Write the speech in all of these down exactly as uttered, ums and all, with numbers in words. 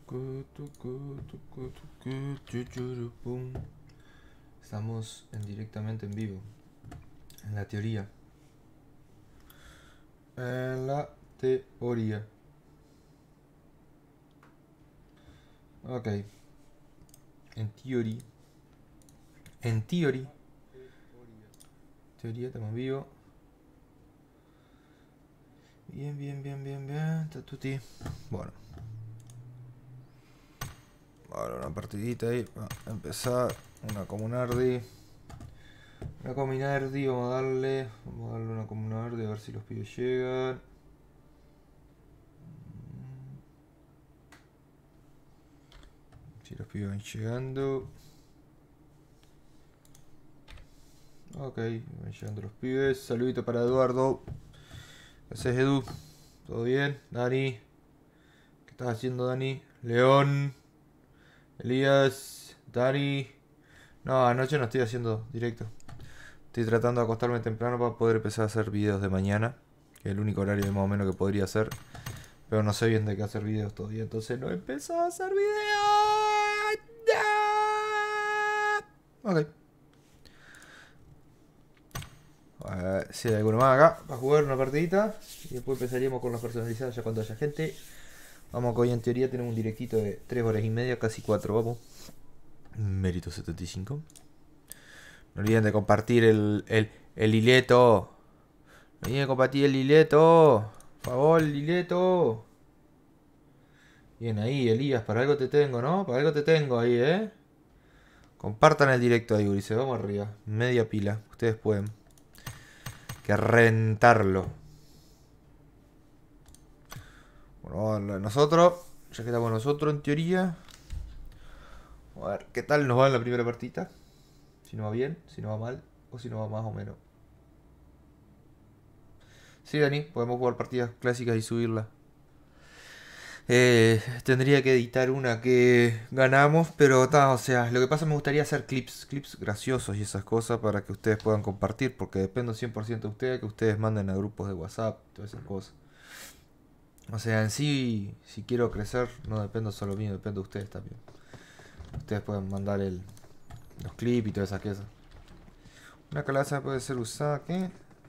tucu, tucu, tucu, tucu, chuchurupum. Estamos en, directamente en vivo. En la teoría. En la teoría. Ok. En theory. En theory. Teoría, estamos en vivo. Bien, bien, bien, bien, bien. Tatuti. Bueno. Ahora una partidita ahí. Va a empezar. Una comunardi. Una comunardi. Vamos a darle. Vamos a darle una comunardi a ver si los pibes llegan. Si los pibes van llegando. Ok, van llegando los pibes. Saludito para Eduardo. ¿Qué haces, Edu? ¿Todo bien? Dani. ¿Qué estás haciendo, Dani? León. Elías. Dani. No, anoche no estoy haciendo directo. Estoy tratando de acostarme temprano para poder empezar a hacer videos de mañana. Que es el único horario más o menos que podría hacer. Pero no sé bien de qué hacer videos todavía. Entonces no he empezado a hacer videos. Ok. A ver si hay alguno más acá para jugar una partidita. Y después empezaríamos con las personalizadas ya cuando haya gente. Vamos, que hoy en teoría tenemos un directito de tres horas y media, casi cuatro, vamos. Mérito setenta y cinco. No olviden de compartir el, el, el hileto. No olviden de compartir el hileto. Por favor, el hileto. Bien ahí, Elías, para algo te tengo, ¿no? Para algo te tengo ahí, ¿eh? Compartan el directo ahí, Ulises. Vamos arriba. Media pila. Ustedes pueden. Que rentarlo. Bueno, vamos a darle a nosotros. Ya que estamos nosotros en teoría. Vamos a ver qué tal nos va en la primera partida. Si nos va bien, si nos va mal, o si nos va más o menos. Sí, Dani, podemos jugar partidas clásicas y subirlas. Eh, tendría que editar una que ganamos, pero ta, o sea, lo que pasa me gustaría hacer clips, clips graciosos y esas cosas para que ustedes puedan compartir, porque dependo cien por ciento de ustedes, que ustedes manden a grupos de WhatsApp, todas esas cosas. O sea, en sí, si quiero crecer, no dependo solo mío, depende de ustedes también. Ustedes pueden mandar el, los clips y todas esas cosas. Una calabaza puede ser usada, ¿qué?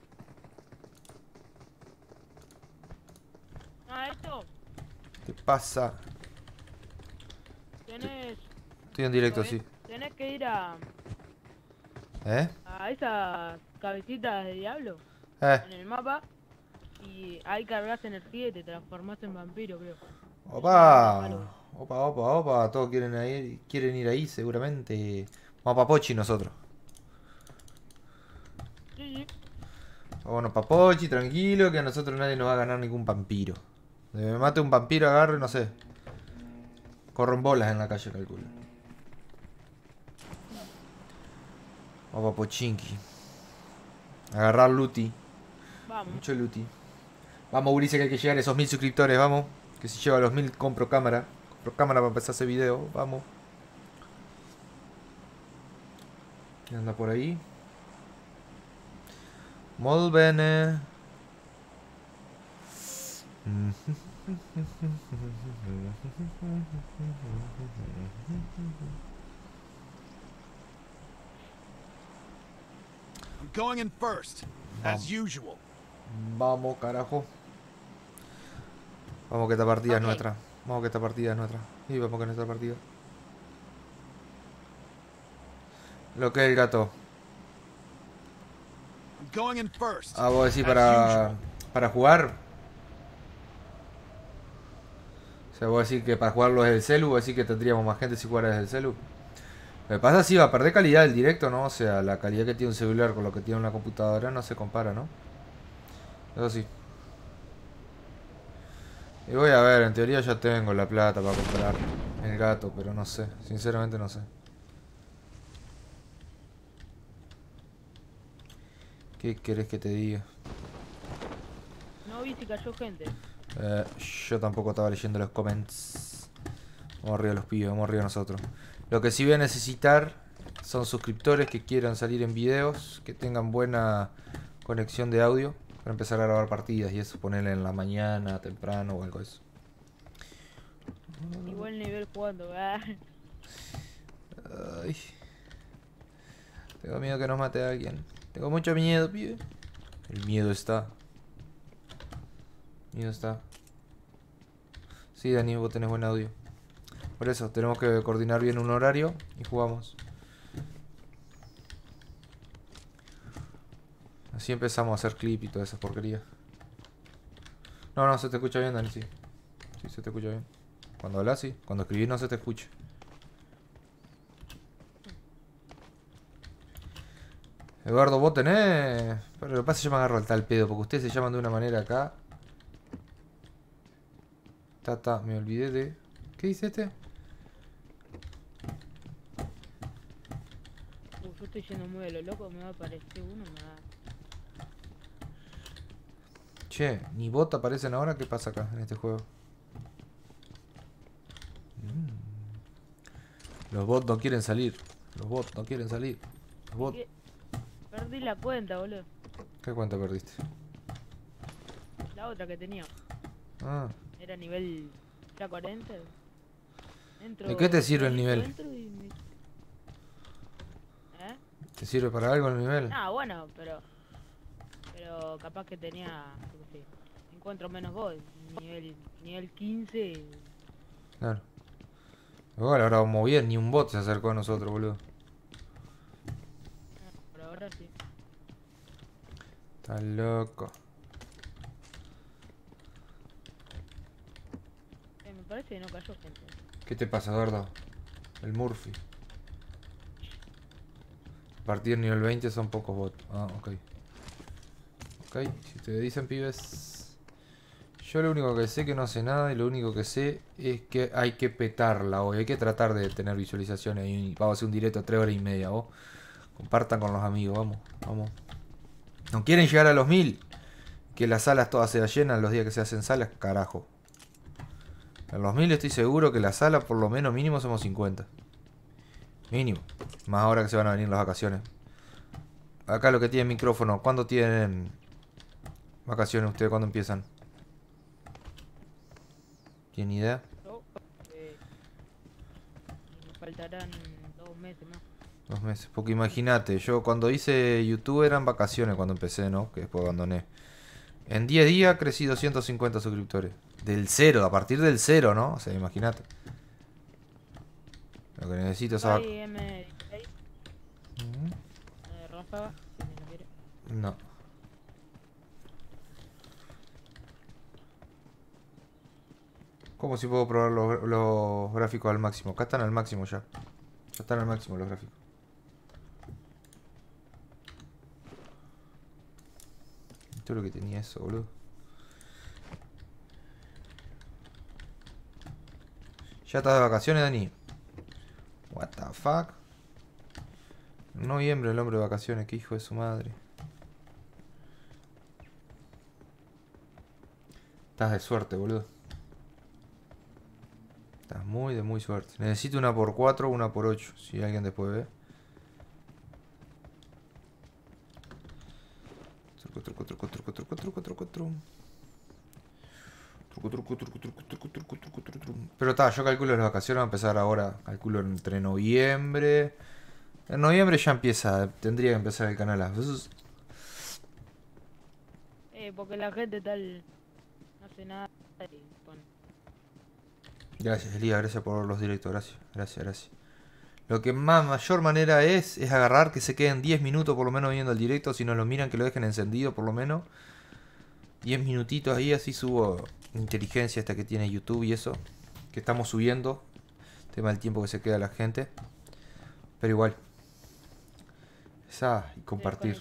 Ah, esto. ¿Qué pasa? Tenés. Estoy en directo, ¿Todo bien? sí. Tenés que ir a. ¿Eh? A esas cabecitas de diablo. Eh. En el mapa. Y ahí cargas energía y te transformás en vampiro, creo. En una hora de Opa, Halloween. opa, opa, opa, todos quieren ir, quieren ir ahí seguramente. Vamos a Papochi nosotros. Sí, sí. Bueno, Papochi, tranquilo, que a nosotros nadie nos va a ganar ningún vampiro. De me mate un vampiro, agarre, no sé. Corren bolas en la calle, calculo. Vamos a Pochinki. Agarrar Luti. Vamos. Mucho Luti. Vamos, Ulises, que hay que llegar a esos mil suscriptores, vamos. Que si llego a los mil compro cámara. Compro cámara para empezar ese video, vamos. ¿Quién anda por ahí? Molt bene. I'm going in first, as usual. Vamos, carajo. Vamos que esta partida Ok. es nuestra. Vamos que esta partida es nuestra. Y vamos que es nuestra partida. Lo que es el gato. I'm going in first, Ah, vos decís as para, usual. para jugar. O sea, vos decís que para jugarlo desde el celu, vos decís que tendríamos más gente si jugara desde el celu. Lo que pasa es que va a perder calidad el directo, ¿no? O sea, la calidad que tiene un celular con lo que tiene una computadora no se compara, ¿no? Eso sí. Y voy a ver, en teoría ya tengo la plata para comprar el gato, pero no sé. Sinceramente no sé. ¿Qué querés que te diga? No vi si cayó gente. Eh, yo tampoco estaba leyendo los comments. Vamos arriba los pibes, vamos arriba nosotros. Lo que sí voy a necesitar son suscriptores que quieran salir en videos, que tengan buena conexión de audio para empezar a grabar partidas y eso, ponerle en la mañana, temprano o algo de eso. Igual nivel jugando, ¿verdad? Ay. Tengo miedo que nos mate a alguien. Tengo mucho miedo, pibe. El miedo está. Miedo está. Sí, Dani, vos tenés buen audio. Por eso, tenemos que coordinar bien un horario y jugamos. Así empezamos a hacer clip y toda esa porquería. No, no, se te escucha bien, Dani, sí. Sí, se te escucha bien. Cuando hablas, sí. Cuando escribís no se te escucha. Eduardo, vos tenés... Pero lo que pasa es que yo me agarro al tal pedo, porque ustedes se llaman de una manera acá. Tata, me olvidé de... ¿Qué dice este? Uh, yo estoy yendo muy de lo loco, me va a aparecer uno, me va... Che, ni bots aparecen ahora, ¿qué pasa acá en este juego? Mm. Los bots no quieren salir. Los bots no quieren salir. Los bots... ¿Qué? Perdí la cuenta, boludo. ¿Qué cuenta perdiste? La otra que tenía. Ah. Era nivel ya cuarenta. Entro, ¿De qué te sirve el nivel? entro y me- ¿Eh? ¿Te sirve para algo el nivel? Ah, bueno, pero... Pero capaz que tenía... yo qué sé, encuentro menos voz. Nivel, nivel quince. Claro. Igual ahora vamos bien, ni un bot se acercó a nosotros, boludo. Por ahora sí. Está loco. Eh, me parece que no cayó gente. ¿Qué te pasa, Eduardo? El Murphy. A partir del nivel veinte son pocos bots. Ah, ok. Ok, si te dicen pibes. Yo lo único que sé que no sé nada y lo único que sé es que hay que petarla hoy. Hay que tratar de tener visualizaciones y vamos a hacer un directo de tres horas y media, vos. Compartan con los amigos, vamos, vamos. ¿No quieren llegar a los mil? Que las salas todas se llenan los días que se hacen salas, carajo. En los mil estoy seguro que la sala por lo menos mínimo somos cincuenta. Mínimo. Más ahora que se van a venir las vacaciones. Acá lo que tiene micrófono. ¿Cuándo tienen vacaciones ustedes? ¿Cuándo empiezan? ¿Tienen idea? Yo, eh, y me faltarán dos meses más. Dos meses. Porque imagínate, yo cuando hice YouTube eran vacaciones cuando empecé, ¿no? Que después abandoné. En diez días crecí doscientos cincuenta suscriptores. Del cero, a partir del cero, ¿no? O sea, imagínate. Lo que necesito es... Hay M dieciséis Mm, de ráfaga, si me lo quiere. No. ¿Cómo si puedo probar los, los gráficos al máximo? Acá están al máximo ya. Ya están al máximo los gráficos. Esto es lo que tenía eso, boludo. ¿Ya estás de vacaciones, Dani? What the fuck? En noviembre el hombre de vacaciones, que hijo de su madre. Estás de suerte, boludo. Estás muy de muy suerte. Necesito una por cuatro o una por ocho. Si alguien después ve. Truco, truco, truco, truco, truco, truco, truco, truco. Truco, truco, truco, truco, truco, truco, truco, truco, truco. Pero está, yo calculo las vacaciones van a empezar ahora. Calculo entre noviembre. En noviembre ya empieza. Tendría que empezar el canal. Eh, porque la gente tal no hace nada y bueno. Gracias, Elías, gracias por los directos, gracias, gracias, gracias. Lo que más mayor manera es, es agarrar que se queden diez minutos por lo menos viendo el directo, si no lo miran que lo dejen encendido por lo menos. diez minutitos ahí, así subo inteligencia esta que tiene YouTube y eso, que estamos subiendo. Tema del tiempo que se queda la gente. Pero igual. Esa y compartir.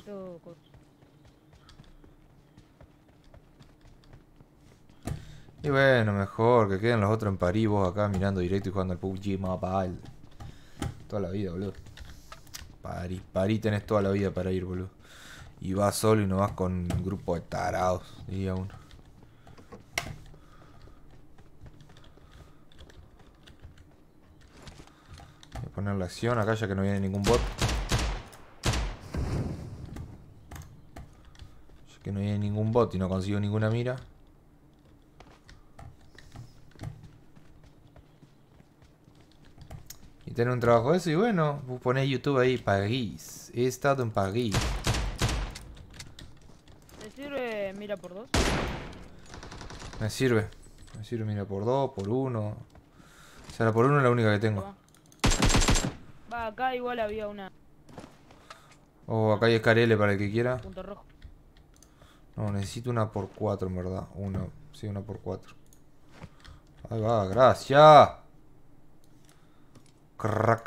Y bueno, mejor que queden los otros en París, vos acá mirando directo y jugando al P U B G Mobile. Toda la vida, boludo. París, París tenés toda la vida para ir, boludo. Y vas solo y no vas con un grupo de tarados, diría uno. Voy a poner la acción acá ya que no viene ningún bot. Ya que no viene ningún bot y no consigo ninguna mira. tener un trabajo de eso. Y bueno, vos ponés YouTube ahí, París. He estado en París. ¿Te sirve mira por dos? Me sirve. Me sirve, mira, por dos, por uno. O sea, la por uno es la única que tengo. Va, acá igual había una. O acá hay escarele para el que quiera. Punto rojo. No, necesito una por cuatro, en verdad. Una, sí, una por cuatro. Ahí va, gracias. Crack.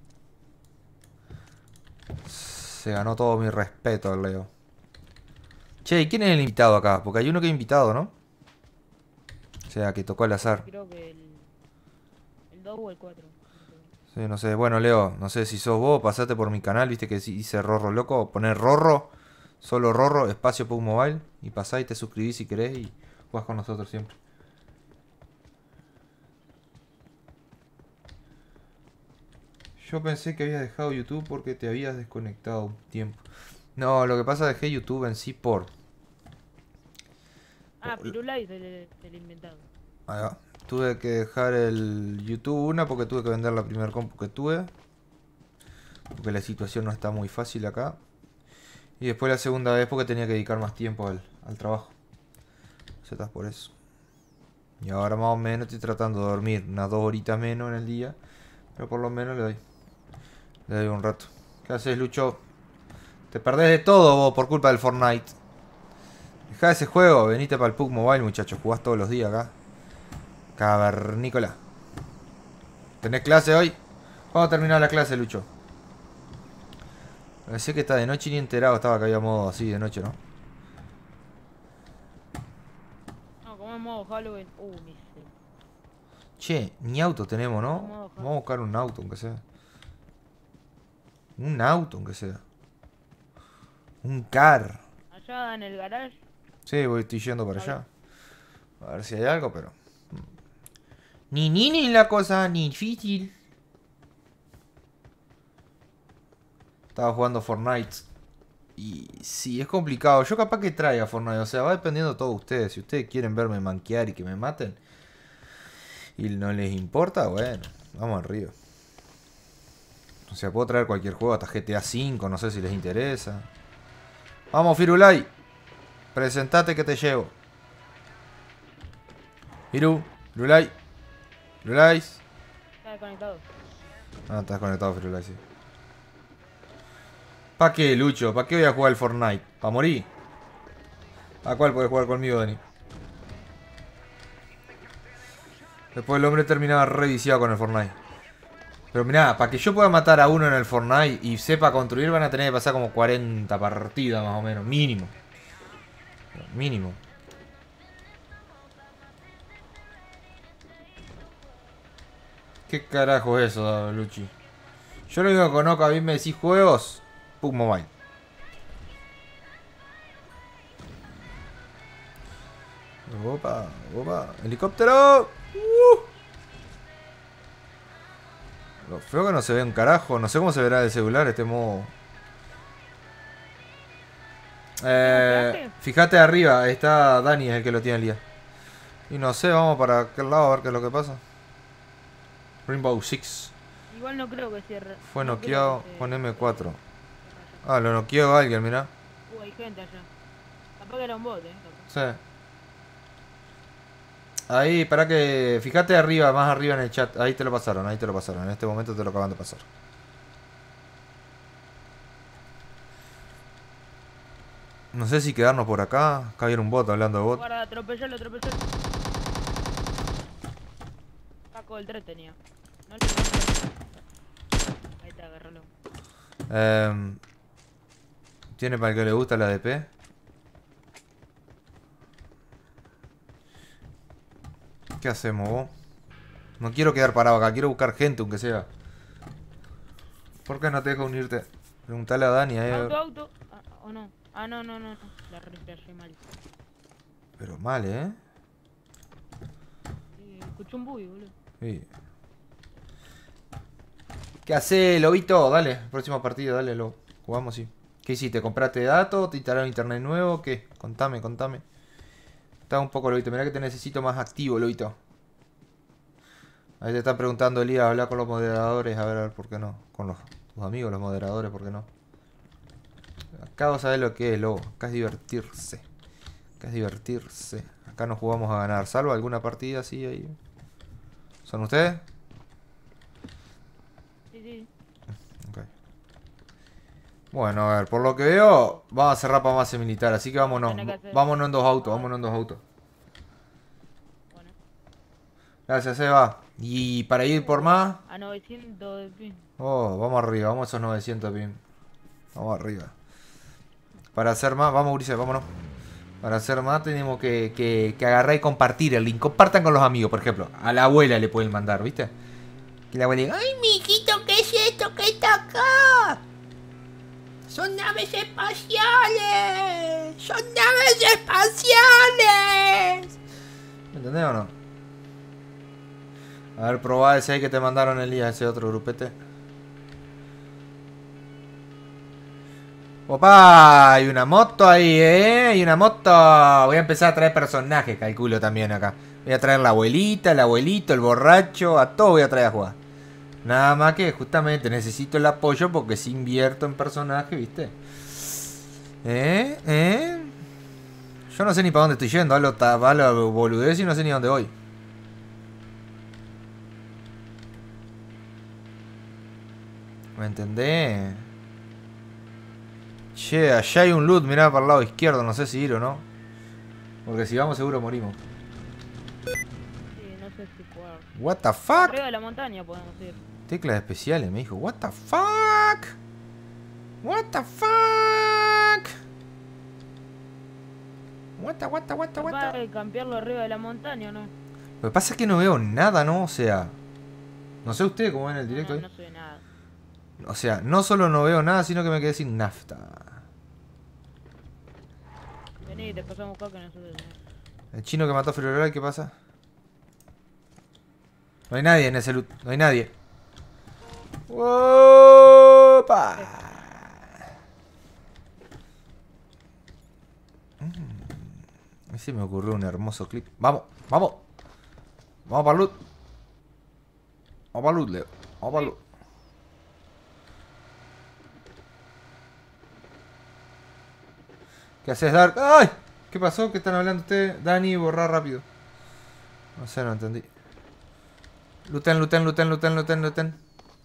Se ganó todo mi respeto, el Leo. Che, ¿y quién es el invitado acá? Porque hay uno que es invitado, ¿no? O sea, que tocó al azar. Creo que el. El dos o el cuatro. Sí, no sé. Bueno, Leo, no sé si sos vos, pasate por mi canal, viste que dice Rorro Loco. Poner Rorro, solo Rorro, espacio P U B Mobile. Y pasá y te suscribís si querés y jugás con nosotros siempre. Yo pensé que habías dejado YouTube porque te habías desconectado un tiempo. No, lo que pasa es que dejé YouTube en sí por... Ah, Firulais del, del inventado. Ahí va. Tuve que dejar el YouTube una porque tuve que vender la primera compu que tuve. Porque la situación no está muy fácil acá. Y después la segunda vez porque tenía que dedicar más tiempo al, al trabajo. Setas por eso. Y ahora más o menos estoy tratando de dormir unas dos horitas menos en el día. Pero por lo menos le doy. Le doy un rato. ¿Qué haces, Lucho? Te perdés de todo vos por culpa del Fortnite. Dejá ese juego. Venite para el P U B Mobile, muchachos. Jugás todos los días acá. Cavernícola. ¿Tenés clase hoy? ¿Cuándo terminó la clase, Lucho? Parece que está de noche y ni enterado estaba que había modo así de noche, ¿no? No, como en modo Halloween. Uh, mi se- Che, ni auto tenemos, ¿no? Vamos Vamos a buscar un auto, aunque sea. Un auto, aunque sea. Un car. Allá en el garage. Sí, voy, estoy yendo para allá. A ver si hay algo, pero... Ni ni ni la cosa, ni difícil. Estaba jugando Fortnite. Y sí, es complicado. Yo capaz que traiga Fortnite. O sea, va dependiendo de todos ustedes. Si ustedes quieren verme manquear y que me maten y no les importa, bueno, vamos arriba. O sea, puedo traer cualquier juego, hasta G T A cinco, no sé si les interesa. Vamos, Firulai. Presentate que te llevo. Firu, Firulai. Firulai. Está desconectado. Ah, estás conectado, Firulai, sí. ¿Para qué, Lucho? ¿Para qué voy a jugar al Fortnite? ¿Para morir? ¿A cuál podés jugar conmigo, Dani? Después el hombre terminaba re viciado con el Fortnite. Pero mirá, para que yo pueda matar a uno en el Fortnite y sepa construir, van a tener que pasar como cuarenta partidas más o menos. Mínimo. Mínimo. ¿Qué carajo es eso, Luchi? Yo lo único que conozco, a mí me decís juegos, P U B Mobile. Opa, opa, helicóptero. Uh. Lo feo que no se ve un carajo. No sé cómo se verá el celular este modo. Eh, fíjate arriba, ahí está Dani, es el que lo tiene el día. Y no sé, vamos para aquel lado a ver qué es lo que pasa. Rainbow Six. Igual no creo que cierre. Fue no noqueado creo que se- con M cuatro. Ah, lo noqueó alguien, mirá. Uh, hay gente allá. Capaz que era un bot, eh. capaz. Sí. Ahí, para que... Fíjate arriba, más arriba en el chat. Ahí te lo pasaron, ahí te lo pasaron. En este momento te lo acaban de pasar. No sé si quedarnos por acá. Acá viene un bot hablando de bot. Guarda, atropellalo, atropellalo. Paco del tren tenía. No le Ahí está, agárralo. Eh, ¿Tiene para el que le gusta la A D P? ¿Qué hacemos vos? No quiero quedar parado acá, quiero buscar gente aunque sea. ¿Por qué no te deja unirte? Preguntale a Dani ahí. Auto, auto. Ah, o no. Ah, no, no, no. no. La reflejé mal. Pero mal, ¿eh? Sí, escuché un bui, boludo. Sí. ¿Qué hace, Lobito? Dale, próxima partida, dale, lo jugamos, sí. ¿Qué hiciste? ¿Compraste datos? ¿Te instalaron internet nuevo? ¿Qué? Contame, contame. Está un poco, Lobito. Mirá que te necesito más activo, Lobito. Ahí te están preguntando, Elías, habla con los moderadores, a ver, a ver por qué no. Con los, tus amigos, los moderadores, por qué no. Acá vos sabés lo que es, lobo. Acá es divertirse. Acá es divertirse. Acá no jugamos a ganar, salvo alguna partida así ahí. ¿Son ustedes? Sí, sí. Ok. Bueno, a ver, por lo que veo, vamos a cerrar para base militar, así que vámonos. Tenés que hacer- Vámonos en dos autos, vámonos en dos autos. Bueno. Gracias, Eva. Y para ir por más... A novecientos de pin. Oh, vamos arriba, vamos a esos novecientos pin. Vamos arriba. Para hacer más, vamos Ulises, vámonos. Para hacer más tenemos que, que, que agarrar y compartir el link. Compartan con los amigos, por ejemplo. A la abuela le pueden mandar, ¿viste? Que la abuela diga, ¡ay, mijito, qué es esto que está acá! ¡Son naves espaciales! ¡Son naves espaciales! ¿Me entendés o no? A ver, probá ese ahí que te mandaron, Elías, ese otro grupete. Opa, hay una moto ahí, ¿eh? Hay una moto. Voy a empezar a traer personajes, calculo también acá. Voy a traer la abuelita, el abuelito, el borracho, a todo voy a traer a jugar. Nada más que justamente necesito el apoyo porque si invierto en personajes, ¿viste? ¿Eh? ¿Eh? Yo no sé ni para dónde estoy yendo, hablo, hablo boludez y no sé ni dónde voy. ¿Me entendés? Che, allá hay un loot, mirá para el lado izquierdo, no sé si ir o no. Porque si vamos seguro morimos. Sí, no sé si jugar. What the fuck? Arriba de la montaña podemos ir. Teclas especiales, me dijo. What the fuck? What the fuck? What the, what the, what the, what Capaz the? de cambiarlo arriba de la montaña, ¿o no? Lo que pasa es que no veo nada, ¿no? O sea... No sé ustedes cómo ven el directo No, ahí. no, no se ve nada. O sea, no solo no veo nada, sino que me quedé sin nafta. Vení, te pasamos acá que no se ve. El chino que mató a Ferroral, ¿qué pasa? No hay nadie en ese loot, no hay nadie. ¡Opa! Mm, ese me ocurrió un hermoso clip. ¡Vamos! ¡Vamos! ¡Vamos para el loot! ¡Vamos para el loot, Leo! ¡Vamos para el loot! ¿Qué haces, Dark? ¡Ay! ¿Qué pasó? ¿Qué están hablando ustedes? Dani, borrar rápido. No sé, no entendí. Luten, luten, luten, luten, luten, luten.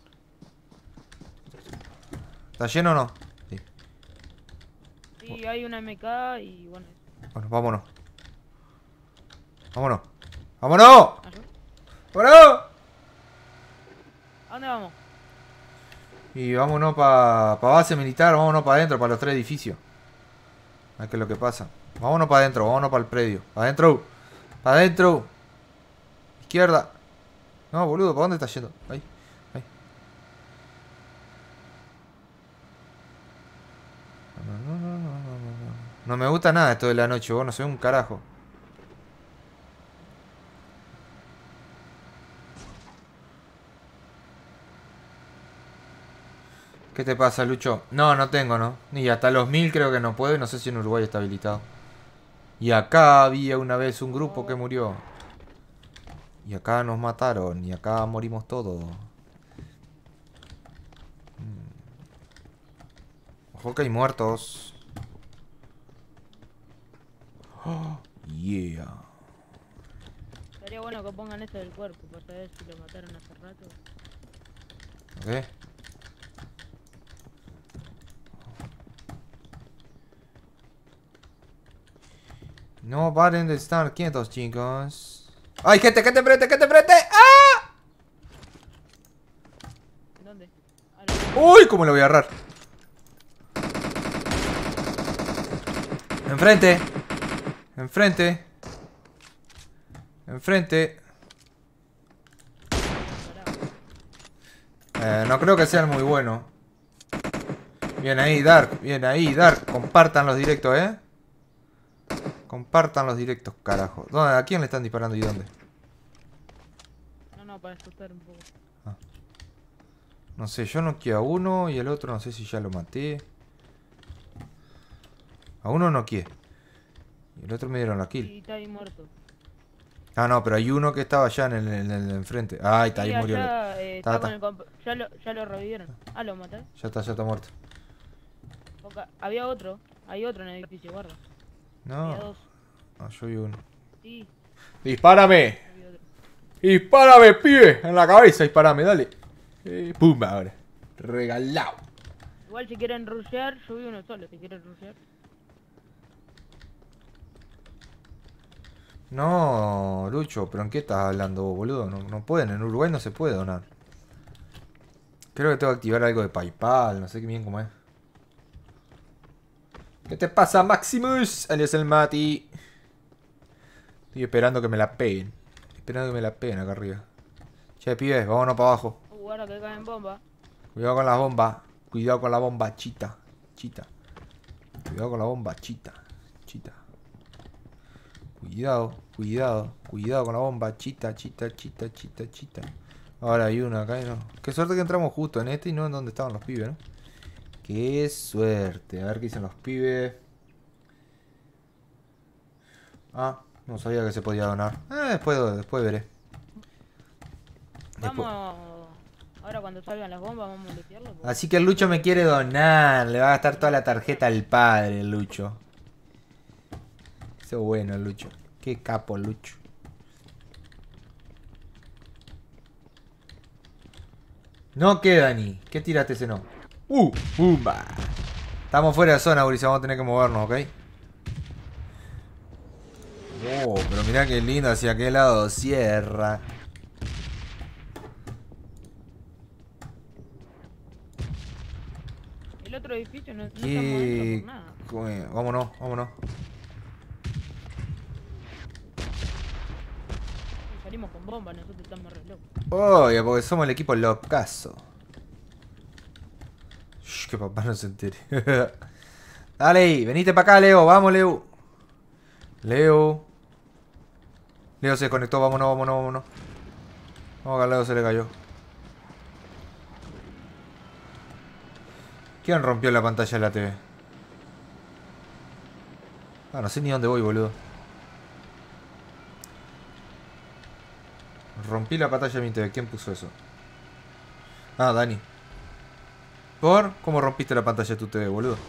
¿Está lleno o no? Sí. Sí, hay una M K y bueno. Bueno, vámonos. Vámonos. ¡Vámonos! ¿Allá? ¡Vámonos! ¿A dónde vamos? Y vámonos para pa base militar, vámonos para adentro, para los tres edificios. A ver qué es lo que pasa. Vámonos para adentro, vámonos para el predio. Para adentro. Para adentro. Izquierda. No, boludo, ¿para dónde estás yendo? Ahí, ahí. No, no, no, no, no, no. No me gusta nada esto de la noche, vos no soy un carajo. ¿Qué te pasa, Lucho? No, no tengo, ¿no? Ni hasta los mil creo que no puedo y no sé si en Uruguay está habilitado. Y acá había una vez un grupo que murió. Y acá nos mataron. Y acá morimos todos. Ojo que hay muertos. Oh, yeah. Sería bueno que pongan eso del cuerpo para saber si lo mataron hace rato. Ok. No paren de estar quietos, chicos. ¡Ay, gente, gente enfrente, gente enfrente! ¡Ah! ¿Dónde? Ah, no. ¡Uy! ¿Cómo lo voy a agarrar? Enfrente. Enfrente. Enfrente. Eh, no creo que sean muy buenos. Bien ahí, Dark. Bien ahí, Dark. Compartan los directos, ¿eh? Compartan los directos, carajo. ¿Dónde? ¿A quién le están disparando y dónde? No, no, para asustar un poco. Ah. No sé, yo noqueé a uno y el otro no sé si ya lo maté. A uno noqueé. Y el otro me dieron la Y kill. está ahí muerto. Ah, no, pero hay uno que estaba allá en el, en el enfrente. Ay, está Sí, ahí, murió. el otro. allá, eh, Ta, está ta. con el comp- ya, lo, ya lo revivieron. Ah, lo maté. Ya está, ya está muerto. Oca- había otro. Hay otro en el edificio, guarda. Había No. dos. No, yo vi uno. Sí, ¡Dispárame! había otro. ¡Dispárame, pibe! En la cabeza, dispárame, dale. Eh, pum, ahora. Regalado. Igual si quieren rushear, yo vi uno solo. Si quieren rushear. No, Lucho, ¿pero en qué estás hablando vos, boludo? No, no pueden, en Uruguay no se puede donar. Creo que tengo que activar algo de PayPal, no sé qué bien cómo es. ¿Qué te pasa, Maximus? Alias el Mati. Estoy esperando que me la peguen. Estoy esperando que me la peguen acá arriba. Che, pibes, vámonos para abajo. Uh, guarda que caen bombas. Cuidado con las bombas. Cuidado con la bomba, chita. Chita. Cuidado con la bomba, chita. Chita. Cuidado, cuidado, cuidado con la bomba, chita, chita, chita, chita, chita. Ahora hay uno acá y no. Qué suerte que entramos justo en este y no en donde estaban los pibes, ¿no? Qué suerte. A ver qué dicen los pibes. Ah, no sabía que se podía donar. Eh, después, después veré. Después. Vamos. Ahora cuando salgan las bombas, vamos a limpiarlo. porque- Así que el Lucho me quiere donar. Le va a gastar toda la tarjeta al padre, el Lucho. Eso bueno, el Lucho. Qué capo, el Lucho. No queda ni. ¿Qué tiraste ese no? Uh, pumba. Estamos fuera de zona, Guriza. Vamos a tener que movernos, ¿ok? Oh, pero mirá qué lindo hacia aquel lado. Sierra. El otro edificio no, no estamos Qué... adentro por nada. Joder, vámonos, vámonos. Salimos con bombas, nosotros estamos re locos. Oh, ya porque somos el equipo locazo. Shh, que papá no se entere. Dale, venite para acá, Leo. Vamos, Leo. Leo. Leo se desconectó. Vámonos, vámonos, vámonos. Vamos, que a Leo se le cayó. ¿Quién rompió la pantalla de la T V? Ah, no sé ni dónde voy, boludo. Rompí la pantalla de mi T V. ¿Quién puso eso? Ah, Dani. ¿Por? ¿Cómo rompiste la pantalla de tu T V, boludo?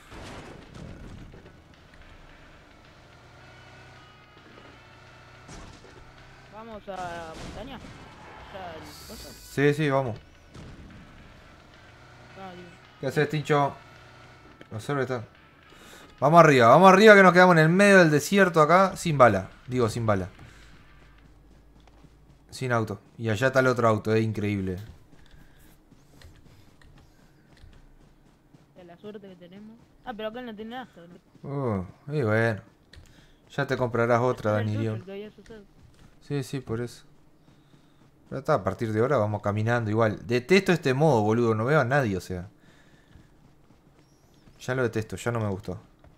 Vamos a montaña. Ya el coso. Sí, sí, vamos. Ah, digo. ¿Qué haces, Tincho? Observe está. Vamos arriba, vamos arriba que nos quedamos en el medio del desierto acá. Sin bala. Digo, sin bala. Sin auto. Y allá está el otro auto, es increíble. De la suerte que tenemos. Ah, pero acá no tiene nada. Uh, y bueno. Ya te comprarás otra, Dani El tuyo, León. el que había sucedido. Sí, sí, por eso. Pero está, a partir de ahora vamos caminando igual. Detesto este modo, boludo. No veo a nadie, o sea. Ya lo detesto, ya no me gustó.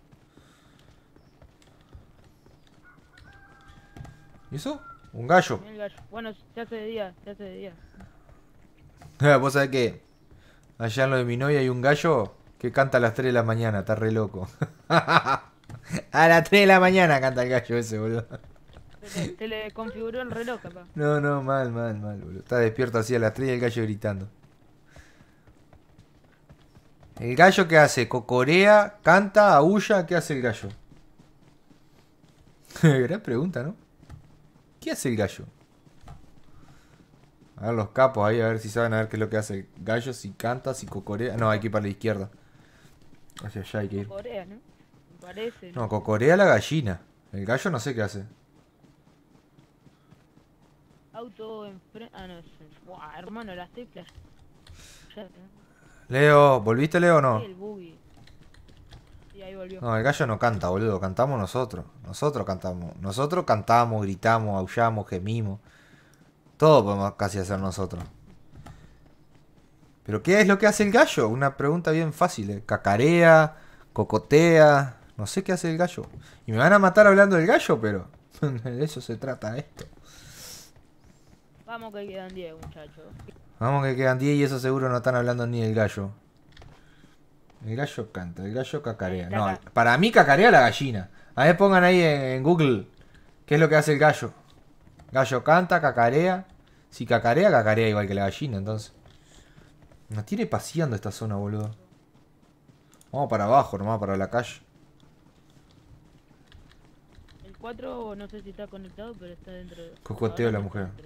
¿Y eso? Un gallo. Mirá el gallo. Bueno, se hace de día, se hace de día. Vos sabés que allá en lo de mi novia hay un gallo que canta a las tres de la mañana, está re loco. A las tres de la mañana canta el gallo ese, boludo. Se le, se le configuró el reloj, capaz. No, no, mal, mal, mal, boludo. Está despierto así a las tres y el gallo gritando. ¿El gallo qué hace? ¿Cocorea? ¿Canta? ¿Aúlla? ¿Qué hace el gallo? Gran pregunta, ¿no? ¿Qué hace el gallo? A ver los capos ahí, a ver si saben a ver qué es lo que hace el gallo, si canta, si cocorea. No, hay que ir para la izquierda. Hacia allá hay que ir. Corea, ¿no? Me parece. No, cocorea la gallina. El gallo no sé qué hace. Auto enfrente. Ah, no, es. Buah, hermano, las teclas. Ya, ¿eh? Leo, ¿volviste, Leo, o no? Sí, el buggy. Sí, ahí volvió. No, el gallo no canta, boludo. Cantamos nosotros. Nosotros cantamos. Nosotros cantamos, gritamos, aullamos, gemimos. Todo podemos casi hacer nosotros. ¿Pero qué es lo que hace el gallo? Una pregunta bien fácil. ¿eh? Cacarea, cocotea. No sé qué hace el gallo. Y me van a matar hablando del gallo, pero de eso se trata esto. Vamos que quedan diez, muchachos. Vamos que quedan diez y eso seguro no están hablando ni del gallo. El gallo canta, el gallo cacarea. No, para mí cacarea la gallina. A ver, pongan ahí en, en Google qué es lo que hace el gallo. Gallo canta, cacarea. Si cacarea, cacarea igual que la gallina, entonces. Nos tiene paseando esta zona, boludo. Vamos para abajo, nomás para la calle. El cuatro no sé si está conectado, pero está dentro de... Cojoteo ahora la no está mujer. dentro.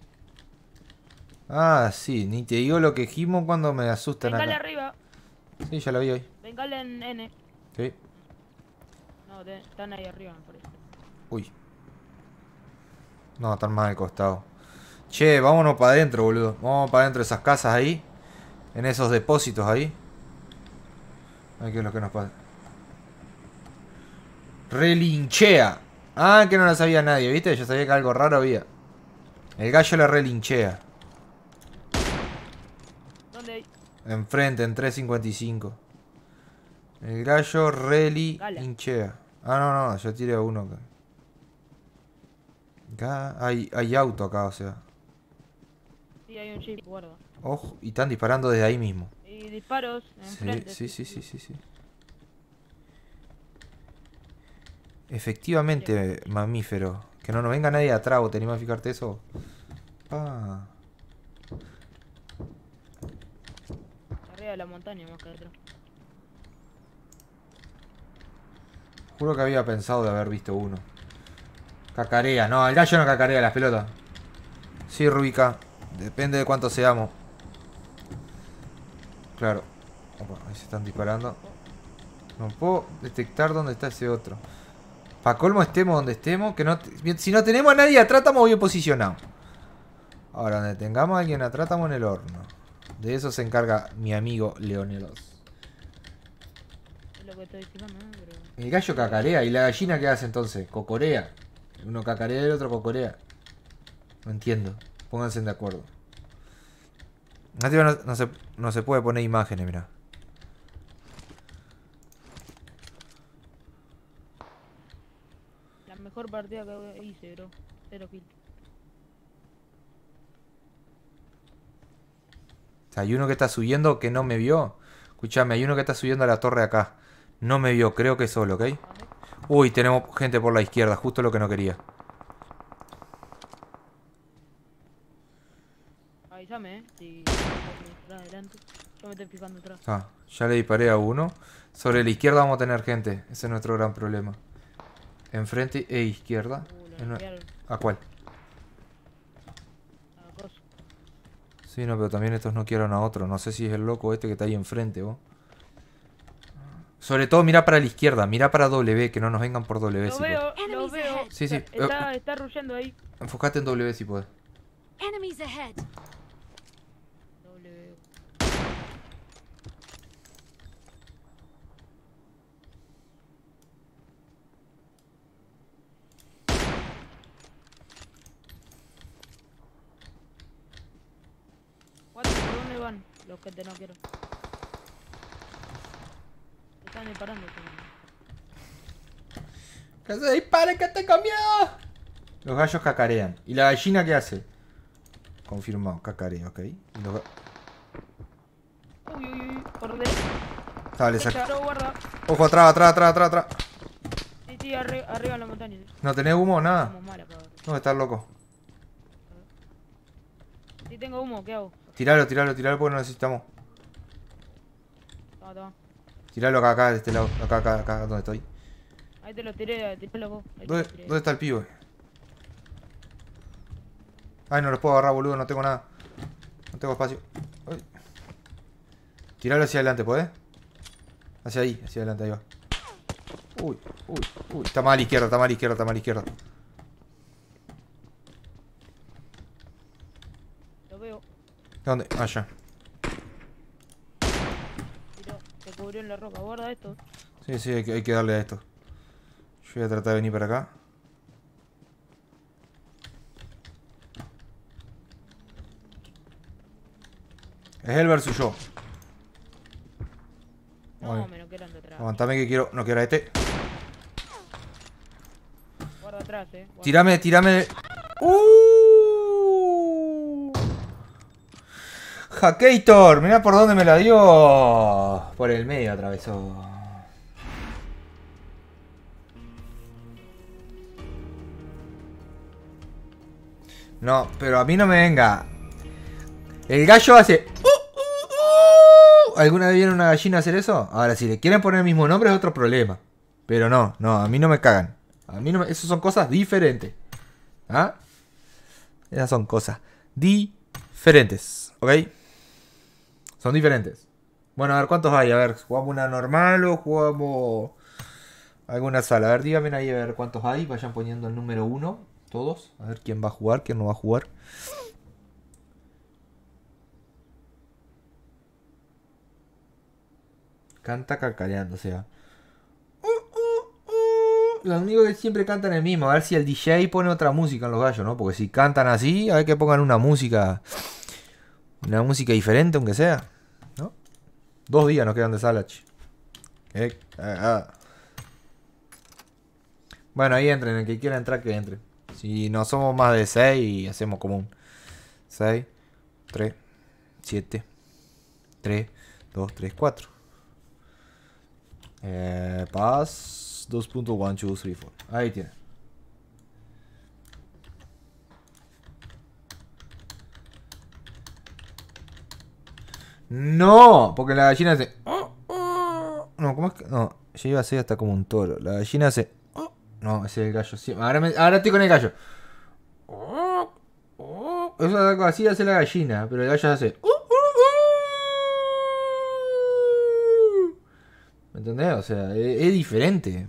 Ah, sí, ni te digo lo que gimo cuando me asustan Bengala acá. arriba. Sí, ya la vi hoy. Bengala en N. Sí. No, de- están ahí arriba, me parece. Uy. No, están más al costado. Che, vámonos para adentro, boludo. Vamos para adentro de esas casas ahí. En esos depósitos ahí. A ver qué es lo que nos pasa. Relinchea. Ah, que no lo sabía nadie, ¿viste? Yo sabía que algo raro había. El gallo le relinchea. ¿Dónde hay? Enfrente, en tres cincuenta y cinco. El gallo relinchea. Ah, no, no, yo tiré a uno acá. Acá hay, hay auto acá, o sea. Sí, hay un jeep, guarda. Ojo, y están disparando desde ahí mismo. Y disparos Sí, enfrente. sí, sí, sí, sí, sí. Efectivamente, mamífero. Que no nos venga nadie de atrás, ¿vos te animás a fijarte eso? Ah. Arriba de la montaña, más que atrás. Juro que había pensado de haber visto uno. Cacarea, no, el gallo no cacarea las pelotas. Sí, Rubica. Depende de cuánto seamos. Claro. Opa, ahí se están disparando. No puedo detectar dónde está ese otro. Pa' colmo estemos donde estemos. Que no, si no tenemos a nadie atrás, estamos bien posicionados. Ahora, donde tengamos a alguien atrás, estamos en el horno. De eso se encarga mi amigo Leonelos. Es lo que estoy fijando, ¿no? Pero... El gallo cacarea. ¿Y la gallina qué hace entonces? Cocorea. Uno cacarea y el otro cocorea. No entiendo. Pónganse de acuerdo. No, no, se, no se puede poner imágenes, mira. La mejor partida que hice, bro. Cero kills. O sea, hay uno que está subiendo que no me vio. Escuchame, hay uno que está subiendo a la torre acá. No me vio, creo que solo, ¿ok? ¿Dónde? Uy, tenemos gente por la izquierda, justo lo que no quería. Avísame, eh. Si atrás adelante. Yo me estoy fijando atrás. Ah, ya le disparé a uno. Sobre la izquierda vamos a tener gente. Ese es nuestro gran problema. Enfrente e izquierda. Uh, lo En- enviaron ¿A cuál? a Coso. Sí, no, pero también estos no quieren a otro. No sé si es el loco este que está ahí enfrente, vos. Sobre todo mira para la izquierda, mira para W, que no nos vengan por W Lo si veo, podés. lo veo. Sí, sí. Está, está rushando ahí. Enfocate en W si podés. Enemies ahead. W. Cuatro, ¿por dónde van? Los que te no quiero. Están disparando. También. ¡Que se dispare, que tengo miedo! Los gallos cacarean. ¿Y la gallina qué hace? Confirmado, cacarea, ok. Y los ga- Uy, uy, uy. Por derecha. Dale, saca. Guarda. Ojo, atrás, atrás, atrás, atrás, atrás. Sí, sí, arri- arriba en la montaña. ¿No tenés humo? Nada. Estamos mal acá. No, estás loco. Si tengo humo, ¿qué hago? Tiralo, tiralo, tiralo porque no necesitamos. Toma, toma. Tiralo acá, acá, de este lado. Acá, acá, acá, donde estoy. Ahí te lo tiré, tiralo vos. Ahí te ¿Dónde, lo tiré. ¿Dónde está el pibe? Ay, no los puedo agarrar, boludo, no tengo nada. No tengo espacio. Ay. Tiralo hacia adelante, ¿podés? Hacia ahí, hacia adelante, ahí va. Uy, uy, uy. Está mal a la izquierda, está mal a la izquierda, está mal a la izquierda. Lo veo. ¿Dónde? Allá. Tiró. Se cubrió en la roca. Guarda esto. Sí, sí, hay que, hay que darle a esto. Yo voy a tratar de venir para acá. Es él versus yo. No, Ay. me lo quedan de atrás. Aguantame que quiero. No quiero a este. Guarda atrás, eh. Guarda. Tírame, tírame. ¡Uh! Hackator, mirá por dónde me la dio. Por el medio atravesó. No, pero a mí no me venga. El gallo hace... Uh, uh, uh. ¿Alguna vez vieron una gallina hacer eso? Ahora, si le quieren poner el mismo nombre es otro problema. Pero no, no, a mí no me cagan. A mí no me... Esas son cosas diferentes. ¿Ah? Esas son cosas diferentes. ¿Ok? Son diferentes. Bueno, a ver, ¿cuántos hay? A ver, ¿jugamos una normal o jugamos alguna sala? A ver, díganme ahí a ver cuántos hay. Vayan poniendo el número uno. Todos. A ver quién va a jugar, quién no va a jugar. Canta cacareando, o sea. Los únicos que siempre cantan el mismo. A ver si el D J pone otra música en los gallos, ¿no? Porque si cantan así, a ver que pongan una música. Una música diferente, aunque sea. ¿No? Dos días nos quedan de sala, ch. Eh, ah, ah. Bueno, ahí entren. El que quiera entrar, que entre. Si no somos más de seis, hacemos como un seis, tres, siete, tres, dos, tres, cuatro. Eh, pass dos punto uno, dos, tres, cuatro. Ahí tiene. No, porque la gallina hace... No, ¿cómo es que...? No, ya iba a ser hasta como un toro. La gallina hace... No, ese es el gallo. Sí, ahora, me... ahora estoy con el gallo. Eso es algo así hace la gallina, pero el gallo hace... ¿Me entendés? O sea, es, es diferente.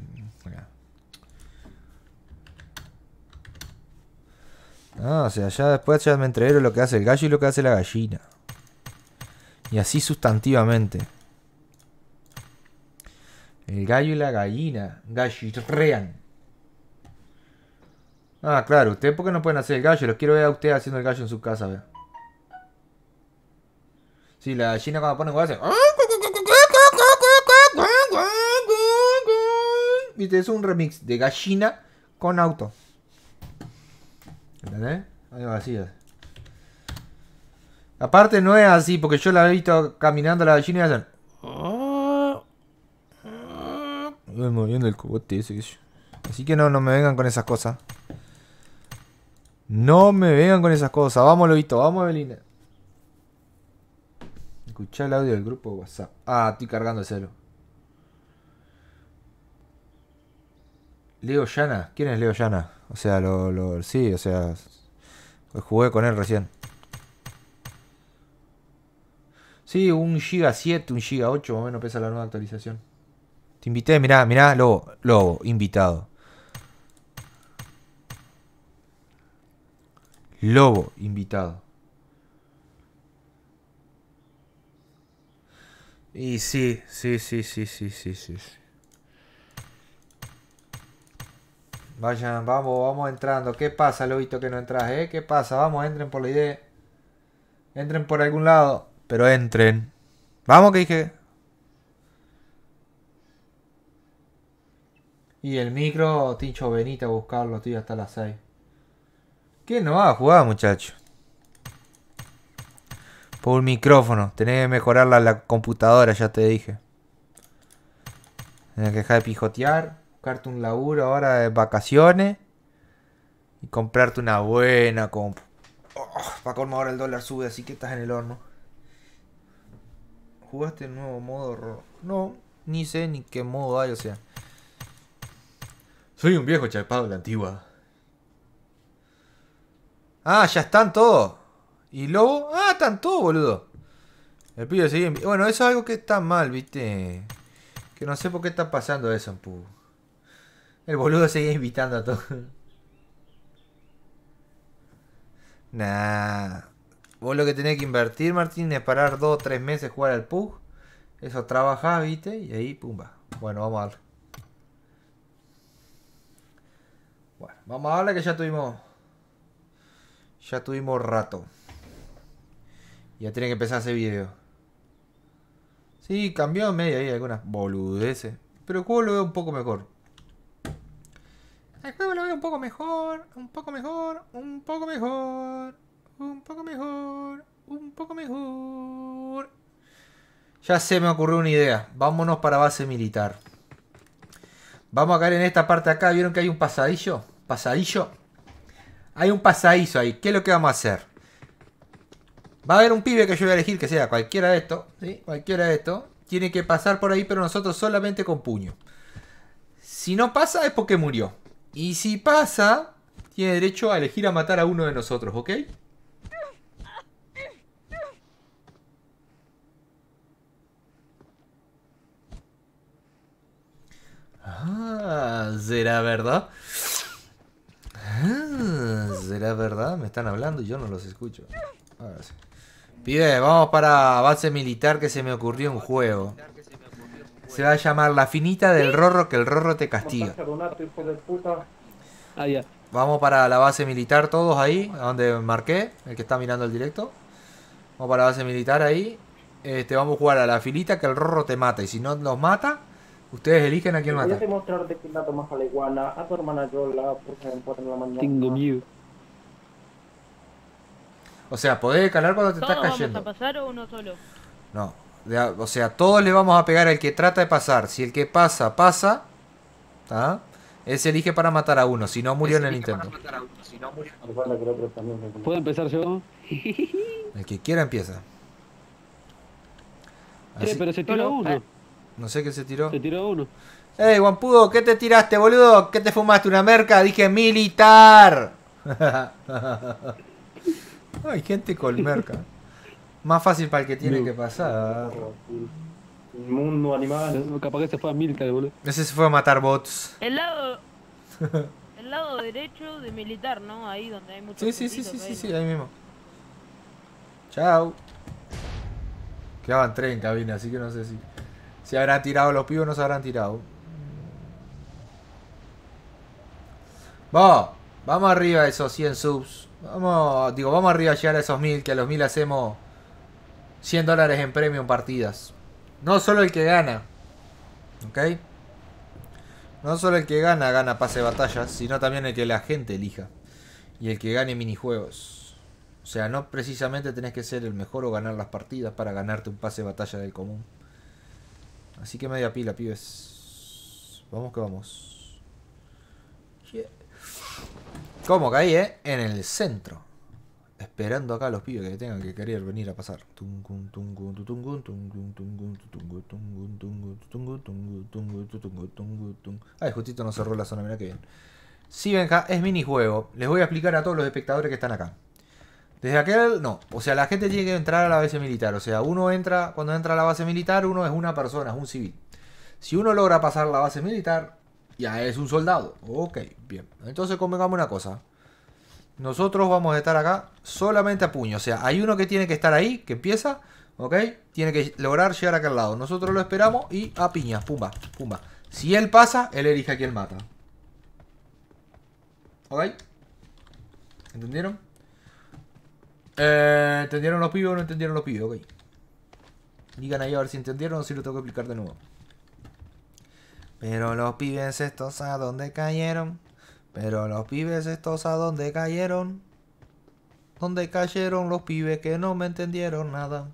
Ah, o sea, ya después ya me entregué lo que hace el gallo y lo que hace la gallina. Y así sustantivamente. El gallo y la gallina. Gallirrean. Ah, claro. ¿Ustedes por qué no pueden hacer el gallo? Los quiero ver a ustedes haciendo el gallo en su casa, ¿ve? Sí, la gallina cuando pone huevo hace... Viste, es un remix de gallina con auto. ¿Entendés? Algo así es. Aparte no es así, porque yo la he visto caminando la gallina y hacen... Voy moviendo el cogote ese. Así que no, no me vengan con esas cosas. No me vengan con esas cosas. Vamos, Lobito, vamos, Evelina. Escuchá el audio del grupo de WhatsApp. Ah, estoy cargando el celo. Leo Llana. ¿Quién es Leo Llana? O sea, lo, lo... Sí, o sea... Jugué con él recién. Sí, un giga siete, un giga ocho, más o menos pesa la nueva actualización. Te invité, mirá, mirá, Lobo, Lobo, invitado. Lobo, invitado. Y sí, sí, sí, sí, sí, sí, sí. Vayan, vamos, vamos entrando. ¿Qué pasa, Lobito, que no entras, eh? ¿Qué pasa? Vamos, entren por la idea. Entren por algún lado. Pero entren. Vamos, que dije. Y el micro, Tincho, venite a buscarlo, tío, hasta las seis. ¿Qué no va a jugar, muchacho? Por un micrófono. Tenés que mejorar la, la computadora, ya te dije. Tenés que dejar de pijotear. Buscarte un laburo ahora de vacaciones. Y comprarte una buena compu. Oh, para colmo ahora el dólar sube, así que estás en el horno. ¿Jugaste el nuevo modo? No, ni sé ni qué modo hay, o sea. Soy un viejo chapado de la antigua. Ah, ya están todos. ¿Y Lobo? Ah, están todos, boludo. El pibe sigue... Bueno, eso es algo que está mal, viste. Que no sé por qué está pasando eso en Pug. El boludo sigue invitando a todos. Nah. Vos lo que tenés que invertir, Martín, es parar dos o tres meses jugar al Pug. Eso trabajás, viste, y ahí, pumba. Bueno, vamos a darle. Bueno, vamos a darle que ya tuvimos... Ya tuvimos rato. Ya tiene que empezar a hacer video. Sí, cambió en medio ahí algunas boludeces. Pero el juego lo veo un poco mejor. El juego lo veo un poco mejor. Un poco mejor. Un poco mejor. Un poco mejor. Un poco mejor. Ya se me ocurrió una idea. Vámonos para base militar. Vamos a caer en esta parte de acá. ¿Vieron que hay un pasadillo? Pasadillo. Hay un pasadizo ahí. ¿Qué es lo que vamos a hacer? Va a haber un pibe que yo voy a elegir que sea cualquiera de estos. ¿Sí? Cualquiera de estos. Tiene que pasar por ahí, pero nosotros solamente con puño. Si no pasa es porque murió. Y si pasa, tiene derecho a elegir a matar a uno de nosotros, ¿ok? Ah, ¿será verdad? Ah, ¿será verdad? Me están hablando y yo no los escucho. Ahora sí. Pibe, vamos para base militar que se me ocurrió un juego. Se va a llamar La Finita del Rorro, que el Rorro te castiga. Ah, ya. Vamos para la base militar todos ahí, a donde marqué, el que está mirando el directo. Vamos para la base militar ahí. Este, vamos a jugar a la filita que el Rorro te mata. Y si no los mata, ustedes eligen a quién Voy matar. a demostrarte que la tomas a la iguana, a tu hermana Yola, porque me en la mañana. Tengo miedo. O sea, podés calar cuando te ¿Todos estás vamos cayendo. a pasar o uno solo? No. De a- O sea, todos le vamos a pegar al que trata de pasar. Si el que pasa, pasa. ¿Tá? Él se elige para matar a uno. Si no, murió en el intento. Recuerda que el otro también me- ¿Puedo empezar yo? El que quiera empieza. Che, Así- pero se tiró Solo, uno. eh. No sé qué se tiró. Se tiró uno. ¡Ey, Guampudo! ¿Qué te tiraste, boludo? ¿Qué te fumaste? ¿Una merca? Dije militar. Ay, gente con merca. Más fácil para el que tiene No. que pasar. El mundo animal. Capaz que se fue a Milka, boludo. Ese se fue a matar bots. El lado... el lado derecho de militar, ¿no? Ahí donde hay muchos Sí, sí, sí, sí, puntitos sí, ahí, sí, ¿no? ahí mismo. Chao. Quedaban tres en cabina, así que no sé si... Si habrán tirado los pibos o no se habrán tirado. Vamos, vamos arriba a esos cien subs. Vamos, digo, vamos arriba a llegar a esos mil, que a los mil hacemos cien dólares en premio en partidas. No solo el que gana, ¿ok? No solo el que gana, gana pase de batallas, sino también el que la gente elija. Y el que gane minijuegos. O sea, no precisamente tenés que ser el mejor o ganar las partidas para ganarte un pase de batalla del común. Así que media pila, pibes. Vamos que vamos. Yeah. ¿Cómo caí, eh? En el centro. Esperando acá a los pibes que tengan que querer venir a pasar. Ay, justito nos cerró la zona, mirá que bien. Sí, Benja, es minijuego. Les voy a explicar a todos los espectadores que están acá. Desde aquel, no. O sea, la gente tiene que entrar a la base militar. O sea, uno entra, cuando entra a la base militar, uno es una persona, es un civil. Si uno logra pasar la base militar, ya es un soldado. Ok, bien. Entonces convengamos una cosa. Nosotros vamos a estar acá solamente a puño. O sea, hay uno que tiene que estar ahí, que empieza, ok. Tiene que lograr llegar acá al lado. Nosotros lo esperamos y a piñas, pumba, pumba. Si él pasa, él elige a quién mata. ¿Ok? ¿Entendieron? Eh, ¿Entendieron los pibes o no entendieron los pibes? Ok. Digan ahí a ver si entendieron o si lo tengo que explicar de nuevo. Pero los pibes estos a dónde cayeron. Pero los pibes estos a dónde cayeron. ¿Dónde cayeron los pibes que no me entendieron nada?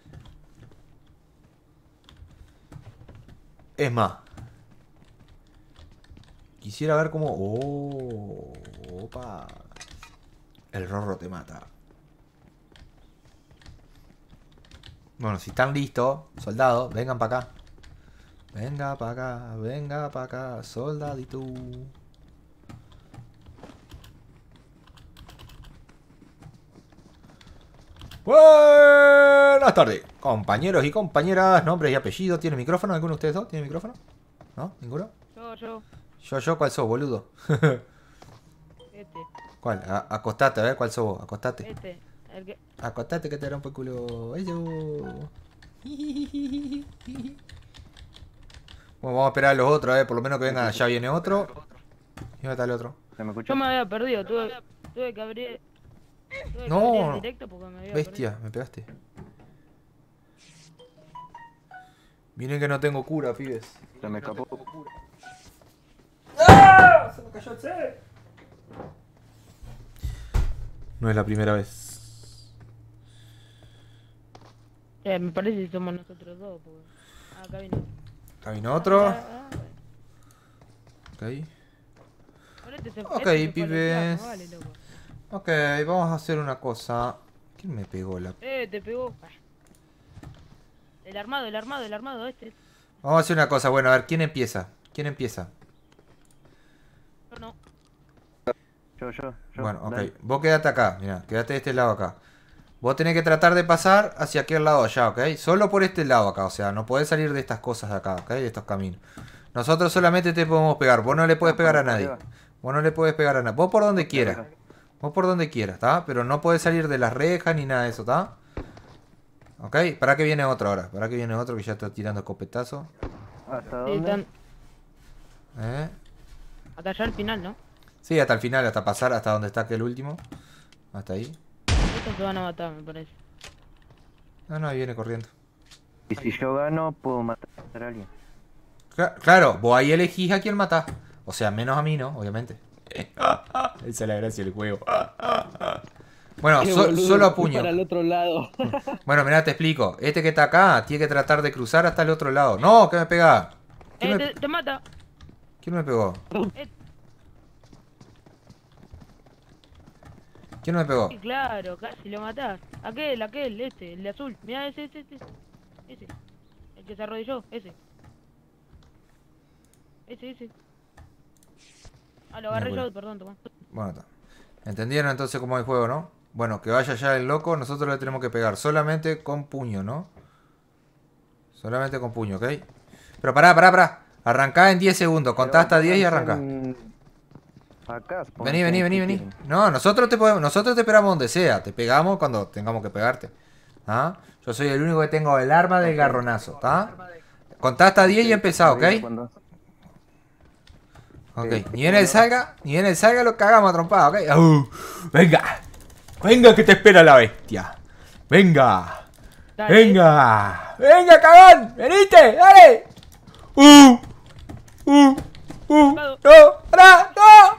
Es más. Quisiera ver cómo... Oh, opa. El Rorro te mata. Bueno, si están listos, soldados, vengan para acá. Venga para acá, venga para acá, soldadito. Buenas tardes, compañeros y compañeras, nombres y apellidos. ¿Tiene micrófono? ¿Alguno de ustedes dos? ¿Tiene micrófono? ¿No? ¿Ninguno? Yo, yo, Yo, yo, ¿cuál sos, boludo? este, ¿Cuál? A- acostate, a ver, ¿cuál sos vos? Acostate. este, el que... Acostate que te rompo el culo. Ay, yo. Bueno, vamos a esperar a los otros, a ver, por lo menos que vengan. Ya viene otro. ¿Y dónde está el otro? ¿Se me escucha? Yo me había perdido, tuve, tuve que abrir... Tuve que No. abrir el directo porque me había Bestia, me pegaste. Miren que no tengo cura, pibes. Se me escapó. ¡Ah! Se me cayó el set. No es la primera vez. perdido. Eh, me parece que somos nosotros dos, porque... Ah, acá vino. Acá vino otro. Ah, ah, ah, bueno. Ok. Pero este se- Ok, este se fue a pibes. los planos, vale, loco. Ok, vamos a hacer una cosa. ¿Quién me pegó la...? Eh, te pegó. Ah. El armado, el armado, el armado, este. Vamos a hacer una cosa. Bueno, a ver, ¿quién empieza? ¿Quién empieza? Yo no. Yo, yo, yo. Bueno, ok. dale. Vos quedate acá, mira, quedate de este lado acá. Vos tenés que tratar de pasar hacia aquel lado allá, ¿ok? Solo por este lado acá, o sea, no podés salir de estas cosas de acá, ¿ok? De estos caminos. Nosotros solamente te podemos pegar, vos no le podés pegar a nadie. Vos no le podés pegar a nadie. Vos por donde quieras. Vos por donde quieras, ¿está? Pero no podés salir de las rejas ni nada de eso, ¿está? Ok, para que viene otro ahora. Para que viene otro que ya está tirando escopetazo. ¿Hasta Sí, dónde? están ¿Eh? hasta allá al final, ¿no? Sí, hasta el final, hasta pasar, hasta donde está aquel último. Hasta ahí. Estos se van a matar, me parece. No, no, ahí viene corriendo. Y si yo gano, puedo matar a alguien. Cla- Claro, vos ahí elegís a quién matás. O sea, menos a mí, ¿no? Obviamente. Esa es la gracia del juego. Bueno, Qué so- boludo, solo a fui puño. Para el otro lado. Bueno, mirá, te explico. Este que está acá tiene que tratar de cruzar hasta el otro lado. No, que me pega. ¿Quién Eh, me, te, te mata. quién me pegó? Eh, ¿Quién me pegó? sí, claro, casi lo matás. Aquel, aquel, este, el de azul. Mirá ese, ese, ese. Ese. El que se arrodilló, ese. Ese, ese. Ah, lo agarré Mira, yo, perdón, toma. Bueno, está. ¿Entendieron entonces cómo es el juego, no? Bueno, que vaya ya el loco, nosotros le tenemos que pegar solamente con puño, ¿no? Solamente con puño, ¿ok? Pero pará, pará, pará. Arrancá en diez segundos, contá hasta diez y arrancá. Acá, Vení, vení, vení, vení. No, nosotros te podemos, nosotros te esperamos donde sea. Te pegamos cuando tengamos que pegarte. ¿Ah? Yo soy el único que tengo el arma del garronazo, ¿está? Contá hasta diez y empezá, ¿ok? Cuando- Ok, Ok. ni en el salga, ni en el salga lo cagamos a trompada, ¿ok? Uh, venga, venga que te espera la bestia. Venga, Dale. venga, venga, cagón, venite, dale. Uh, uh, uh, no, pará, no,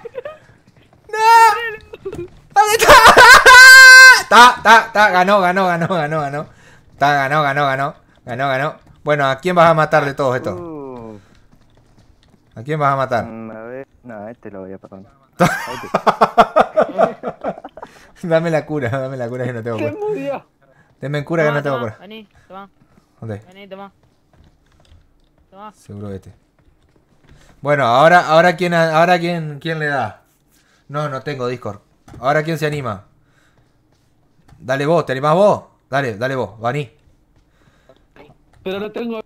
no. ¿Dónde está? Está, está, está, ganó, ganó, ganó, ganó, ganó. Está, ganó, ganó, ganó, ganó, ganó. Bueno, ¿a quién vas a matar de todos estos? Uh, ¿A quién vas a matar? mm, a ver, no, este lo voy a perdonar. Dame la cura, dame la cura que no tengo Se cura. murió. Deme cura que Tomá, no tengo tomá, cura. Vení, toma, ¿Dónde? vení, toma. Toma. Seguro este. Bueno, ahora, ahora quién, ahora quién, quién le da. No, no tengo Discord. Ahora quién se anima. Dale vos, ¿te animás vos? Dale, dale vos, vení. Pero no tengo.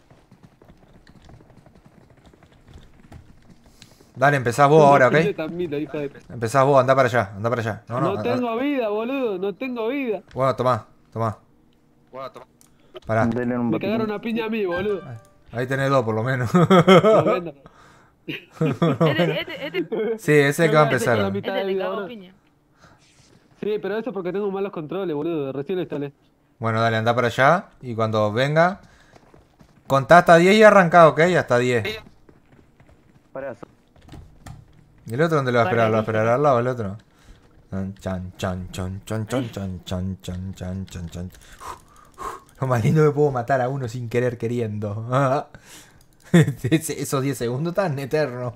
Dale, empezás vos ahora, ¿ok? Yo también, hijo de- Empezás vos, anda para allá, anda para allá. No, No, no, anda- tengo vida, boludo. No tengo vida. Bueno, tomá, tomá. Pará, Denle un Me botiquín. cagaron una piña a mí, boludo. ahí tenés dos por lo menos. Lo vendo. Este, este, este, Sí, ese es el que va a Ese con la empezar. mitad este de le vida, cagó boludo. piña. Sí, pero eso porque tengo malos controles, boludo. Recién lo instalé. Bueno, dale, anda para allá. Y cuando venga, contá hasta diez y arrancá, ¿ok? Hasta diez. Pará, so- ¿Y el otro dónde lo va a esperar? Vale, ¿Lo va a listo. esperar al lado el otro? Chan, chan, chan, chan, chan, chan, chan, chan, chan, chan, chan, chan. Lo más lindo que puedo matar a uno sin querer queriendo. Ese- Esos diez segundos tan eternos.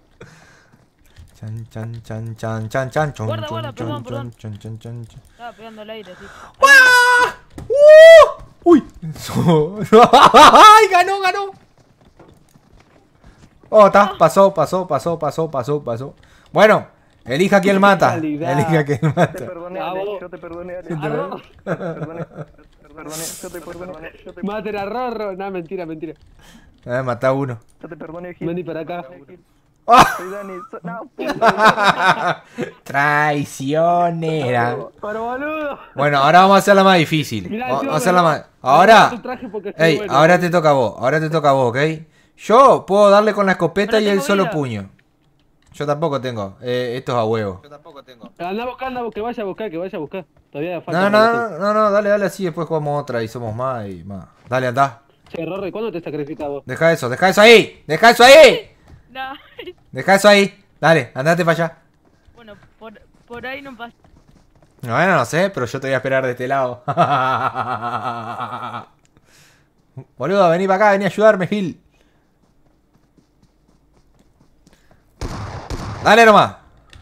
Chan, chan, chan, chan, chan, chan, chon, Guarda, chon, guarda, perdón, chon, perdón. chon, chon, chon, chon. Estaba pegando al aire, así. ¡Ah! ¡Uh! ¡Uy! ¡Ay, ganó, ganó! Oh, está, pasó, pasó, pasó, pasó, pasó, pasó. Bueno, elija quién mata. calidad. Elija quién Te mata. perdoné, Ah, Ale, vos. yo te perdoné, Ale. te Yo perdoné. te perdoné, te perdoné, yo te perdoné, yo te- Maten a Rorro. No, mentira, mentira. Eh, matá a uno. yo te perdoné, Gil. Vení para acá. ¡Ah! Soy Dani, so- no, puta. Traicionera. Pero boludo. Bueno, ahora vamos a hacerla más difícil. Mirá, Vamos encima a hacerla me- más. me Ahora. tu traje porque estoy Ey, bueno. ahora te toca a vos. Ahora te toca a vos, ¿ok? Yo puedo darle con la escopeta Pero y él tengo solo vida. puño. Yo tampoco tengo. Eh, esto es a huevo. Anda a buscar, anda a buscar, que vaya a buscar, que vaya a buscar. Todavía falta. No, para no, hacer. no, no, no, dale, dale así. Después jugamos otra y somos más y más. Dale, anda. Che, Rorro, ¿y cuándo te sacrificas vos? Deja eso, deja eso ahí. Deja eso ahí. No. Deja eso ahí. Dale, andate para allá. Bueno, por, por ahí no pasa. Bueno, no sé, pero yo te voy a esperar de este lado. Boludo, vení para acá, vení a ayudarme, Gil. Dale nomás.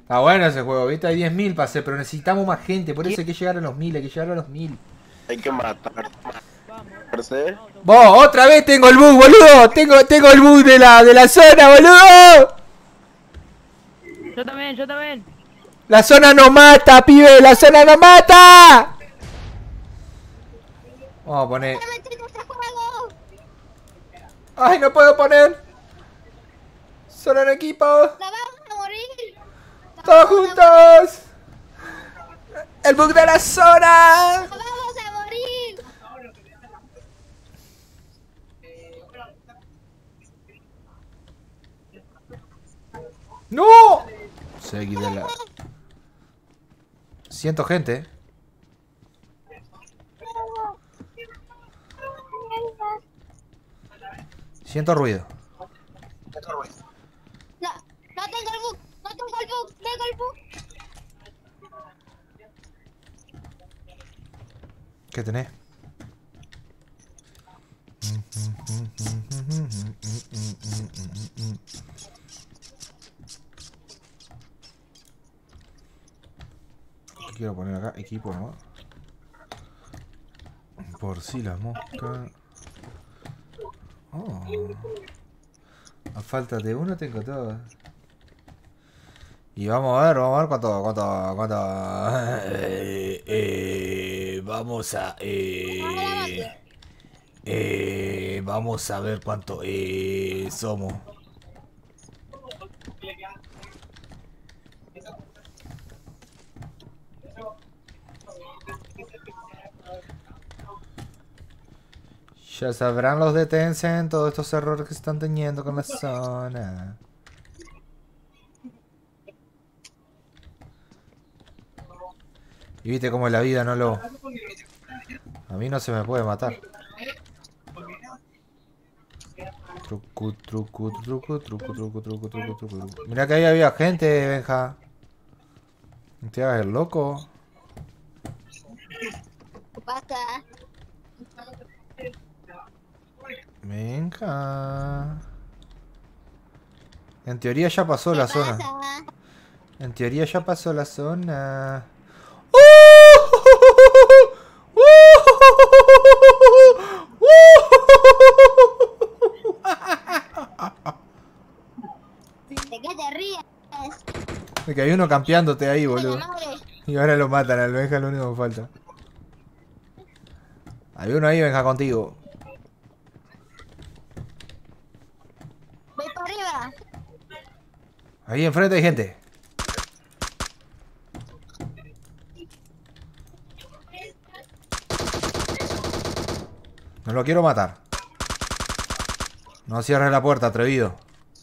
Está bueno ese juego, ¿viste? Hay diez mil para hacer, pero necesitamos más gente. Por eso hay que llegar a los mil, hay que llegar a los mil. Hay que matar. Vamos. ¡Vos! ¡Otra vez tengo el bug, boludo! Tengo, tengo el bug de la, de la zona, boludo. Yo también, yo también. La zona no mata, pibe, la zona no mata. Vamos a poner... ¡Ay, no puedo poner! ¡Solo en equipo! ¡La vamos a morir! ¡Todos juntos! ¡El bug de la zona! ¡La vamos a morir! ¡No! Seguí de la... Siento gente. Siento ruido. No, no tengo el bug, no tengo el bug, tengo el bug. ¿Qué tenés? ¿Qué quiero poner acá? Equipo nomás. Por si las moscas. Oh. A falta de uno tengo todo. Y vamos a ver, vamos a ver cuánto, cuánto, cuánto. Eh, eh, vamos a, eh, eh, vamos a ver cuánto eh, somos. Ya sabrán los de Tencent todos estos errores que están teniendo con la zona. Y viste como la vida no lo... A mí no se me puede matar. Truco, truco, truco, truco, truco, truco, truco, truco. Mirá que ahí había gente, Benja. No te hagas el loco. ¿Qué pasa? Venga. En teoría ya pasó la zona. En teoría ya pasó la zona. ¿De qué te ríes? De que hay uno campeándote ahí, boludo. Y ahora lo matan, al Benja es lo único que falta. Hay uno ahí, Benja, contigo. Voy para arriba. Ahí enfrente hay gente. No lo quiero matar. No cierres la puerta, atrevido.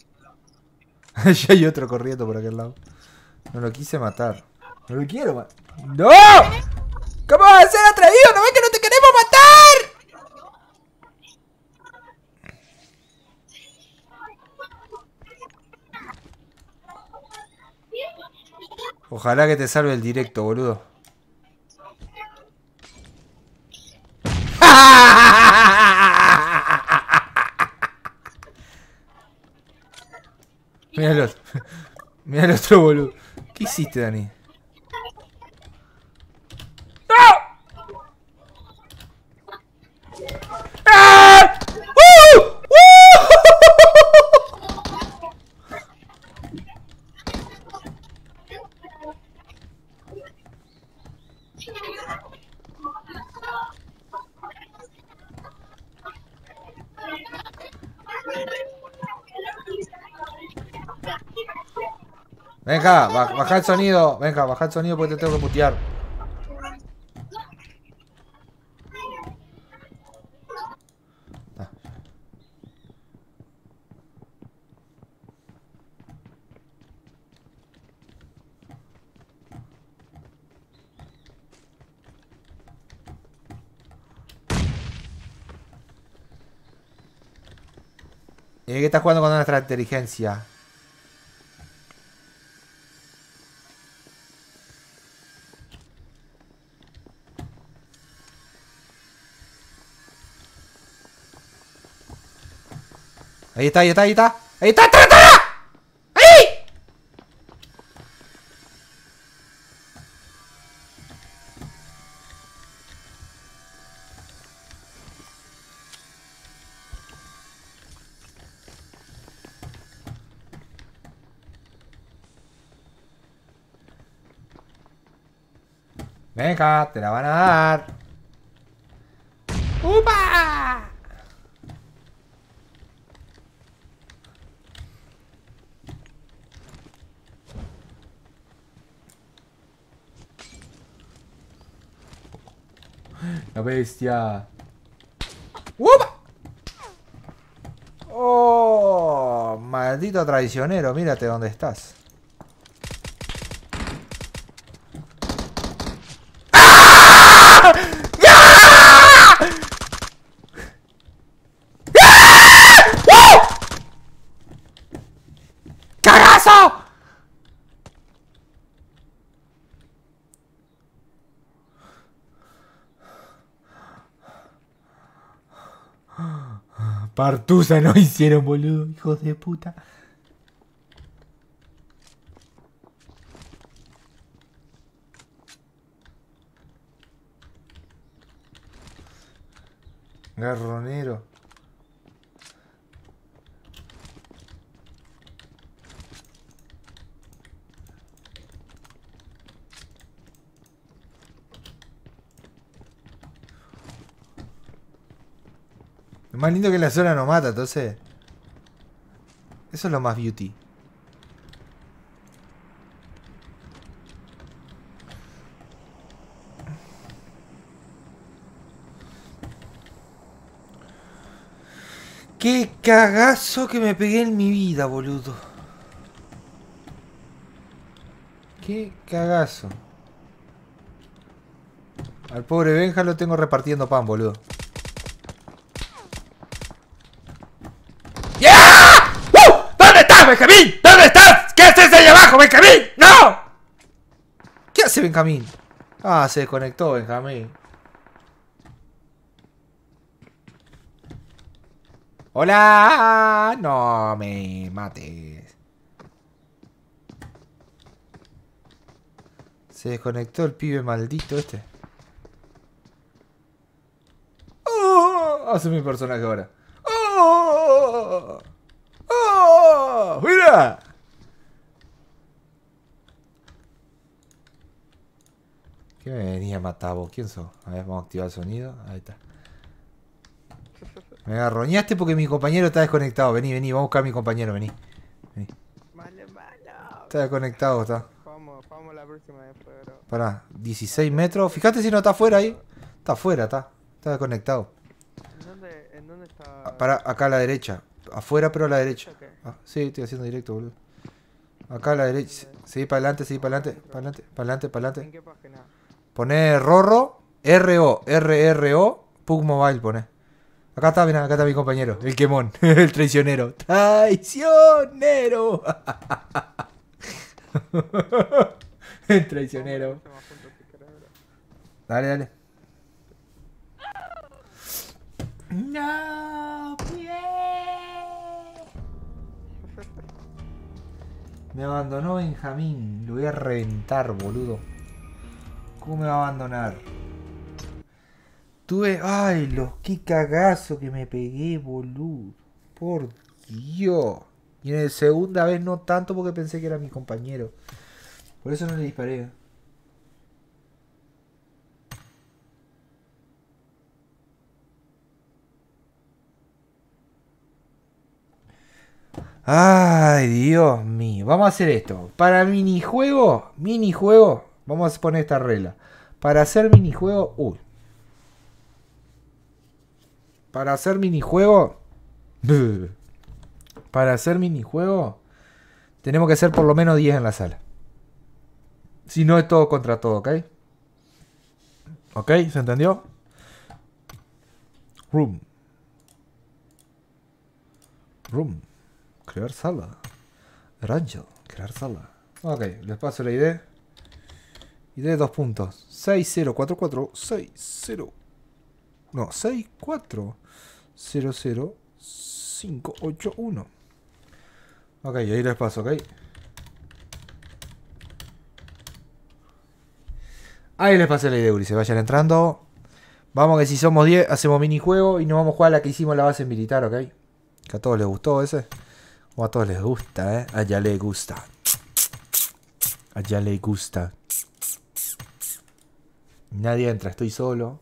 Ya hay otro corriendo por aquel lado. No lo quise matar. No lo quiero matar. ¡No! ¿Cómo vas a ser atrevido? ¿No ves que no te queremos matar? Ojalá que te salve el directo, boludo. Mira el otro. Mira el otro, boludo. ¿Qué hiciste, Dani? ¡Ah! ¡Uh! ¡Uh! Venga, ba baja el sonido. Venga, baja el sonido porque te tengo que putear. Ah. ¿Y qué estás jugando con nuestra inteligencia? Ahí está, ahí está, ahí está. ¡Ahí está! ¡Está, está, está! ¡Ahí! Venga, te la van a dar. ¡Upa! La bestia. ¡Upa! ¡Oh! Maldito traicionero, mírate dónde estás. ¡Ah! ¡Ah! ¡Ah! ¡Uh! ¡Cagazo! Partusa no hicieron, boludo, hijos de puta. Garronero. Lo más lindo que la zona no mata, entonces. Eso es lo más beauty. Qué cagazo que me pegué en mi vida, boludo. Qué cagazo. Al pobre Benja lo tengo repartiendo pan, boludo. ¡Yeah! ¡Uh! ¿Dónde estás, Benjamín? ¿Dónde estás? ¿Qué haces ahí abajo, Benjamín? ¡No! ¿Qué hace Benjamín? Ah, se desconectó Benjamín. ¡Hola! No me mates. Se desconectó el pibe maldito este. ¡Oh! Hace mi personaje ahora. ¡Oh! ¡Oh! ¡Mira! ¿Qué me venía a matar vos? ¿Quién sos? A ver, vamos a activar el sonido. Ahí está. Me agarroñaste porque mi compañero está desconectado. Vení, vení, vamos a buscar a mi compañero, vení. Vení. Vale, malo. Está desconectado, está. Vamos, vamos la próxima vez, pero... Pará, dieciséis metros. Fíjate si no está afuera ahí. Está afuera, está. Está desconectado. ¿En dónde, en dónde está? Pará, acá a la derecha. Afuera, pero a la derecha. Okay. Ah, sí, estoy haciendo directo, boludo. Acá a la derecha. Seguí para adelante, seguí para adelante. Para adelante, para adelante, para ¿En adelante. qué página? Poné Rorro. R O R R O. Pug Mobile, poné. Acá está, mirá, acá está mi compañero. El quemón. El traicionero. ¡Traicionero! El traicionero. Dale, dale. No, me abandonó Benjamín. Lo voy a reventar, boludo. ¿Cómo me va a abandonar? Tuve... Ay, los... Qué cagazo que me pegué, boludo. Por Dios. Y en la segunda vez no tanto porque pensé que era mi compañero. Por eso no le disparé. Ay, Dios mío. Vamos a hacer esto. Para minijuego, minijuego, vamos a poner esta regla. Para hacer minijuego... Uy. Para hacer minijuego... Para hacer minijuego... Tenemos que ser por lo menos diez en la sala. Si no es todo contra todo, ¿ok? ¿Ok? ¿Se entendió? Room. Room. Crear sala. Rancho. Crear sala. Ok, les paso la idea. Idea dos puntos. seis cero cuatro cuatro seis cero. No, seis cuatro cero cero cinco ocho uno. Ok, ahí les paso, ok. Ahí les pasé la idea, Uri. Se vayan entrando. Vamos que si somos diez, hacemos minijuego y nos vamos a jugar a la que hicimos la base militar, ok. Que a todos les gustó ese. O a todos les gusta, eh. A ella le gusta. A ella le gusta. Nadie entra, estoy solo.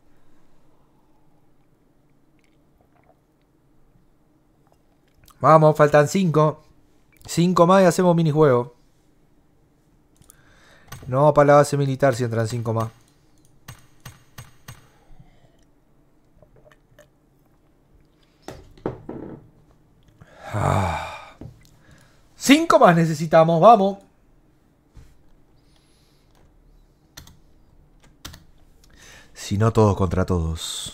Vamos, faltan cinco. cinco más y hacemos minijuego. No, para la base militar si entran cinco más. Ah. cinco más necesitamos, vamos. Si no, todos contra todos.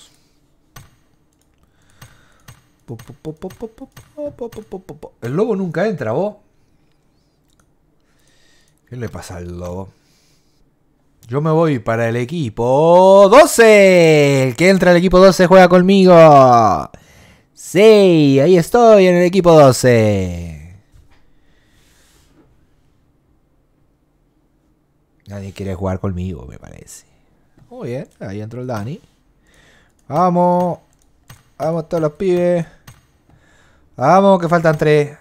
El lobo nunca entra, vos. ¿Qué le pasa al lobo? Yo me voy para el equipo doce. El que entra al equipo doce juega conmigo. Sí, ahí estoy en el equipo doce. Nadie quiere jugar conmigo, me parece. Muy bien, ahí entró el Dani. Vamos. Vamos todos los pibes. Vamos, que faltan tres.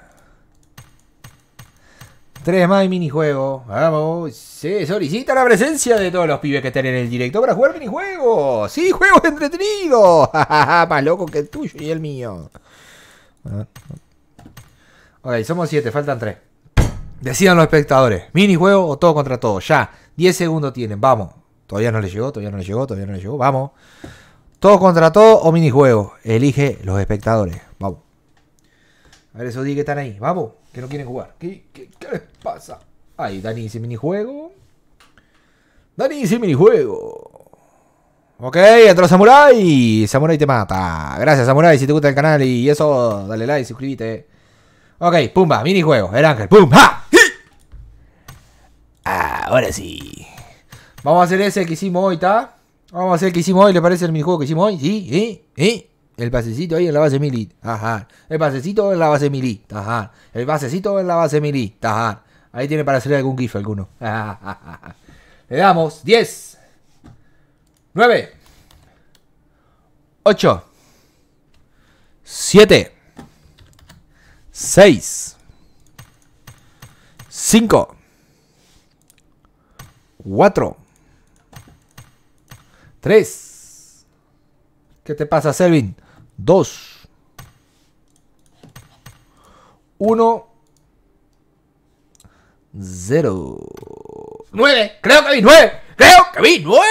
Tres más y minijuego. Vamos. Se solicita la presencia de todos los pibes que están en el directo para jugar minijuegos. Sí, juegos entretenidos. Más loco que el tuyo y el mío. Ok, somos siete, faltan tres. Decidan los espectadores. Minijuego o todo contra todo. Ya. diez segundos tienen. Vamos. Todavía no le llegó, todavía no le llegó, todavía no le llegó. Vamos. Todo contra todo o minijuego. Elige los espectadores. Vamos. A ver esos diez que están ahí. Vamos. Que no quieren jugar. ¿Qué, qué, qué les pasa? Ay, Dani dice minijuego. Dani dice minijuego. Ok, entró Samurai. Samurai te mata. Gracias, Samurai. Si te gusta el canal y eso, dale like, suscríbete. Ok, pumba, minijuego. El ángel. Pum. ¡Ja! Ah, ahora sí. Vamos a hacer ese que hicimos hoy, ¿está? Vamos a hacer el que hicimos hoy. ¿Le parece el minijuego que hicimos hoy? Sí, sí, sí. El pasecito ahí en la base mili. Ajá. El pasecito en la base mili. Ajá. El pasecito en la base mili. Ajá. Ahí tiene para hacer algún gif alguno. Ajá. Le damos diez, nueve, ocho, siete, seis, cinco, cuatro, tres. ¿Qué te pasa, Selvin? dos, uno, cero. nueve. Creo que vi nueve. Creo que vi nueve.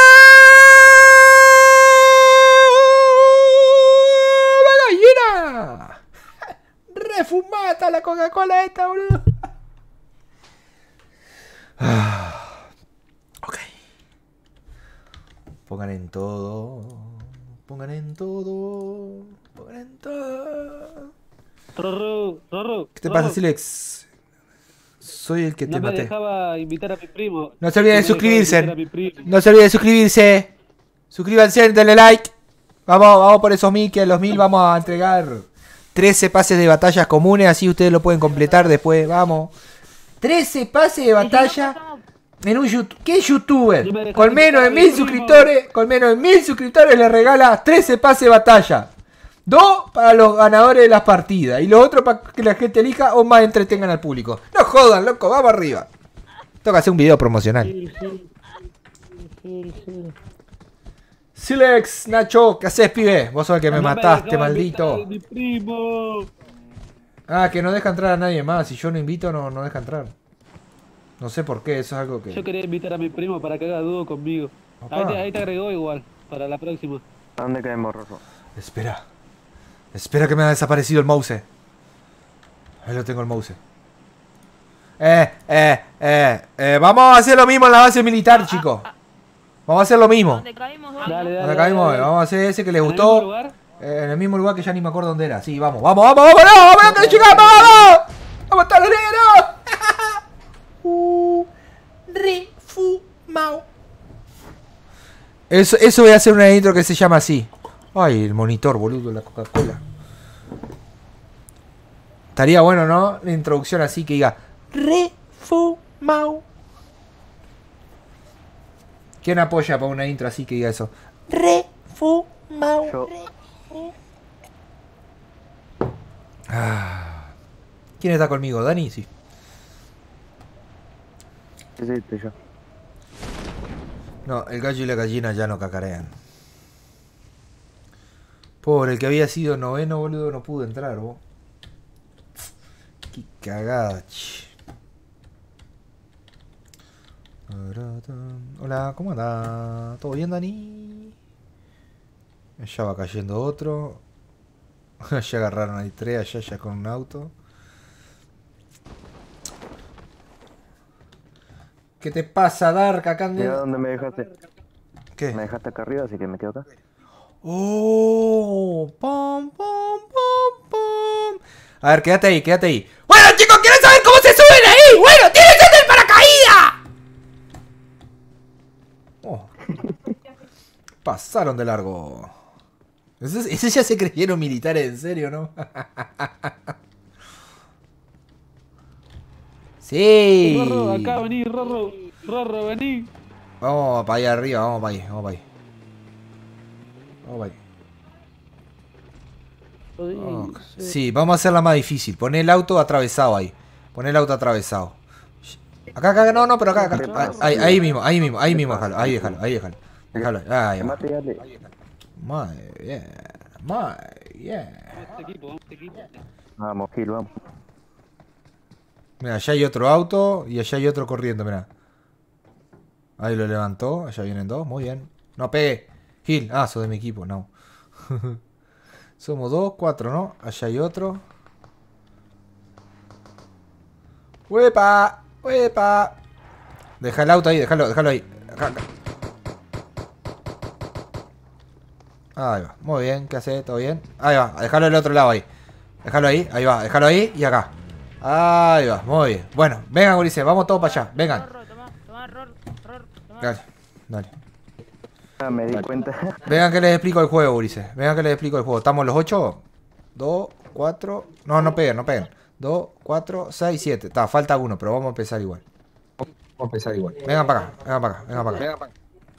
¡Gallina! Refumata la Coca-Cola esta, boludo. Ok. Pongan en todo. Pongan en todo. Pongan en todo. Rorro, Rorro. ¿Qué te pasa, Silex? Soy el que te No me maté. dejaba invitar a mi primo. No se olviden de No me dejaba suscribirse. invitar a mi primo. No se olviden de suscribirse. Suscríbanse, denle like. Vamos, vamos por esos mil, que a los mil vamos a entregar trece pases de batallas comunes. Así ustedes lo pueden completar después. Vamos. trece pases de batalla en un YouTube. ¿Qué youtuber? Con menos de mil suscriptores. Con menos de mil suscriptores le regala trece pases de batalla. Dos para los ganadores de las partidas. Y los otros para que la gente elija o más entretengan al público. No jodan, loco, vamos arriba. Toca hacer un video promocional. Silex, Nacho, ¿qué haces, pibe? Vos sos el que me No mataste, dejaba maldito. invitar a mi primo. Ah, que no deja entrar a nadie más. Si yo no invito, no, no deja entrar. No sé por qué, eso es algo que... Yo quería invitar a mi primo para que haga dúo conmigo. Papá. Ahí te, ahí te agregó igual, para la próxima. ¿A dónde caemos, Rorro? Espera. Espera que me ha desaparecido el mouse. Ahí lo tengo el mouse. Eh, eh, eh, eh. Vamos a hacer lo mismo en la base militar, chicos. Vamos a hacer lo mismo. ¿Dónde caímos, vamos? Dale, dale. Donde caímos, dale. vamos a hacer ese que les ¿En el gustó. mismo lugar? Eh, en el mismo lugar que ya ni me acuerdo dónde era. Sí, vamos, vamos, vamos, vamos, vamos, vamos, que le llegamos, vamos. Vamos a estar los negros. uh, refumao. Eso, eso voy a hacer una intro que se llama así. Ay, el monitor, boludo, la Coca-Cola. Estaría bueno, ¿no? La introducción así que diga refumao. ¿Quién apoya para una intro así que diga eso? Refumao. Yo. Ah. ¿Quién está conmigo? ¿Dani? Sí. Sí, sí, estoy yo. No, el gallo y la gallina ya no cacarean. Pobre, el que había sido noveno, boludo, no pudo entrar, vos. Qué cagada, che. Hola, ¿cómo anda? ¿Todo bien, Dani? Ya va cayendo otro. Ya agarraron ahí tres allá ya con un auto. ¿Qué te pasa, Dark? Acá en... Mira dónde me dejaste. ¿Qué? Me dejaste acá arriba, así que me quedo acá. Oh, pom, pom, pom, pom. A ver, quédate ahí, quédate ahí. Bueno, chicos, ¿quieren saber cómo se suben ahí? Bueno, tienen que hacer paracaídas. Oh. Pasaron de largo. Esos, esos ya se creyeron militares, en serio, ¿no? Sí. Rorro, acá vení, Rorro. Rorro, vení. Vamos para allá arriba, vamos para ahí, vamos para ahí. Vamos para ahí. Oh, sí, vamos a hacerla más difícil. Poné el auto atravesado ahí. Poné el auto atravesado. Acá, acá, no, no, pero acá, acá. Ahí, ahí mismo, ahí mismo, ahí mismo, déjalo, ahí déjalo, ahí déjalo. Déjalo, ahí va. Muy bien, muy bien. Vamos, Gil, vamos. Mira, allá hay otro auto y allá hay otro corriendo, mira. Ahí lo levantó, allá vienen dos, muy bien. No pegue. Gil, ah, sos de mi equipo, no. Somos dos, cuatro, ¿no? Allá hay otro. ¡Huepa! ¡Huepa! Deja el auto ahí, déjalo, déjalo ahí. Acá, acá. Ahí va, muy bien, ¿qué hace? ¿Todo bien? Ahí va, déjalo del otro lado ahí. Déjalo ahí, ahí va, déjalo ahí y acá. Ahí va, muy bien. Bueno, vengan, Ulises, vamos todos para allá, vengan. Dale, dale. Ah, me di cuenta. Vengan que les explico el juego, Ulises. Vengan que les explico el juego. ¿Estamos los ocho? dos, cuatro. No, no peguen, no peguen. dos, cuatro, seis, siete. Está, falta uno, pero vamos a empezar igual. Vamos a empezar igual. Vengan para acá, vengan para acá, vengan para acá. Vengan para acá.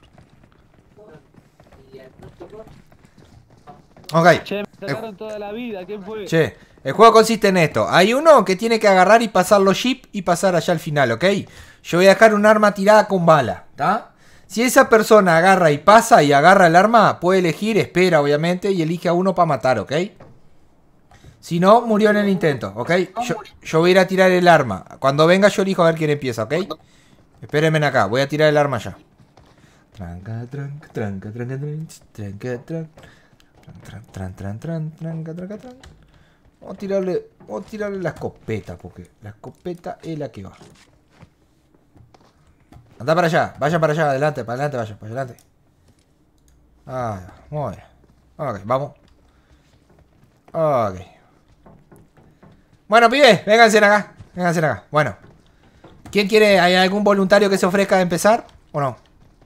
Ok. Che, me sacaron toda la vida, ¿quién fue? Che, el juego consiste en esto. Hay uno que tiene que agarrar y pasar los jeep y pasar allá al final, ¿ok? Yo voy a dejar un arma tirada con bala, ¿está? Si esa persona agarra y pasa y agarra el arma, puede elegir, espera obviamente, y elige a uno para matar, ¿ok? Si no, murió en el intento, ¿ok? Yo, yo voy a ir a tirar el arma. Cuando venga yo elijo a ver quién empieza, ¿ok? Espérenme acá, voy a tirar el arma ya. Tranca, tranca, tranca, tranca, tranca, tranca. Tran, tran, tran, tran, tranca, tranca, tran. Vamos a tirarle, vamos a tirarle la escopeta, porque la escopeta es la que va. Anda para allá, vaya para allá, adelante, para adelante, vaya, para adelante. Ah, muy bien. Ok, vamos. Ok. Bueno, pibes, vénganse acá. Vénganse acá. Bueno. ¿Quién quiere? ¿Hay algún voluntario que se ofrezca a empezar? ¿O no?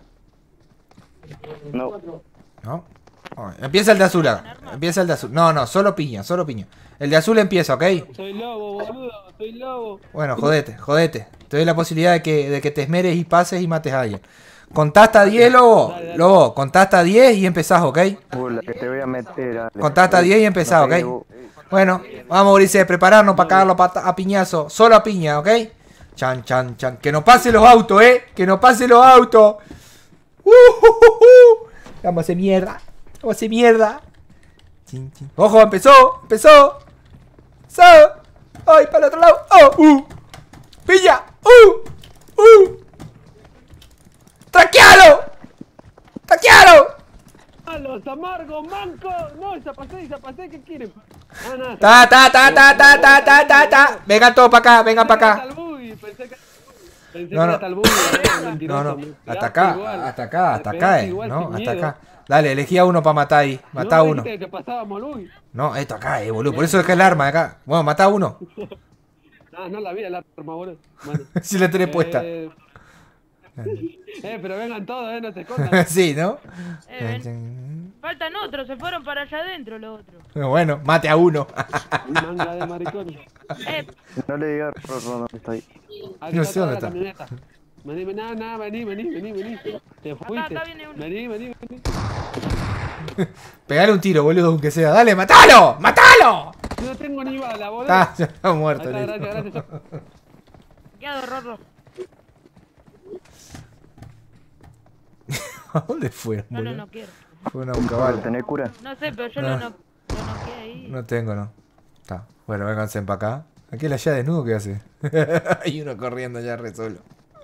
No. ¿No? Okay. Empieza el de azul acá. Empieza el de azul. No, no, solo piña, solo piña. El de azul empieza, ¿ok? Soy lobo, boludo, soy lobo. Bueno, jodete, jodete. Te doy la posibilidad de que, de que te esmeres y pases y mates a alguien. Contá hasta diez, Lobo. Dale, dale. Lobo, contá hasta diez y empezás, ¿ok? Uh, la que te voy a meter. Dale. Contá hasta diez y empezás, No, ¿ok? Bueno, vamos, Ulises, prepararnos para cagarlo a, a piñazo. Solo a piña, ¿ok? Chan, chan, chan. Que no pasen los autos, ¿eh? Que no pasen los autos. Uh, uh, uh, uh. Vamos a hacer mierda. Vamos a hacer mierda. Chin, chin. Ojo, empezó, empezó. So. Ay, para el otro lado. Oh, uh. Pilla. Uh. Uh. ¡Traquealo! ¡Traquealo! ¡Malos, amargos, mancos! No, esa pasé, esa pasé, ¿qué quieren? Ah, nada. Ta, ta, ta, ta, ta, ta, ta, ta, ta. Vengan todos para acá, vengan para acá. Pensé que pensé No, que no. era Talbuy, era mentiroso, No, no, me hasta pegaste acá, igual. hasta acá, Me hasta acá, pegaste eh. igual, No, sin hasta miedo. acá. Dale, elegí a uno para matar ahí. Matá a No, uno. dijiste que pasábamos, Luis. No, esto acá, eh, boludo. Por eso dejé el arma acá. Bueno, matá a uno. No, no la vi el arma, boludo. Bueno. Si la tenés puesta. Eh, eh, pero vengan todos, eh, no se escondan. Sí, ¿no? Eh, ven. Faltan otros, se fueron para allá adentro los otros. Bueno, mate a uno. Manga de maricones. Eh, No le digas Rorro dónde está ahí. Aquí No está sé toda dónde la está. camioneta. Vení, vení, nada, nada, vení, vení, vení, vení. Te fuiste. acá viene uno. Vení, vení, vení. Pegale un tiro, boludo, aunque sea. Dale, matalo, matalo. No tengo ni bala, boludo. Está, ya está muerto. Ahí está, listo. gracias, gracias. quedado Rorro. ¿A dónde fueron, No, no, boludo? no quiero. Fueron a buscar balas. ¿Tenés cura? No sé, pero yo No. lo no, lo noqueé ahí. No tengo, no. Está. Bueno, vénganse para acá. Aquel allá desnudo, ¿qué hace? Hay uno corriendo ya re solo.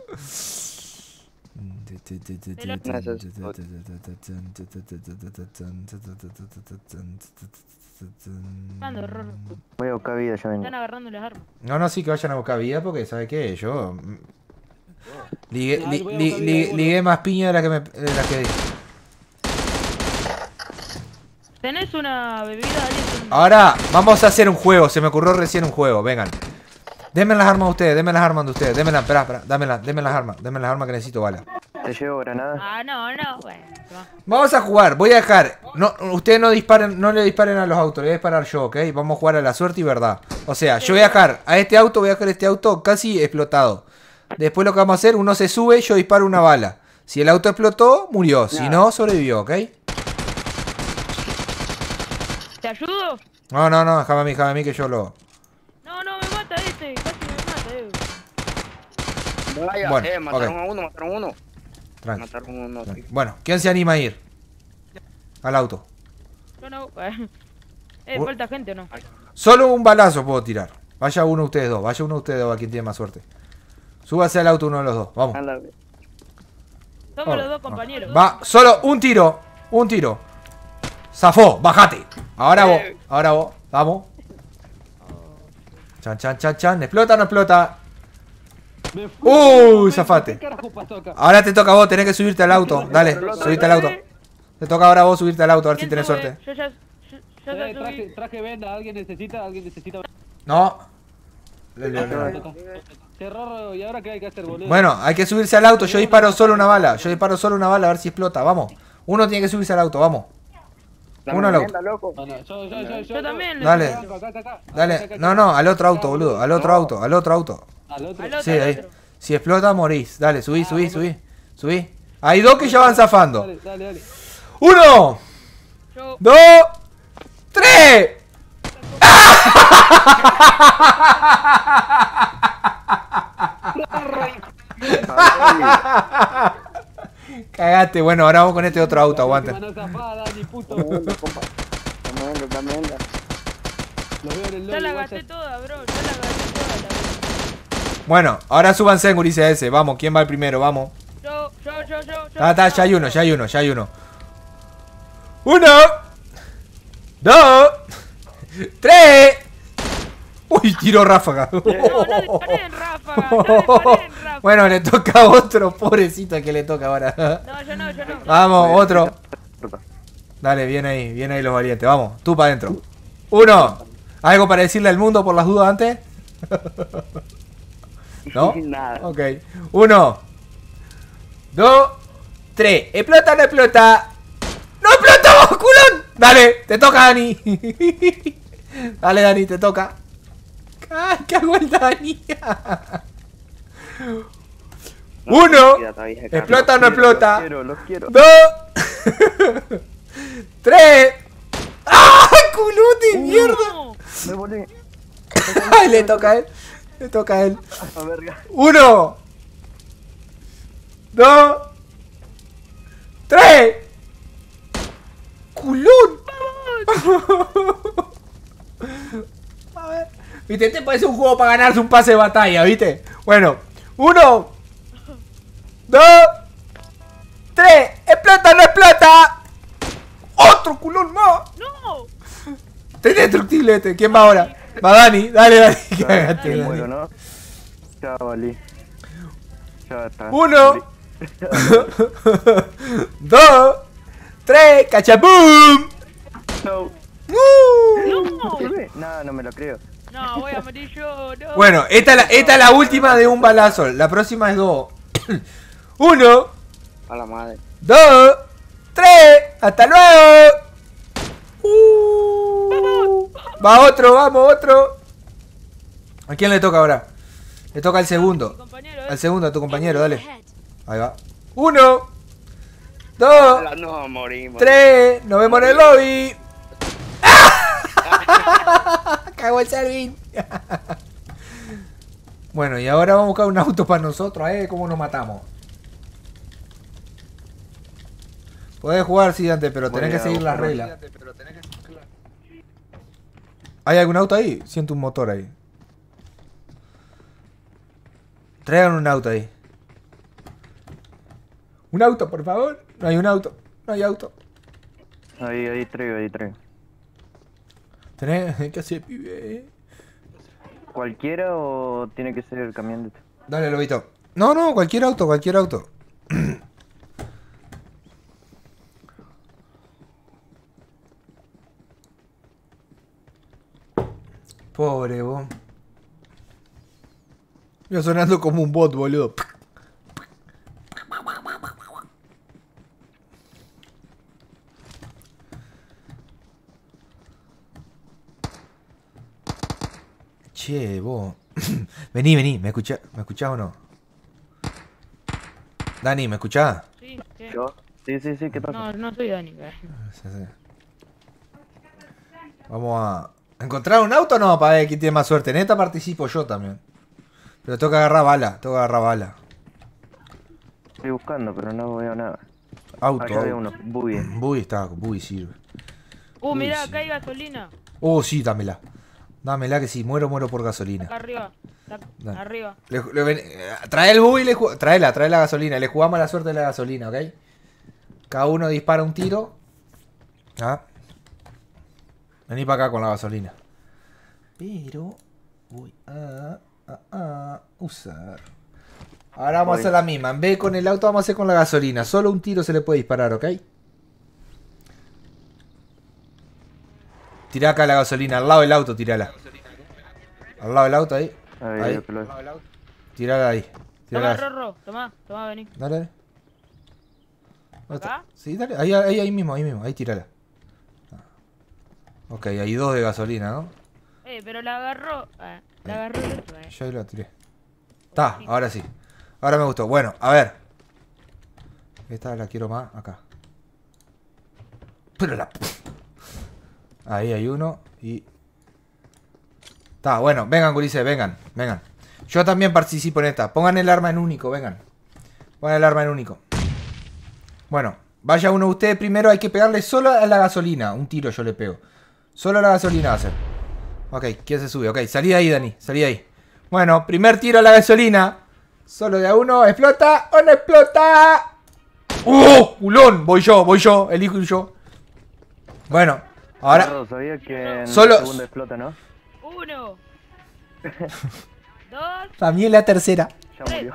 Ando, Rorro. Voy a buscar vida, ya vengo. Están agarrando las armas. No, no, sí que vayan a buscar vida porque, ¿sabe qué? Yo. mm, Ligué, Ah, li- yo voy a li- buscar vida, li- seguro. ligué más piña de la que me. De la que di. ¿Tenés una bebida? ¿Alguien? Ahora, vamos a hacer un juego. Se me ocurrió recién un juego. Vengan. Denme las armas de ustedes, denme las armas de ustedes. Denme las, espera, espera. Dámelas, denme las armas. Denme las armas que necesito balas. ¿Te llevo granada? Ah, no, no, bueno. toma. Vamos a jugar, voy a dejar. No, ustedes no disparen, no le disparen a los autos, le voy a disparar yo, ¿ok? Vamos a jugar a la suerte y verdad. O sea, yo voy a dejar a este auto, voy a dejar este auto casi explotado. Después lo que vamos a hacer, uno se sube, yo disparo una bala. Si el auto explotó, murió. Si no, sobrevivió, ¿ok? ¿Te ayudo? No, no, no, déjame a mí, déjame a mí que yo lo. No, no, me mata este. Casi me mata, eh. Vaya, Bueno, eh, mataron ok. a uno, mataron a uno. Tranqui, Mataron a uno. tranqui. Bueno, ¿quién se anima a ir? Al auto. Yo no. Eh, Uh. falta gente o no. Solo un balazo puedo tirar. Vaya uno de ustedes dos, vaya uno de ustedes dos a quien tiene más suerte. Súbase al auto uno de los dos, vamos. A la vez. Somos Oh, los dos oh. compañeros. Va, solo un tiro. Un tiro. Zafó, bajate. Ahora vos, ahora vos. Vamos. Chan, chan, chan, chan. ¿Explota o no explota? Me fui, Uy, ¿qué zafate. carajo pasó acá? Ahora te toca a vos, tenés que subirte al auto. Dale, subirte al auto. Te toca ahora a vos subirte al auto, a ver si ¿Quién tenés sube? suerte. Yo ya, yo, yo Eh, ya traje, subí. traje venda, alguien necesita, alguien necesita. No. Le- le- le- Qué raro, ¿y ahora qué hay que hacer, boludo? Bueno, hay que subirse al auto. Yo disparo solo una bala. Yo disparo solo una bala a ver si explota. Vamos. Uno tiene que subirse al auto, vamos. Dame Uno al auto. venda, loco. No, no, yo, yo, yo, Yo también. Dale. Acá, acá, acá, acá, Dale. acá, No, acá. no, al otro auto, boludo. Al otro auto, al otro auto. Al otro. Al otro, Sí, al ahí. otro. Si explota, morís. Dale, subí, subí, subí. Subí. Hay dos que ya van zafando. Dale, dale, dale. Uno, Yo. dos, tres. Cagaste. Bueno, ahora vamos con este otro auto. Aguanten. Mano zafada, ni puto. Dame venda, compa. Dame venda, dame venda. Lo veo en el Ya lobby, la guacha. gasté toda, bro. Ya la gasté toda. La... Bueno, ahora súbanse en Gurice ese. Vamos, ¿quién va el primero? Vamos. Yo, yo, yo, yo. yo. Ah, está, ya hay uno, ya hay uno, ya hay uno. Uno, dos, tres. Uy, tiro ráfaga. No, no disparé en ráfaga. No disparé en ráfaga. Bueno, le toca a otro, pobrecito que le toca ahora. No, yo no, yo no. Vamos, otro. Dale, bien ahí, bien ahí los valientes. Vamos, tú para adentro. Uno. ¿Algo para decirle al mundo por las dudas antes? ¿No? Nada. Ok. Uno. Dos. Tres. ¿Explota o no explota? ¡No explotó, culón! Dale, te toca, Dani. Dale, Dani, te toca. ¡Ay, qué hago el Dani! Uno. ¿Explota o no explota? Los quiero, los quiero. Dos. Tres. ¡Ah, culote, mierda! No. Me volé. Ay, le toca a él. Le toca a él. A verga. Uno. Dos. Tres. ¡Culón! A ver. Viste, este parece un juego para ganarse un pase de batalla, ¿viste? Bueno. Uno. Dos. Tres. ¡Explota, no explota! ¡Otro culón más! No. Está indestructible este. ¿Quién va ahora? Va Dani. Dale, Dani. Cágate, Me Dani. muero, ¿no? Ya valí. Ya está. Uno. Dos. Tres. ¡Cachapum! No. ¡Uh! ¿Sirve? No, no me lo creo. No, voy a morir yo. No. Bueno, esta es, la, esta es la última de un balazo. La próxima es dos. Uno. A la madre. Dos. Tres. ¡Hasta luego! Uh. Va otro, vamos, otro. ¿A quién le toca ahora? Le toca al segundo. Compañero, Al eh. segundo, a tu compañero, dale. Ahí va. Uno. Dos. No, morimos. Tres. Nos vemos en el lobby. Cagó el Selvin. Bueno, y ahora vamos a buscar un auto para nosotros. A ver cómo nos matamos. Podés jugar, sí, antes, pero tenés Voy que a seguir las buscar- reglas. ¿Hay algún auto ahí? Siento un motor ahí. Traigan un auto ahí. Un auto, por favor. No hay un auto. No hay auto. Ahí, ahí traigo, ahí traigo. Tenés que hacer, pibe. ¿Cualquiera o tiene que ser el camión de... Dale, lobito. No, no, cualquier auto, cualquier auto. Pobre vos. Yo sonando como un bot, boludo. Che, vos. Vení, vení, ¿me escuchás? ¿Me escuchás o no? Dani, ¿me escuchás? Sí, ¿qué? ¿Yo? Sí, sí, sí, ¿qué pasa? No, no soy Dani, güey. Sí, sí. Vamos a encontrar un auto, no, para ver quién tiene más suerte. En esta participo yo también. Pero tengo que agarrar bala, tengo que agarrar bala. Estoy buscando, pero no veo nada. Auto. Acá veo auto. uno, Buggy. Buggy está, Buggy sirve. Uh, Uy, mirá, sí. acá hay gasolina. Oh, sí, dámela. Dámela que si muero, muero por gasolina. Acá arriba. Acá Dale. arriba. Le, le ven- eh, trae el buggy y le ju- traela, trae la gasolina. Le jugamos a la suerte de la gasolina, ¿ok? Cada uno dispara un tiro. Ah. Vení para acá con la gasolina. Pero voy a, a, a usar. Ahora vamos Voy. a hacer la misma. En vez con el auto, vamos a hacer con la gasolina. Solo un tiro se le puede disparar, ¿ok? Tirá acá la gasolina, al lado del auto, tirala. Al lado del auto, ahí. Ahí, Ahí. yo que lo- Tirala ahí. Tirala Tomá, ahí. Rorro. Tomá, tomá, vení. Dale, dale. ¿Dónde está? ¿Acá? Sí, dale. Ahí, ahí, ahí mismo, ahí mismo. Ahí tirala. Ah. Ok, hay dos de gasolina, ¿no? Eh, pero la agarró. Ah, la agarró el otro, eh. Yo ahí la tiré. Está, ahora sí. Ahora me gustó. Bueno, a ver. Esta la quiero más acá. Pero la... Ahí hay uno y... Está, bueno. Vengan, gurises, vengan. Vengan. Yo también participo en esta. Pongan el arma en único, vengan. Pongan el arma en único. Bueno, vaya uno de ustedes primero. Hay que pegarle solo a la gasolina. Un tiro yo le pego. Solo a la gasolina va a ser. Ok, ¿quién se sube? Ok, salí de ahí, Dani. Salí de ahí. Bueno, primer tiro a la gasolina. Solo de a uno. ¿Explota o no explota? ¡Uh! ¡Culón! Voy yo, voy yo. Elijo yo. Bueno, ahora... Carlos, sabía que en Solo- la segunda explota, ¿no? Uno. Dos. También la tercera. Ya murió.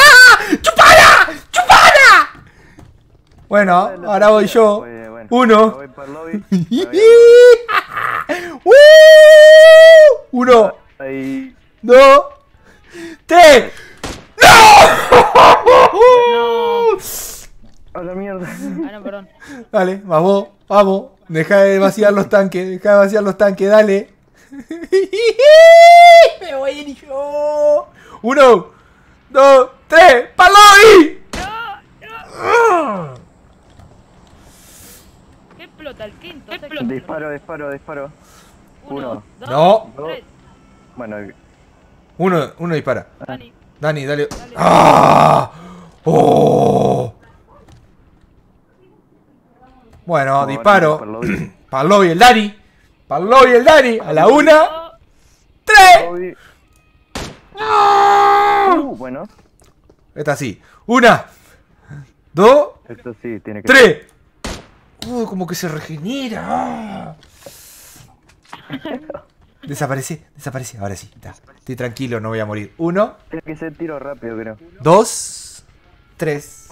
Bueno, La ahora voy tercera yo. fue, bueno, Uno. voy para el lobby. ¡Uh! Uno, Ahí. dos, tres. No. A la mierda. Ah, no, perdón. Dale, vamos, vamos. Deja de vaciar los tanques, deja de vaciar los tanques, dale. Me voy a ir yo. Uno, dos, tres, ¡Paloy! ¿Qué explota el quinto? ¿Qué Disparo, disparo, disparo. Uno. Dos, No. tres. Bueno, Uno, uno dispara. Dani. Dani, dale. ¡Ah! ¡Oh! Bueno, no, disparo. para el lobby. Para el lobby el Dani. Para el lobby el Dani. A la una, Dos. tres. Lobby. Uh, bueno, Esta sí. Una, dos, esto sí tiene que tres. Uh, como que se regenera. Ah. Desaparece, desaparece. Ahora sí. Está. Estoy tranquilo, no voy a morir. Uno, Tiene que ser tiro rápido, creo. dos, tres.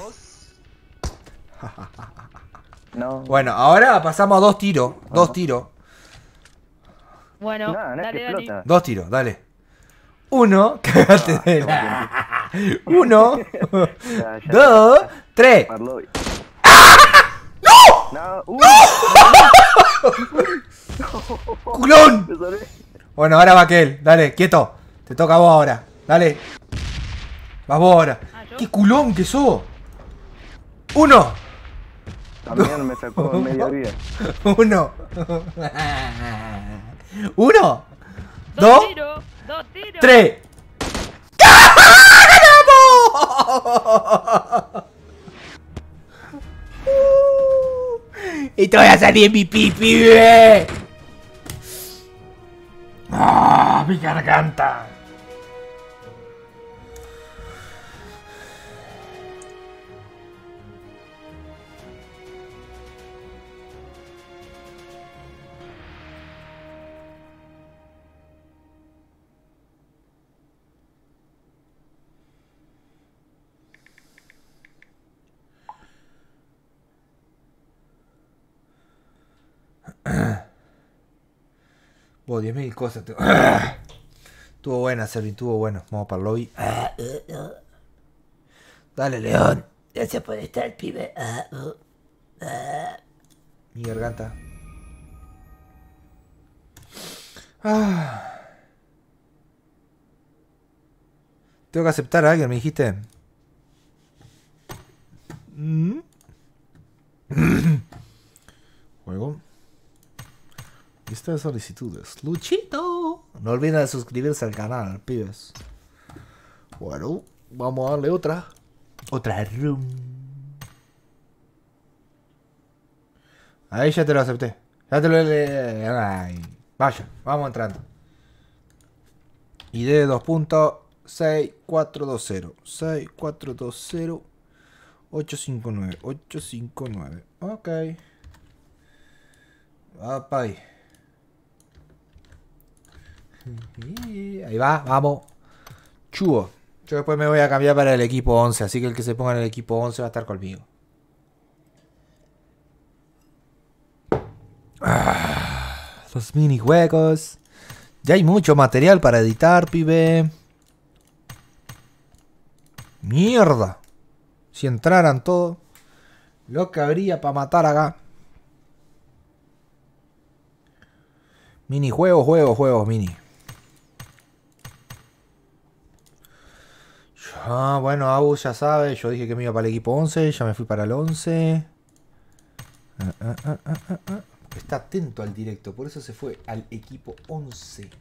No. Bueno, ahora pasamos a dos tiros. Dos tiros. Bueno, No, no es dale, que Dani. explota. Dos tiros, dale. Uno, cagate de la... Uno, Ya, ya. dos, tres. Para el lobby. ¡No! No, uh, ¡Culón! me salvé. Bueno, ahora va aquel. Dale, quieto. Te toca a vos ahora. Dale. Vas vos ahora. Ah, ¿yo? ¡Qué culón que sos! Uno, También me sacó media vida. uno. Uno, Dos dos, tiros. Dos tiros. tres. ¡Ganamos! Y te voy a salir en mi pipi, pibe. ¡Ah! Mi garganta. Oh, diez mil cosas. Estuvo buena, Servin, estuvo bueno. Vamos para el lobby. Dale, León. Gracias por estar, pibe. Mi garganta. Ah. Tengo que aceptar a alguien, me dijiste. ¿Mm? Juego. Lista de solicitudes. Luchito. No olviden de suscribirse al canal, pibes. Bueno, vamos a darle otra. Otra room. Ahí ya te lo acepté. Ya te lo... Ay. Vaya, vamos entrando. I D dos punto seis cuatro dos cero. seis cuatro dos cero. ocho cinco nueve. ocho cinco nueve. Ok. Apa ahí. Ahí va, vamos. Chubo. Yo después me voy a cambiar para el equipo once. Así que el que se ponga en el equipo once va a estar conmigo. Ah, los minijuegos. Ya hay mucho material para editar, pibe. Mierda. Si entraran todos. Lo que habría para matar acá. Minijuegos, juegos, juegos, mini. Ah, bueno, Abu ya sabe. Yo dije que me iba para el equipo once. Ya me fui para el once. Ah, ah, ah, ah, ah, ah. Está atento al directo. Por eso se fue al equipo once.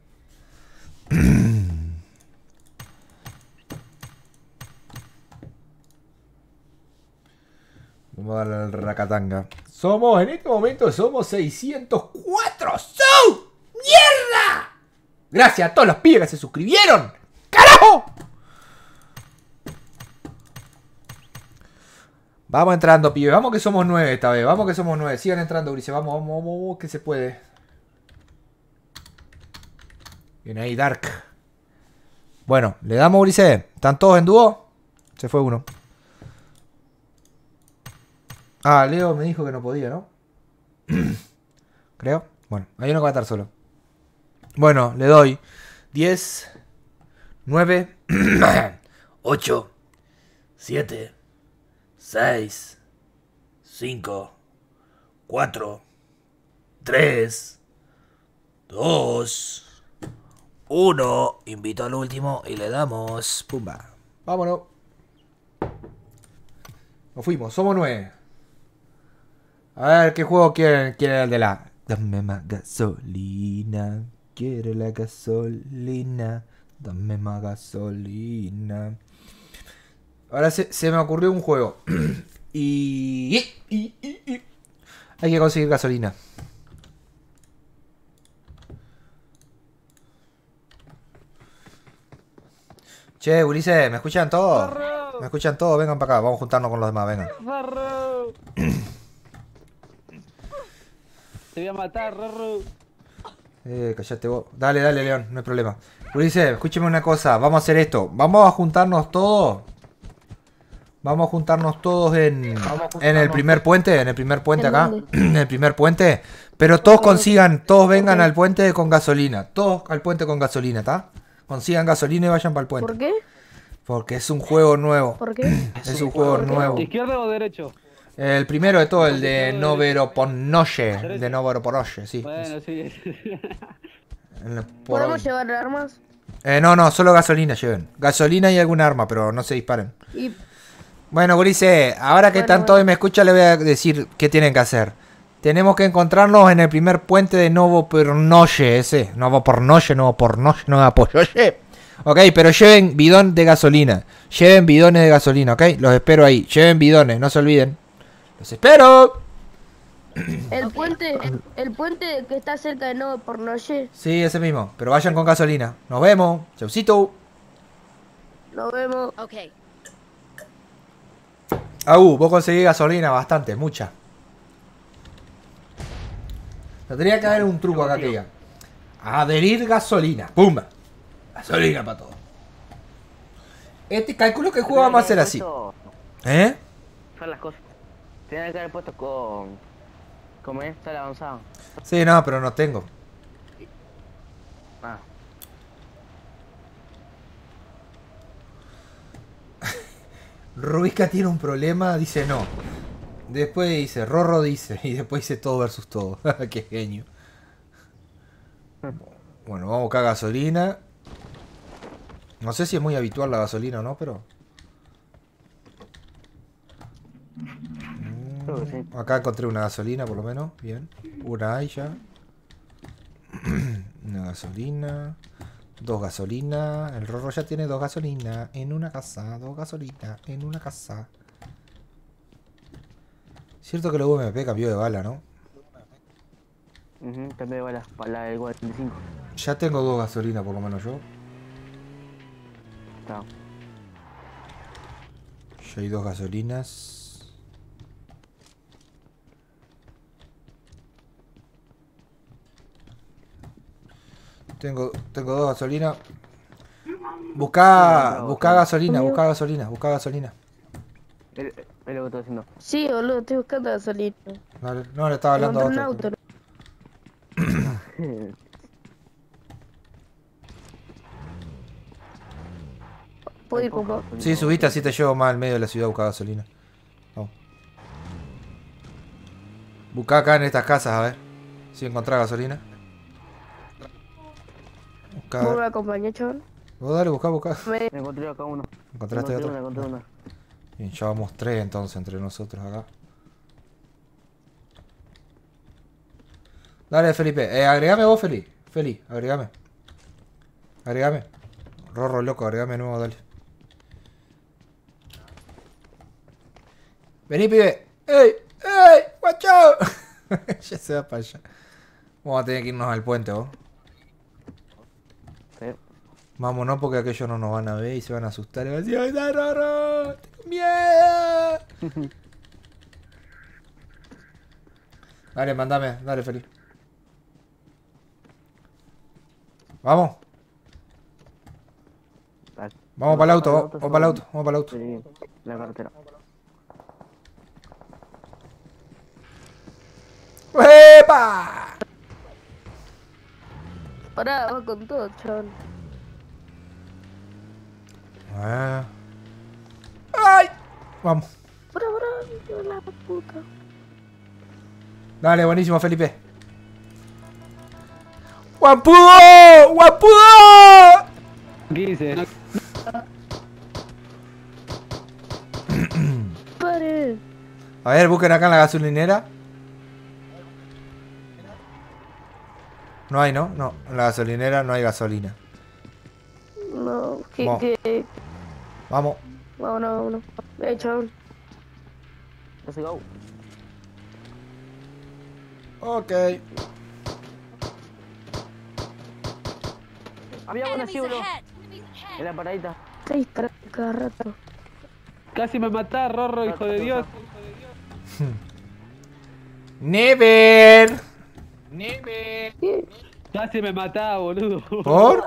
Vamos a darle al racatanga. Somos, en este momento somos seiscientos cuatro. ¡So! ¡Mierda! Gracias a todos los pibes que se suscribieron. ¡Carajo! Vamos entrando, pibe. Vamos que somos nueve esta vez. Vamos que somos nueve. Sigan entrando, Ulises. Vamos, vamos, vamos, vamos, que se puede. Viene ahí, Dark. Bueno, le damos, Ulises. ¿Están todos en dúo? Se fue uno. Ah, Leo me dijo que no podía, ¿no? Creo. Bueno, hay uno que va a estar solo. Bueno, le doy diez, nueve, ocho, siete, seis, cinco, cuatro, tres, dos, uno. Invito al último y le damos. Pumba. Vámonos. Nos fuimos, somos nueve. A ver, ¿qué juego quieren? Quieren el de la... Dame más gasolina. Quiero la gasolina. Dame más gasolina. Ahora se, se me ocurrió un juego. y, y, y, y... Hay que conseguir gasolina. Che, Ulises, ¿me escuchan todos? ¿Me escuchan todos? Vengan para acá, vamos a juntarnos con los demás, vengan. Te voy a matar, Rorro. Eh, callate vos. Dale, dale, León, no hay problema. Ulises, escúcheme una cosa, vamos a hacer esto. Vamos a juntarnos todos. Vamos a juntarnos todos en, en el primer puente, en el primer puente acá. En el primer puente. Pero todos consigan, todos vengan al puente con gasolina. Todos al puente con gasolina, ¿está? Consigan gasolina y vayan para el puente. ¿Por qué? Porque es un juego nuevo. ¿Por qué? Es un juego nuevo. ¿Izquierda o derecho? El primero de todo, el de Noveroponoye. El de Noveroponoye, sí. Bueno, sí. ¿Podemos llevar armas? Eh, no, no, solo gasolina lleven. Gasolina y alguna arma, pero no se disparen. Y... Bueno, Gurice, ahora que bueno, tanto bueno. hoy me escucha, le voy a decir qué tienen que hacer. Tenemos que encontrarnos en el primer puente de Noveroponoye, ese. Noveroponoye, Noveroponoye, Noveroponoye. Ok, pero lleven bidón de gasolina. Lleven bidones de gasolina, ok. Los espero ahí. Lleven bidones, no se olviden. ¡Los espero! El Ok. puente, el puente que está cerca de Nuevo Pornoye. Sí, ese mismo. Pero vayan con gasolina. Nos vemos. Chaucito. Nos vemos. Ok. Aú, vos conseguís gasolina bastante, mucha. Tendría que haber un truco acá que diga. Adherir gasolina. ¡Pumba! Gasolina para todo. Este calculo que el juego vamos a hacer así. ¿Eh? Son las cosas. Tienen que haber puesto con... ¿Cómo es? Sale avanzado. Sí, no, pero no tengo. Ah. Rubisca tiene un problema, dice no. Después dice, Rorro dice. Y después dice todo versus todo. Qué genio. Bueno, vamos a buscar gasolina. No sé si es muy habitual la gasolina o no, pero... Creo que sí. Acá encontré una gasolina por lo menos. Bien. Una hay ya. Una gasolina. Dos gasolinas. El Rorro ya tiene dos gasolinas. En una casa. Dos gasolinas. En una casa. Cierto que la U M P cambió de bala, ¿no? Uh Cambié de balas para la del cuarenta y cinco. Ya tengo dos gasolinas por lo menos yo. Está. Ya hay dos gasolinas. Tengo, tengo dos gasolinas. Busca, busca gasolina, busca gasolina, busca gasolina. Es es lo que estoy haciendo. Sí, boludo, estoy buscando gasolina. Vale, no, le estaba hablando a Encontré un otro. auto. Puedo ir con vos. Sí, subiste, así te llevo más al medio de la ciudad a buscar gasolina. Vamos. Busca acá en estas casas, a ver. Si encontrás gasolina. Busca. ¿Vos me acompañás, chaval? Vos dale, busca, busca. Me... Me encontré acá uno. ¿Encontraste encontré otro? Una, encontré una. Bien, ya vamos tres entonces entre nosotros acá. Dale, Felipe. Eh, agregame vos, Feli. Feli, agregame. Agregame. Rorro loco, agregame nuevo, dale. Vení, pibe. ¡Ey! ¡Ey! ¡Watch out! Ya se va para allá. Vamos a tener que irnos al puente, vos. Sí. Vámonos porque aquellos no nos van a ver y se van a asustar y van a decir, ¡ay, da Rorro! ¡Tengo miedo! Dale, mandame, dale, Felipe. Vamos. Dale. Vamos para el auto, vamos para el auto, vamos para el auto. Sí, la carretera. ¡Epa! Pará, va con todo, chaval. Ah. ¡Ay! Vamos. Pará, pará, hijo de la puta. Dale, buenísimo, Felipe. ¡Guapudo! ¡Guapudo! quince. Pare. A ver, busquen acá en la gasolinera. No hay, ¿no? No, en la gasolinera no hay gasolina. No, que, Vamos. que... Vamos. Vámonos, vámonos. Eh, chaval. Let's go. Ok. Había uno así, Enemies bro. ahead. Enemies ahead. En la paradita. Está disparando cada rato. Casi me matás, Rorro, hijo de Dios. Never. ¿Qué? Casi me matás, boludo. ¿Por?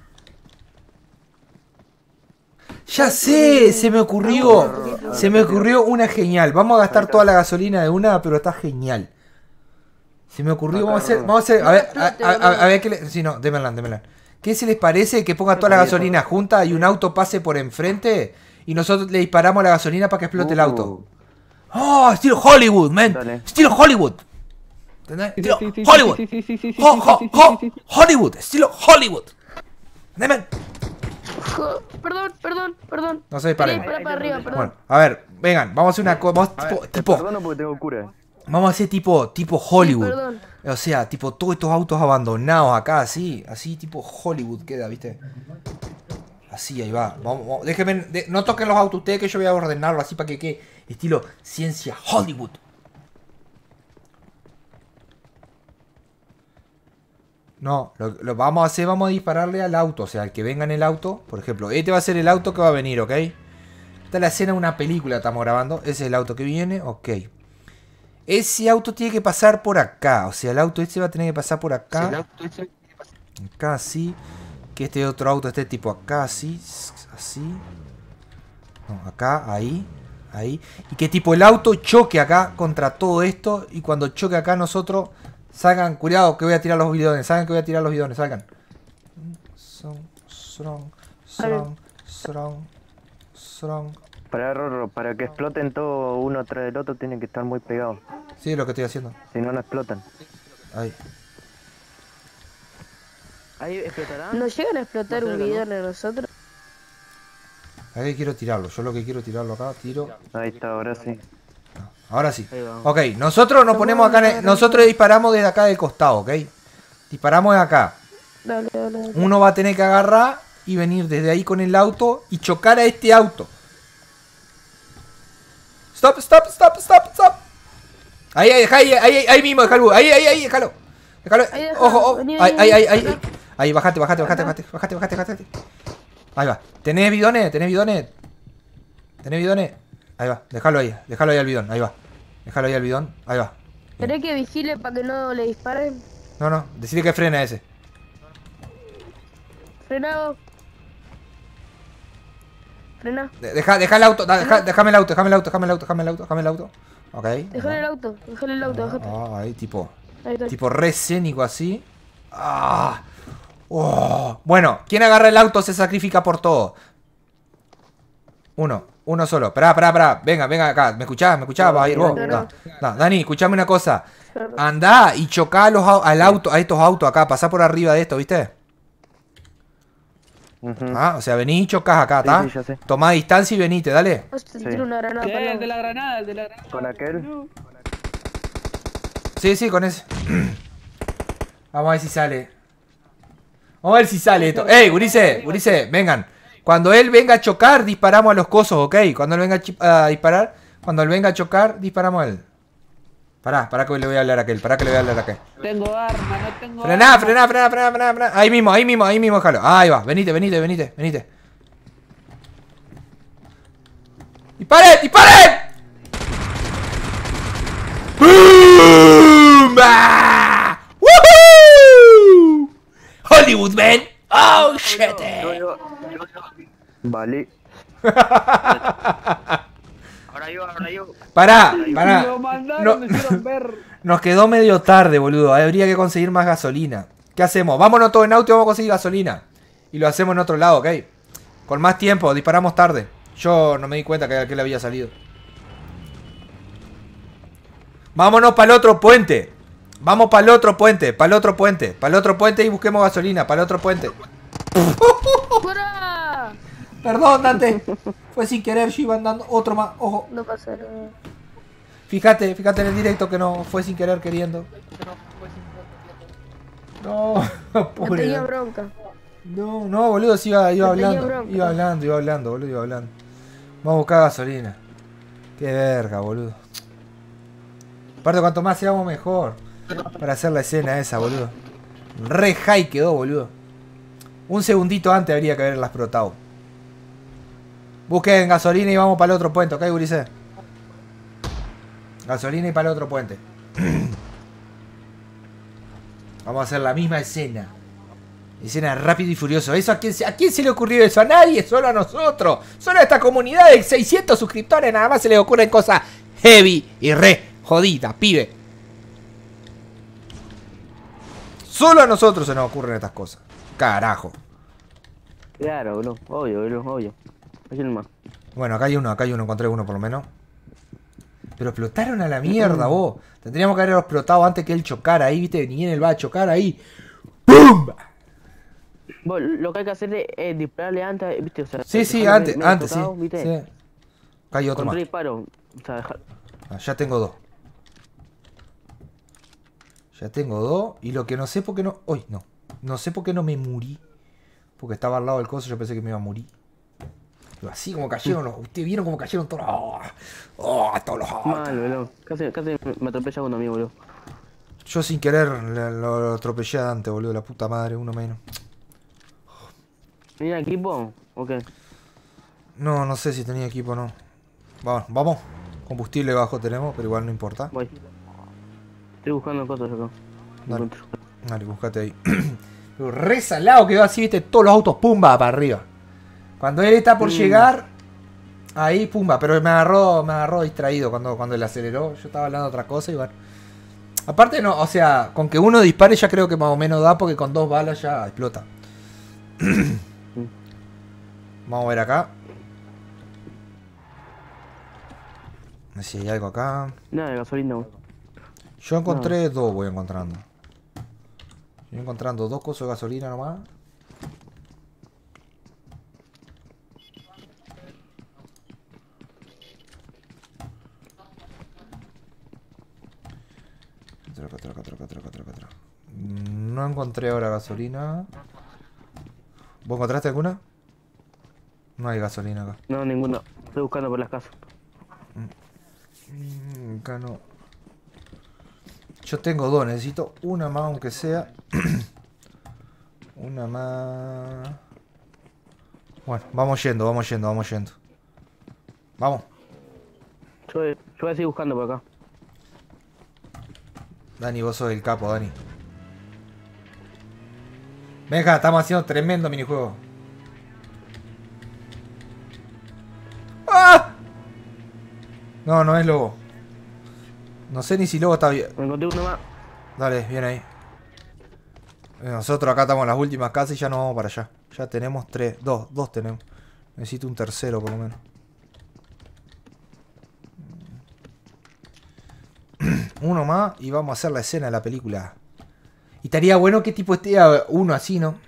Ya sé, se me ocurrió. Se me ocurrió una genial. Vamos a gastar toda la gasolina de una, pero está genial. Se me ocurrió, vamos a hacer, vamos a hacer, a ver, a, a- a- a ver qué le, si no, démela, démela. ¿Qué se les parece que ponga toda la gasolina junta y un auto pase por enfrente y nosotros le disparamos la gasolina para que explote el auto? Oh, estilo Hollywood, man. Dale. Estilo Hollywood. ¿Entendés? Sí, Estilo sí, sí, Hollywood. sí, sí, sí, sí, sí, Ho- sí, ho- sí, sí, ho- sí, sí. Hollywood, estilo Hollywood. ¿Entendés, man? Jo- Perdón, perdón, perdón. No se disparen. Para, para arriba, perdón. Bueno, a ver, vengan, vamos a hacer una cosa, tipo, Te tipo, perdono porque tengo cura. vamos a hacer tipo, tipo Hollywood. perdón. O sea, tipo todos estos autos abandonados acá, así, así tipo Hollywood queda, ¿viste? Así, ahí va. Vamos, vamos. Déjenme, de- no toquen los autos ustedes que yo voy a ordenarlo así para que quede estilo ciencia Hollywood. No, lo, lo vamos a hacer, vamos a dispararle al auto. O sea, al que venga en el auto. Por ejemplo, este va a ser el auto que va a venir, ¿ok? Esta es la escena de una película que estamos grabando. Ese es el auto que viene, ok. Ese auto tiene que pasar por acá. O sea, el auto este va a tener que pasar por acá. Sí, el auto este... Acá así. Que este otro auto esté tipo acá así. Así. No, acá, ahí. Ahí. Y que tipo el auto choque acá contra todo esto. Y cuando choque acá nosotros... Salgan, cuidado que voy a tirar los bidones. Salgan que voy a tirar los bidones, salgan. Strong, strong, strong, strong, strong. Para, Rorro, para que exploten todo uno tras del otro tienen que estar muy pegados. Sí, es lo que estoy haciendo. Si no, no explotan. Ahí. ¿Ahí explotarán? ¿Nos llegan a explotar No sé, un ¿no? bidón a nosotros? Ahí quiero tirarlo. Yo lo que quiero tirarlo acá, tiro. Ahí está, ahora sí. Ahora sí. Ahí vamos. Ok, nosotros nos ponemos acá. En el- nosotros disparamos desde acá del costado, ¿ok? Disparamos de acá. Dale, dale, dale. Uno va a tener que agarrar y venir desde ahí con el auto y chocar a este auto. Stop, stop, stop, stop, stop. Ahí, ahí, ahí, ahí, ahí mismo, déjalo. Ahí, ahí, ahí, déjalo. Déjalo. Ahí, déjalo. Ojo, ojo. Vení, Ahí, vení, ahí, ahí, vení. ahí. Ahí, bajate, bajate, bajate, bajate, bajate, bajate, bajate. Ahí va. ¿Tenés bidones? ¿Tenés bidones? ¿Tenés bidones? Ahí va. Déjalo ahí, déjalo ahí al bidón. Ahí va. Déjalo ahí al bidón. Ahí va. ¿Querés que vigile para que no le disparen? No, no. Decide que frena ese. Frenado. Frena. De- Deja, deja el auto, da- deja, déjame el auto, déjame el auto, déjame el auto, déjame el auto, déjame el auto. Ok. Déjale el auto, déjale el auto, déjate. Ah, ahí tipo, Ahí está. tipo re escénico así. Ah. Oh. Bueno, quien agarra el auto se sacrifica por todo. Uno, uno solo. Pará, pará, pará. Venga, venga acá. ¿Me escuchás? ¿Me escuchás? Vas a ir vos. No, Da. no. Da. Dani, escuchame una cosa. Andá y chocá a los, au- al auto, a estos autos acá. Pasá por arriba de esto, ¿viste? Ujú. Ah, o sea, vení y chocás acá, Sí, ¿está? sí, ya sé. Tomá distancia y venite, dale. Vas a Sí. sentir una granada para ¿Qué? El de el la lado. granada, el de la granada. Con aquel. Sí, sí, con ese. Vamos a ver si sale. Vamos a ver si sale esto. ¡Ey, Gurice! Gurice, vengan. Cuando él venga a chocar, disparamos a los cosos, ¿ok? Cuando él venga a, chi- a disparar, cuando él venga a chocar, disparamos a él. Pará, pará que le voy a hablar a aquel. Pará que le voy a hablar a aquel. Tengo arma, no tengo Frená, arma. frená, frená, frená, frená, frená. Ahí mismo, ahí mismo, ahí mismo, déjalo. Ahí va, venite, venite, venite, venite. ¡Disparen! ¡Disparen! ¡Boom! ¡Ah! ¡Woohoo! ¡Hollywood, man! ¡Oh, shit! Vale. Ahora yo, ahora yo. Pará, pará. Lo mandaron, No, me hicieron ver. nos quedó medio tarde, boludo. Habría que conseguir más gasolina. ¿Qué hacemos? Vámonos todos en auto y vamos a conseguir gasolina. Y lo hacemos en otro lado, ¿ok? Con más tiempo, disparamos tarde. Yo no me di cuenta que aquel había salido. Vámonos para el otro puente. Vamos para el otro puente, para el otro puente, para el otro puente y busquemos gasolina, para el otro puente. ¡Fuera! Perdón, Dante. Fue sin querer, yo iba andando otro más. Ojo. No pasa nada. Fíjate, fíjate en el directo que no fue sin querer queriendo. No, No pobre. tenía bronca. No, no, boludo, sí iba, iba No tenía hablando. bronca. Iba hablando, iba hablando, boludo, iba hablando. Vamos a buscar gasolina. Qué verga, boludo. Aparte, cuanto más seamos mejor. Para hacer la escena esa, boludo. Re high quedó, boludo. Un segundito antes habría que haberla explotado. Busquen gasolina y vamos para el otro puente, ¿ok, Gurice? Gasolina y para el otro puente. Vamos a hacer la misma escena. Escena Rápido y Furioso. ¿Eso a quién, se, a quién se le ocurrió eso? A nadie, solo a nosotros. Solo a esta comunidad de seiscientos suscriptores nada más se le ocurren cosas heavy y re jodidas, pibe. Solo a nosotros se nos ocurren estas cosas. Carajo. Claro, boludo. Obvio, boludo, obvio. Hay uno más. Bueno, acá hay uno, acá hay uno, encontré uno por lo menos. Pero explotaron a la mierda, vos. Tendríamos que haberlo explotado antes que él chocara ahí, viste. Ni bien él va a chocar ahí. ¡Pum! Vos, lo que hay que hacer es, es dispararle antes, ¿viste? O sea, Sí, sí, dejarlo antes, medio antes, sí. tocado, ¿viste? Sí. Acá hay otro Con más. tres disparos. O sea, dejar... Ah, ya tengo dos. Ya tengo dos. Y lo que no sé por qué no... Uy, no. No sé por qué no me morí. Porque estaba al lado del coso, yo pensé que me iba a morir. Pero así como cayeron los... Ustedes vieron como cayeron todos los... Oh, oh, todos los autos. Mal, boludo. Casi, casi me atropella uno a mí, boludo. Yo sin querer le- lo, lo atropellé a Dante, boludo. La puta madre, uno menos. ¿Tenía equipo? ¿O qué? No, no sé si tenía equipo o no. Vamos, vamos. Combustible bajo tenemos, pero igual no importa. Voy. Estoy buscando cosas acá. Dale. Encuentro. Dale, buscate ahí. Pero re salado quedó así, viste, todos los autos pumba para arriba. Cuando él está por Mm. llegar, ahí pumba, pero me agarró, me agarró distraído cuando, cuando él aceleró. Yo estaba hablando de otra cosa y bueno. Aparte no, o sea, con que uno dispare ya creo que más o menos da, porque con dos balas ya explota. Vamos a ver acá. No sé si hay algo acá. Nada de gasolina. güey. Yo encontré dos, voy encontrando. Voy encontrando dos cosas de gasolina nomás. Troca, troca, troca, troca, troca, troca. No encontré ahora gasolina. ¿Vos encontraste alguna? No hay gasolina acá. No, ninguna. Estoy buscando por las casas. Mm, Acá no. Yo tengo dos, necesito una más aunque sea. Una más. Bueno, vamos yendo, vamos yendo, vamos yendo. Vamos. Yo, yo voy a seguir buscando por acá. Dani, vos sos el capo, Dani. Venga, estamos haciendo tremendo minijuego. ¡Ah! No, no es lobo. No sé ni si lobo está bien. Me encontré uno más. Dale, bien ahí. Nosotros acá estamos en las últimas casas y ya nos vamos para allá. Ya tenemos tres, dos, dos tenemos. Necesito un tercero por lo menos. Uno más y vamos a hacer la escena de la película. Y estaría bueno que tipo esté uno así, ¿no?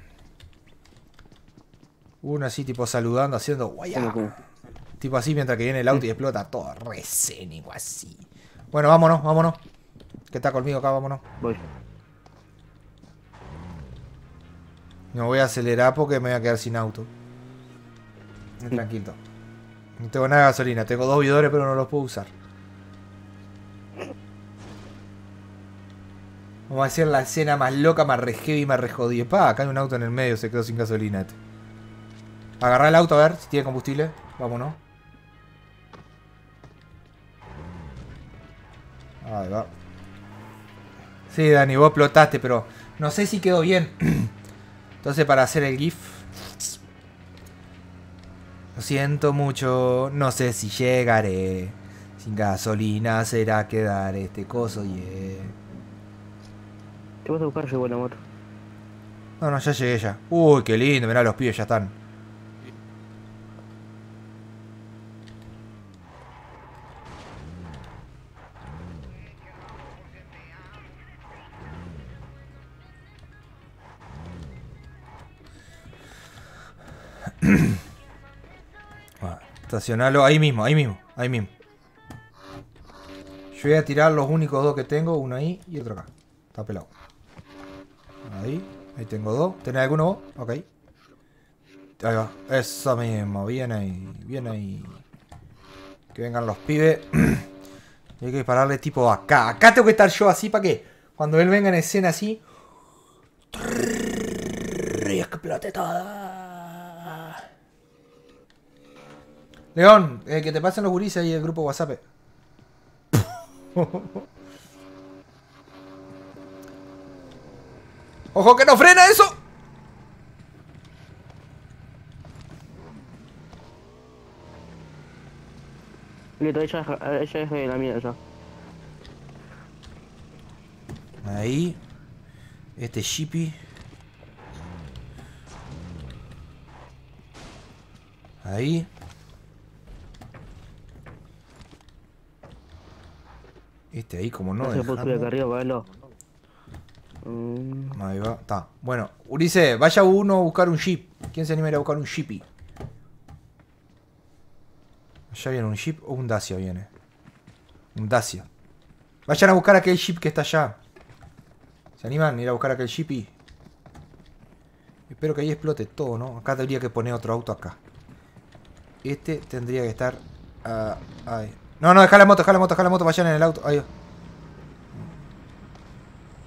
Uno así tipo saludando, haciendo guayá. Tipo así mientras que viene el auto y explota todo re escénico así. Bueno, vámonos, vámonos. Que está conmigo acá, vámonos. Voy. No voy a acelerar porque me voy a quedar sin auto. Tranquilo. No tengo nada de gasolina. Tengo dos bidores pero no los puedo usar. Vamos a hacer la escena más loca, más re heavy, más re jodida. Pa, acá hay un auto en el medio, se quedó sin gasolina este. Agarrá el auto a ver si tiene combustible. Vámonos. Ahí va. Sí, Dani, vos explotaste, pero no sé si quedó bien. Entonces para hacer el GIF. Lo siento mucho, no sé si llegaré. Sin gasolina será quedar este coso y... Yeah. ¿Qué vas a buscar? Llevo la moto. No, no, ya llegué ya. Uy, qué lindo, mirá, los pibes ya están. Estacionalo ahí mismo, ahí mismo, ahí mismo. Yo voy a tirar los únicos dos que tengo, uno ahí y otro acá. Está pelado. Ahí, ahí tengo dos. ¿Tenés alguno vos? Ok. Ahí va, eso mismo, bien ahí, bien ahí. Que vengan los pibes. Y hay que dispararle tipo acá. Acá tengo que estar yo así para que cuando él venga en escena así. Y explote toda. León, eh, que te pasen los gurises ahí del grupo WhatsApp. ¡Ojo que no frena eso! Listo, ella, ella es de la mía ya. Ahí. Este Shippy. Ahí. Este ahí como no, No se puede subir acá arriba para verlo. Mm. Ahí va, está. Bueno, Ulises, vaya uno a buscar un jeep. ¿Quién se anima a ir a buscar un Shippy? ¿Ya viene un jeep o un Dacia viene? Un Dacia. Vayan a buscar aquel jeep que está allá. ¿Se animan a ir a buscar aquel Shippy? Espero que ahí explote todo, ¿no? Acá tendría que poner otro auto acá. Este tendría que estar... Uh, ahí. No, no, deja la moto, deja la moto, deja la moto, vayan en el auto. Ahí va.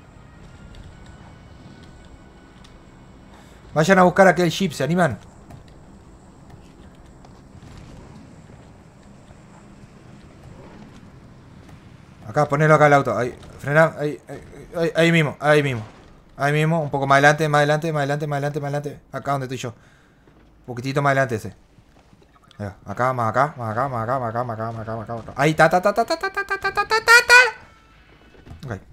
Vayan a buscar aquel jeep, ¿se animan? Acá, ponelo acá el auto. Ahí, frena, ahí, ahí, ahí, ahí mismo, ahí mismo. Ahí mismo, un poco más adelante, más adelante, más adelante, más adelante, más adelante. Acá donde estoy yo. Un poquitito más adelante ese. Ahí va. Acá, más acá, más acá, más acá, más acá, más acá, más acá, más acá, más acá. Ahí, ta, ta, ta, ta, ta, ta, ta, ta, ta, ta, ta, ta. Ok.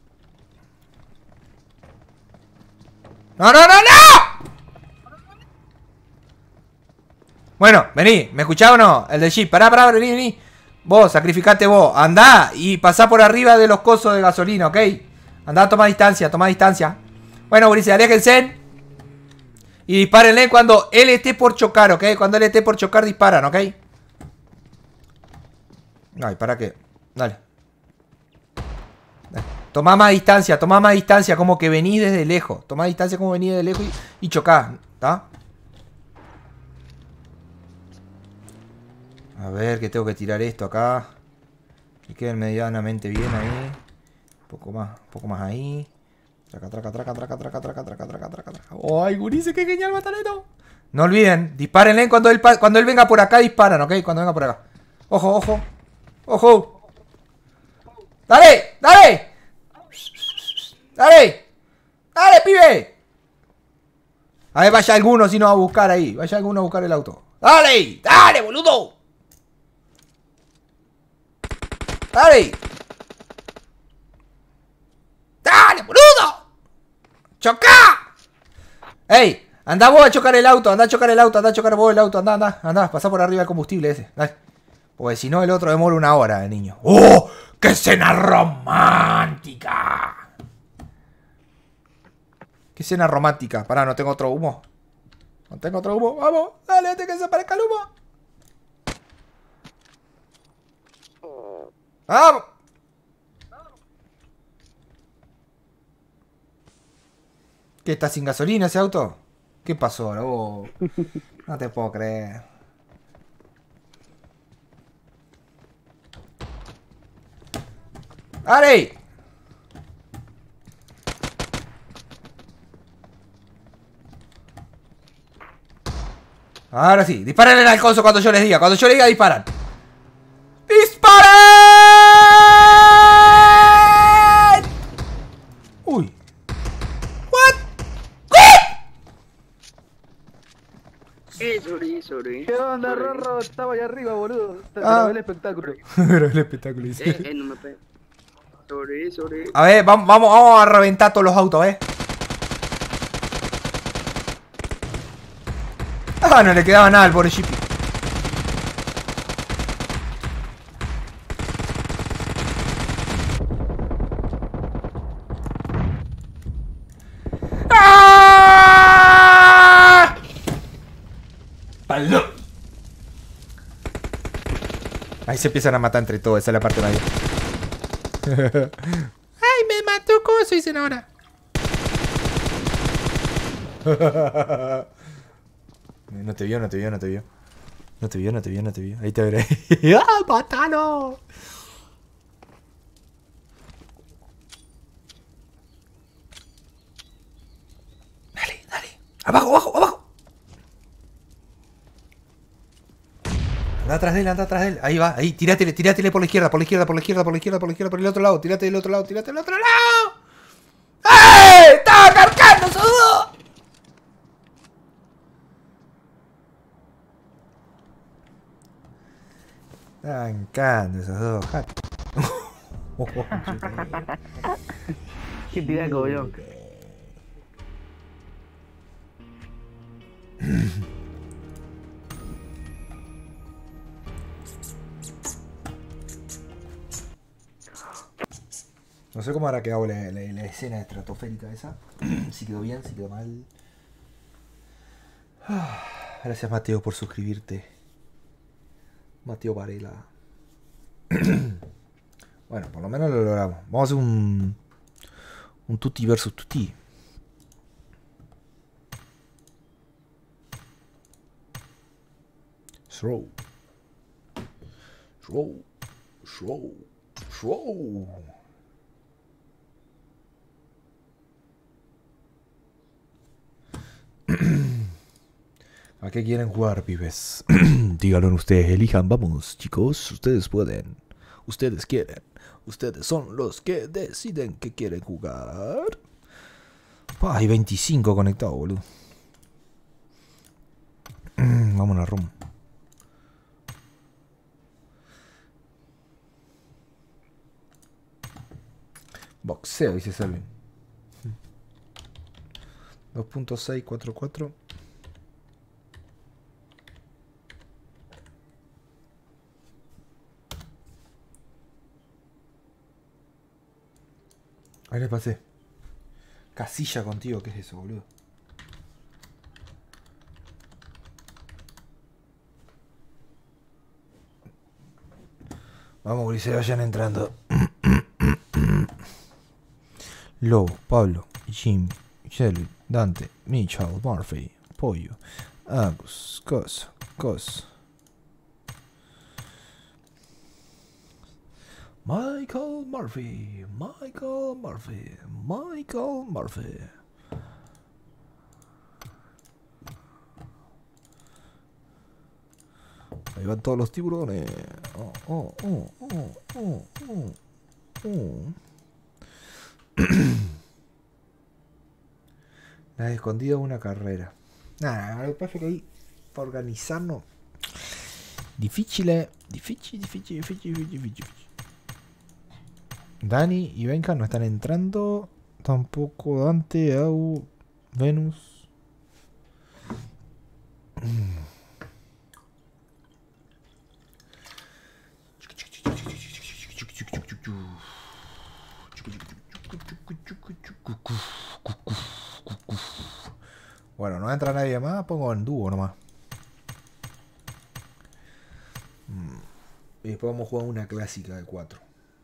¡No, no, no, no! Bueno, vení, ¿me escuchás o no? El del jeep, pará, pará, vení, vení. Vos, sacrificate vos, andá y pasá por arriba de los cosos de gasolina, ¿ok? Andá, toma distancia, toma distancia. Bueno, Ulises, aléjense. Y dispárenle cuando él esté por chocar, ¿ok? Cuando él esté por chocar, disparan, ¿ok? Ay, ¿para qué? Dale. Dale. Tomá más distancia, tomá más distancia, como que venís desde lejos. Tomá distancia como venís desde lejos y, y chocás, ¿está? A ver, que tengo que tirar esto acá. Que queden medianamente bien ahí. Un poco más, un poco más ahí. Traca, traca, traca, traca, traca, traca, traca, traca, traca, traca. ¡Ay, gurises, qué genial matar esto! No olviden, dispárenle cuando él, cuando él venga por acá, disparan, ¿ok? Cuando venga por acá. ¡Ojo, ojo! ¡Ojo! ¡Dale! ¡Dale! ¡Dale! ¡Dale, pibe! A ver, vaya alguno si no va a buscar ahí. Vaya alguno a buscar el auto. ¡Dale! ¡Dale, boludo! ¡Dale! ¡Dale, boludo! ¡Choca! ¡Ey! Andá vos a chocar el auto, andá a chocar el auto, andá a chocar vos el auto, andá, andá, andá, pasá por arriba el combustible ese, dale. Porque si no el otro demora una hora, el niño. ¡Oh! ¡Qué escena romántica! ¿Qué escena romántica? Pará, no tengo otro humo. No tengo otro humo, vamos, dale, antes que desaparezca el humo. ¡Vamos! ¿Qué, está sin gasolina ese auto? ¿Qué pasó ahora vos? No te puedo creer. ¡Dale! Ahora sí, disparen al coso cuando yo les diga. Cuando yo les diga, disparan. ¡Disparen! Uy. Eh, sorry, sorry. ¿Qué onda, Rorro? Estaba allá arriba, boludo. Te Ah. grabé el espectáculo. Pero el espectáculo dice. Eh, eh, no me pega. Sorry, sorry. A ver, vamos, vamos, vamos a reventar todos los autos, ¿eh? Ah, no le quedaba nada al pobre Chippy. ¡Ah! ¡Palo! Ahí se empiezan a matar entre todos, esa es la parte más bien. ¡Ay, me mató! ¿Cómo se dicen ahora? No te vio, no te vio, no te vio. No te vio, no te vio, no te vio. Ahí te veré. ¡Ah, mátalo! Dale, dale. Abajo, abajo, abajo. Anda atrás de él, anda atrás de él. Ahí va, ahí. Tíratele, tíratele por la izquierda, por la izquierda, por la izquierda, por la izquierda, por la izquierda, por el otro lado. Tírate del otro lado, tírate del otro lado. ¡Ey! ¡Estaba cargando esos dos! Estaban cargando esos dos. Qué piraco, boludo. No sé cómo habrá quedado la, la, la escena estratosférica esa. Si quedó bien, si quedó mal. Gracias, Mateo, por suscribirte. Mateo Varela. Bueno, por lo menos lo logramos. Vamos a hacer un... Un tutti versus tutti. Throw. Throw. Throw. Throw. ¿A qué quieren jugar, pibes? Díganlo ustedes, elijan. Vamos, chicos, ustedes pueden. Ustedes quieren. Ustedes son los que deciden que quieren jugar. Pa, hay veinticinco conectados, boludo. Vamos a la room. Boxeo, dice Selvin. dos punto seis cuatro cuatro. Ahí le pasé. Casilla contigo, ¿qué es eso, boludo? Vamos, que se vayan entrando. Lobo, Pablo, Jim, Shelly, Dante, Mitchell, Murphy, Pollo, Agus, Cos, Cos. Michael Murphy, Michael Murphy, Michael Murphy. Ahí van todos los tiburones. Oh, oh, oh, oh, oh, oh, oh. La escondida una carrera. Nada, lo que pasa es que ahí para organizarnos. Difícil, difícil, difícil, difícil, difícil, difícil. Dani y Benja no están entrando. Tampoco Dante, Au, Venus. Bueno, no entra nadie más, pongo en dúo nomás. Y después vamos a jugar una clásica de cuatro.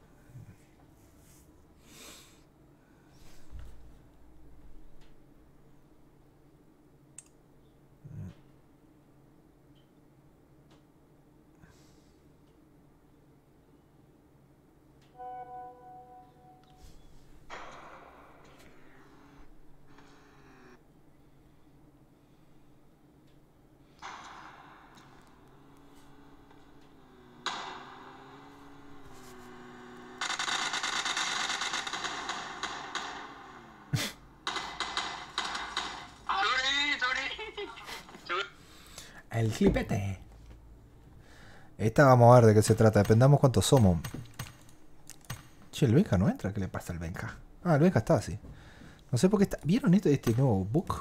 El clipete. Esta vamos a ver de qué se trata. Dependamos cuántos somos. Che, el Benja no entra. ¿Qué le pasa al Benja? Ah, el Benja está así. No sé por qué está. ¿Vieron esto, este nuevo book?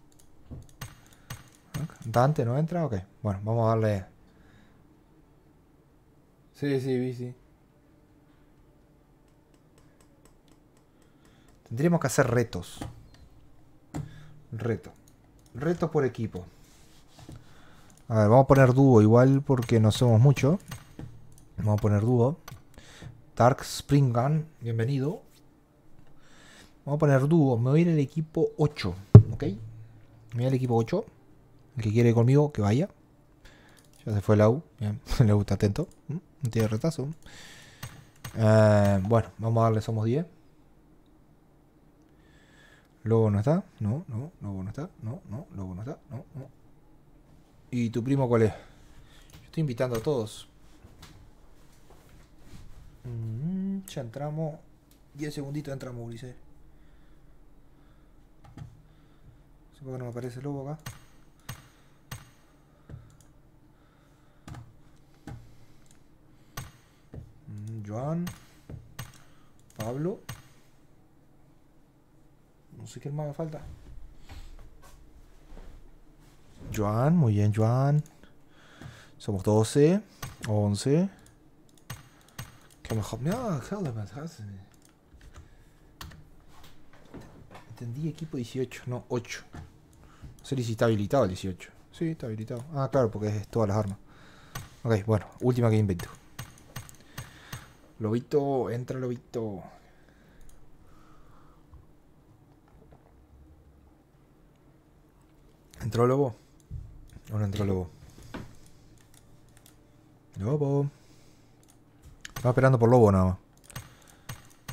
Dante no entra. Ok. Bueno, vamos a darle. Sí, sí, vi, sí. Tendríamos que hacer retos. Reto. Reto por equipo. A ver, vamos a poner dúo igual porque no somos mucho. Vamos a poner dúo. Dark Spring Gun, bienvenido. Vamos a poner dúo. Me voy a ir al equipo ocho. ¿Ok? Me voy al equipo ocho. El que quiere ir conmigo, que vaya. Ya se fue el Lau. Bien, le gusta atento. No tiene retraso. Eh, bueno, vamos a darle, somos diez. Lobo no está. No, no, Lobo no está. No, no, Lobo no está. No, no. ¿Y tu primo cuál es? Yo estoy invitando a todos. Mm, ya entramos. diez segunditos entramos, Ulises. No sé por qué no me aparece el Lobo acá. Mm, Joan. Pablo. No sé qué más me falta. Joan, muy bien, Joan. Somos doce, once. ¿Qué mejor? No, entendí equipo dieciocho, no, ocho. No sé si está habilitado el dieciocho. Sí, está habilitado. Ah, claro, porque es todas las armas. Ok, bueno, última que invento. Lobito, entra Lobito. ¿Entró Lobo? ¿O no entró Lobo? Lobo. Estaba esperando por Lobo nada más.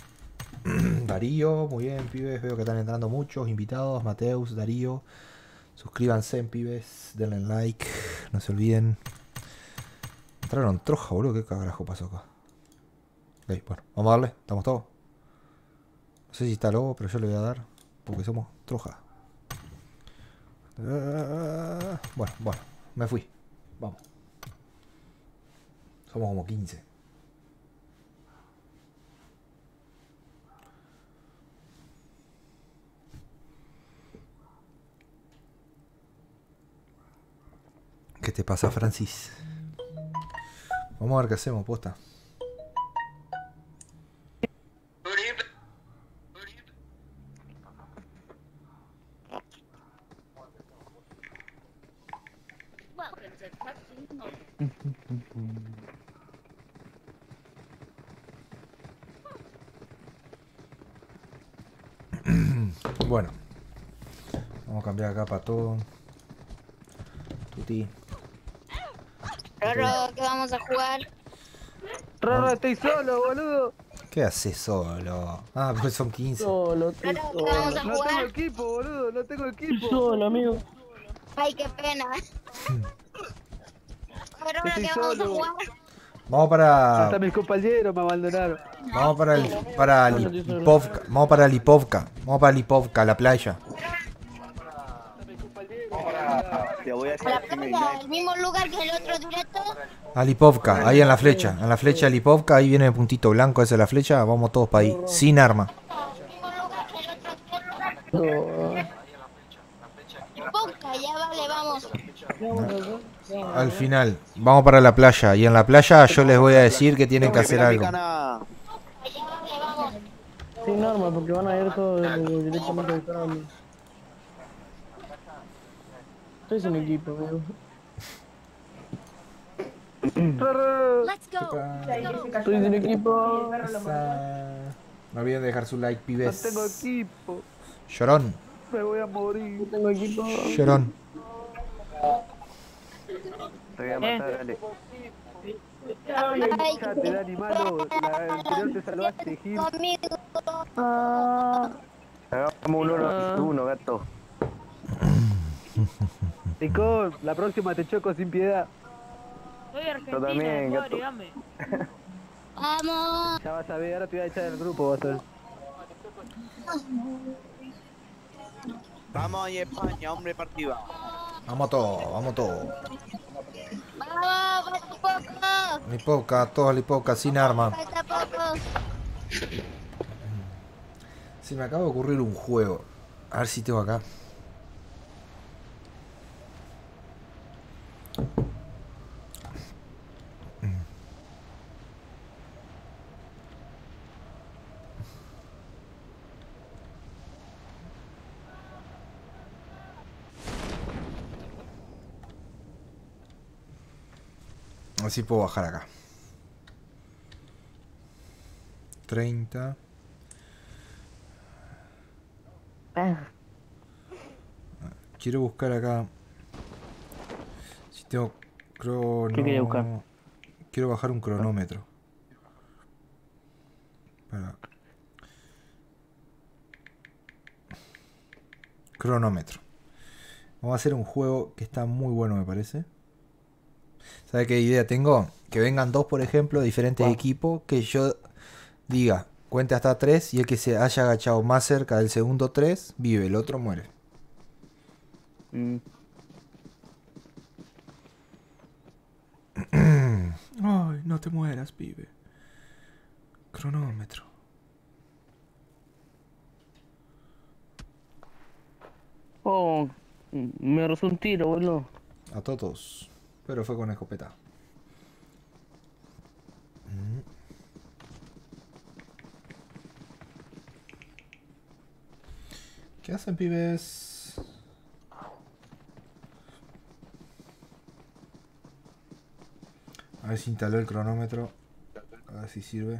Darío, muy bien, pibes. Veo que están entrando muchos invitados. Mateus, Darío. Suscríbanse, pibes. Denle like. No se olviden. Entraron troja, boludo. ¿Qué carajo pasó acá? Ok, bueno. Vamos a darle. ¿Estamos todos? No sé si está lobo, pero yo le voy a dar. Porque somos troja. Uh, bueno, bueno. Me fui. Vamos. Somos como quince. ¿Qué te pasa, Francis? Vamos a ver qué hacemos, posta. Bueno, vamos a cambiar acá para todo. Tuti. Roro, que vamos a jugar. Raro, estoy solo, boludo. ¿Qué haces solo? Ah, pues son quince. Solo, estoy Roro, que vamos solo. a No tengo jugar. equipo, boludo, no tengo equipo. Estoy solo, amigo. Ay, qué pena. Roro, Estoy que vamos a solo. jugar. Vamos para. Hasta mis compañeros me abandonaron. Vamos para el, para Lipovka. Vamos para Lipovka. Vamos para Lipovka, la playa. Te voy a A la playa, el mismo lugar que el otro directo. A Lipovka, ahí en la flecha. En la flecha de Lipovka, ahí viene el puntito blanco, esa es la flecha. Vamos todos para ahí. Sin arma. El mismo lugar que el otro directo. Y poca, ya vale, vamos. Al final. Vamos para la playa. Y en la playa yo les voy a decir que tienen que hacer algo. Ya vale, vamos. Sin arma, porque van a ir todos directamente a dispararme. Estoy sin equipo, amigo. Let's go. Estoy sin equipo. No olviden dejar su like, No pibes. tengo equipo. Llorón. Me voy a morir. No tengo equipo. Llorón. Te voy a matar, dale. Ay, Ya te da animalo. La anterior te salvaste, Gil. conmigo. Hagamos un uno uno, gato. Nicole, la próxima te choco sin piedad. Soy argentina, también, juego gato. origami. Vamos. Ya vas a ver, ahora te voy a echar del grupo, vas a ver. Vamos ahí España, hombre partida. Vamos todos, vamos todos. Vamos, falta poco. Lipovka, todos Lipovka, sin arma. Falta poco. Se me acaba de ocurrir un juego. A ver si tengo acá. Así puedo bajar acá. treinta. Quiero buscar acá. Si tengo crono... ¿Qué quería buscar? Quiero bajar un cronómetro. Para... Cronómetro. Vamos a hacer un juego que está muy bueno, me parece. ¿Sabe qué idea tengo? Que vengan dos, por ejemplo, de diferentes equipos. Que yo diga, cuente hasta tres. Y el que se haya agachado más cerca del segundo tres, vive, el otro muere. Mm. Ay, no te mueras, pibe. Cronómetro. Oh, me rozó un tiro, boludo. A todos. Pero fue con escopeta. Mm. ¿Qué hacen, pibes? A ver si instaló el cronómetro. A ver si sirve.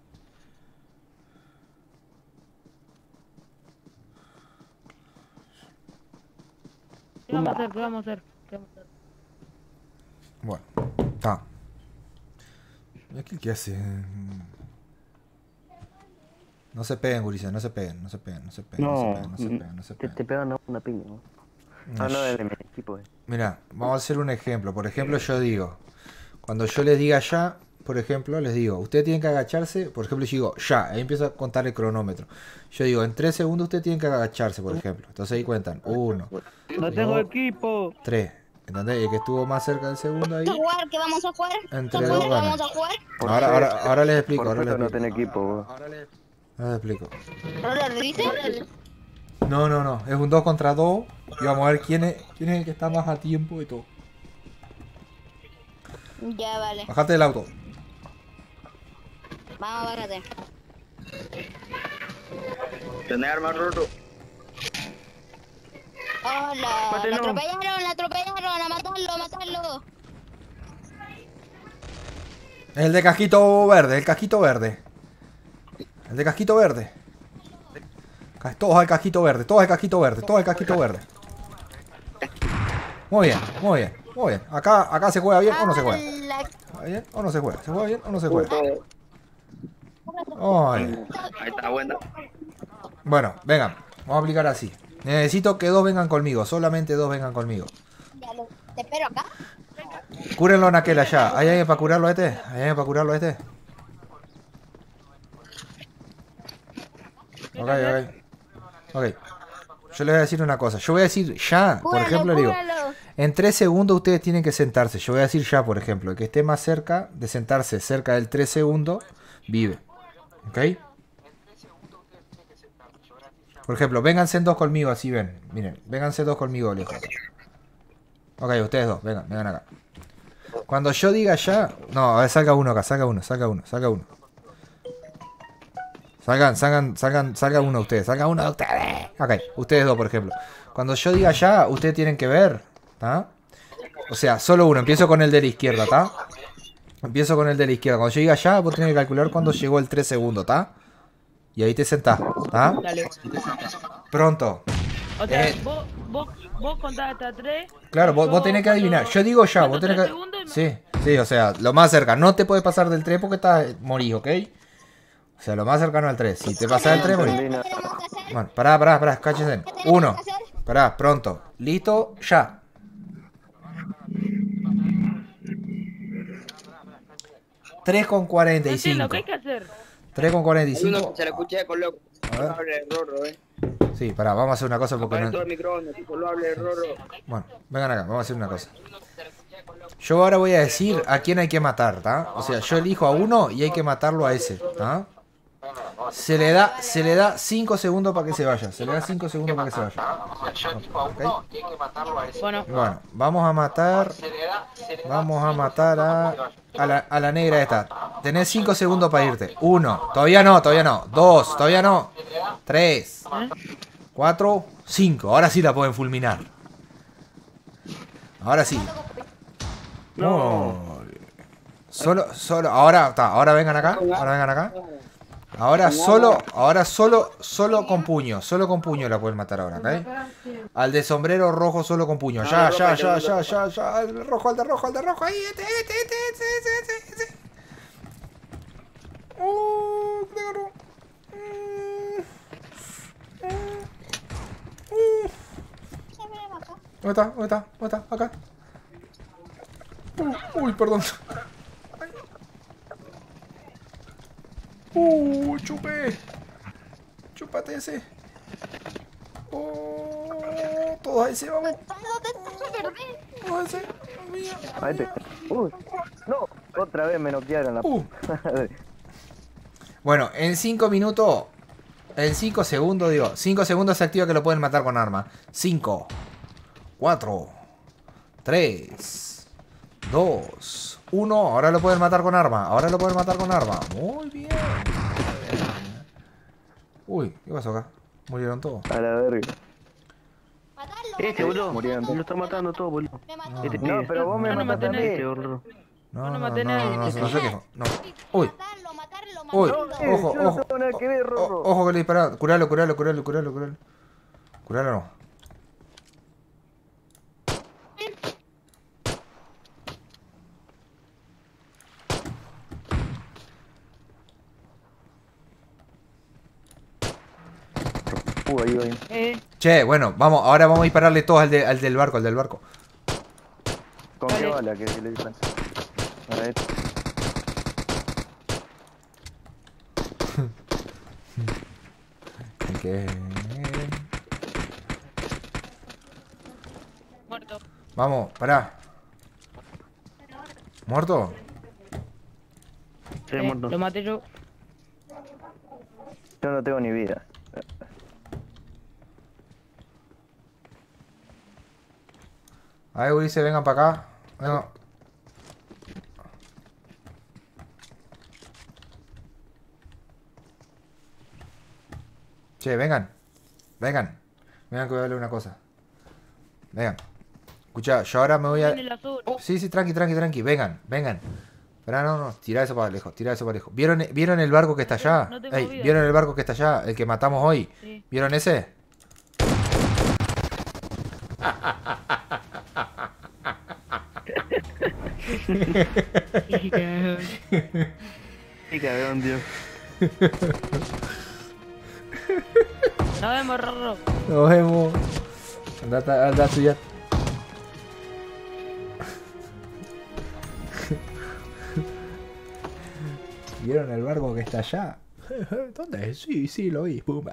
¿Qué vamos a hacer? ¿Qué vamos a hacer? ¿Qué vamos a hacer? Bueno, está. ¿Aquí qué hace? No se peguen, gurises, no se peguen, no se peguen, no se peguen, no se No, peguen, no se peguen, no se Te, peguen. te pegan a una piña, ¿no? Ah, no, es de mi equipo. eh. Mira, vamos a hacer un ejemplo. Por ejemplo, yo digo, cuando yo les diga ya, por ejemplo, les digo, ustedes tienen que agacharse, por ejemplo, yo digo ya, ahí empiezo a contar el cronómetro. Yo digo, en tres segundos ustedes tienen que agacharse, por ejemplo. Entonces ahí cuentan, uno, No tengo dos, equipo. tres. ¿Entendés? Y el que estuvo más cerca del segundo ahí. ¿Vamos a jugar? ¿Qué vamos a jugar? Entre ¿Qué dos juego ganan. vamos a jugar? Por Ahora, fe- ahora, ahora les explico, Por ahora les suerte no explico. tenés equipo, vos. Ahora les explico. ¿Roller lo dice? No, no, no. Es un dos contra dos. Y vamos a ver quién es, quién es el que está más a tiempo y todo. Ya, vale. Bajate del auto. Vamos, bájate. ¿Tenés arma, Rorro? Oh, la, Mátelo. la atropellaron, la atropellaron, a matarlo, a matarlo. Es el de casquito verde, el casquito verde. El de casquito verde. Ca- Todos al casquito verde, todos al casquito verde, todos al casquito verde. Muy bien, muy bien, muy bien. Acá, acá se juega bien o no se juega. La- ¿Juega bien o no se juega? ¿Se juega bien o no se juega? Ay. Ahí está, buena. Bueno, vengan, vamos a aplicar así. Necesito que dos vengan conmigo, solamente dos vengan conmigo. ya lo- ¿Te espero acá? Cúrenlo en aquel allá. ¿Hay alguien para curarlo a este? ¿Hay alguien para curarlo a este? Ok, ok. Ok. Yo les voy a decir una cosa. Yo voy a decir ya, por Cúralo, ejemplo, le digo. cúralo. En tres segundos ustedes tienen que sentarse. Yo voy a decir ya, por ejemplo. El que esté más cerca de sentarse cerca del tres segundos, vive. ¿Ok? Por ejemplo, vénganse en dos conmigo, así ven. Miren, vénganse dos conmigo lejos. Ok, ustedes dos, vengan, vengan acá. Cuando yo diga ya... No, a ver, salga uno acá, salga uno, salga uno, salga uno. Salgan, salgan, salgan, salga uno de ustedes, salga uno de ustedes. Ok, ustedes dos, por ejemplo. Cuando yo diga ya, ustedes tienen que ver, ¿tá? O sea, solo uno, empiezo con el de la izquierda, ¿tá? Empiezo con el de la izquierda. Cuando yo diga ya, vos tenés que calcular cuando llegó el tres segundos, ¿tá? Y ahí te sentás, ¿tá? Dale. Pronto. Otra Eh. vez, vos, vos, vos contás hasta tres. Claro, vos, yo vos tenés que adivinar. cuando- Yo digo ya, vos cuento tenés tres que... segundos y me- Sí, sí, o sea, lo más cerca. No te puedes pasar del tres porque estás morís, ¿ok? O sea, lo más cercano al tres. Si te pasas del tres, morís. ¿Qué tenemos que hacer? Bueno, pará, pará, pará, cáchense. ¿Qué tenemos Uno. que hacer? Pará, pronto. Listo, ya. tres con cuarenta No y entiendo, cinco. ¿qué hay que hacer? tres con cuarenta y cinco. Se lo escuché con loco. A ver. Hable Rorro, eh. Sí, pará, vamos a hacer una cosa porque Apague todo no... el micrófono, tipo, lo hable Rorro. Bueno, vengan acá, vamos a hacer una cosa. Yo ahora voy a decir a quién hay que matar, ¿tá? O sea, yo elijo a uno y hay que matarlo a ese, ¿tá? Se le da, se le da cinco segundos para que se vaya. Se le da cinco segundos para que se vaya. ¿Ok? Bueno, Bueno, vamos a matar. Vamos a matar a, a, la, a la negra esta. Tenés cinco segundos para irte. Uno, todavía no, todavía no. Dos, todavía no. Tres, cuatro, cinco. Ahora sí la pueden fulminar. Ahora sí. No. Solo, solo. Ahora, está, ahora vengan acá. Ahora vengan acá. Ahora solo, ahora solo, solo con puño. Solo con puño la pueden matar ahora, ¿ok? Al de sombrero rojo solo con puño. Ya, ya, ya, ya, ya, ya. Al de rojo, al de rojo, al de rojo. Ahí, este, este, este, este, este, este, este. Oh, te agarró. Mm, mm, mm. ¿Dónde está? ¿Dónde está? ¿Dónde está? Acá. Uh, uy, perdón. Ay. Uh, chupé. Chúpate ese. Oh, todos a ese, vamos. Todos a ese. Mía. Ahí te... Uy, no, otra vez me noquearon la Uh. madre. Bueno, en cinco minutos. En cinco segundos, digo. cinco segundos se activa que lo pueden matar con arma. cinco, cuatro, tres, dos, uno. Ahora lo pueden matar con arma. Ahora lo pueden matar con arma. Muy bien. Uy, ¿qué pasó acá? Murieron todos. A la verga. Matarlo, Este, matarlo, boludo. Muriendo. Lo está matando todo, boludo. me mató. Este No, pibe. pero vos me No, no mataste a maté mí. Este, boludo. No, no no, no, maté no, nada. no, no, no se quejó. No. Uy, Matarlo, matarlo, uy, matarlo. ojo, yo no ojo. tengo nada que ver, o- Rorro. Ojo que le dispararon. Curalo, curalo, curalo, curalo, curalo. Curalo no. Uh, ahí, ahí. Eh, Che, bueno, vamos, ahora vamos a dispararle todos al, de- al del barco, al del barco. ¿Con qué bala que, que le disparan? A ver. ¿Qué? muerto. Vamos, pará. ¿Muerto? Sí, Eh, muerto. lo maté yo. Yo no tengo ni vida. A ver, Ulises, vengan para acá. Vengan. Che, vengan. Vengan. Vengan que voy a darle una cosa. Vengan. Escucha, yo ahora me voy a... En el azul. Sí, sí, tranqui, tranqui, tranqui. Vengan, vengan. Pero no, no, tira eso para lejos, tira eso para lejos. ¿Vieron, ¿vieron el barco que está allá? No tengo Ey, vida. ¿vieron el barco que está allá? El que matamos hoy. Sí. ¿Vieron ese? Qué cabrón, Dios. Nos vemos, Rorro. Nos vemos. Anda, anda a estudiar. ¿Vieron el barco que está allá? ¿Dónde? Sí, sí, lo vi. Pumba.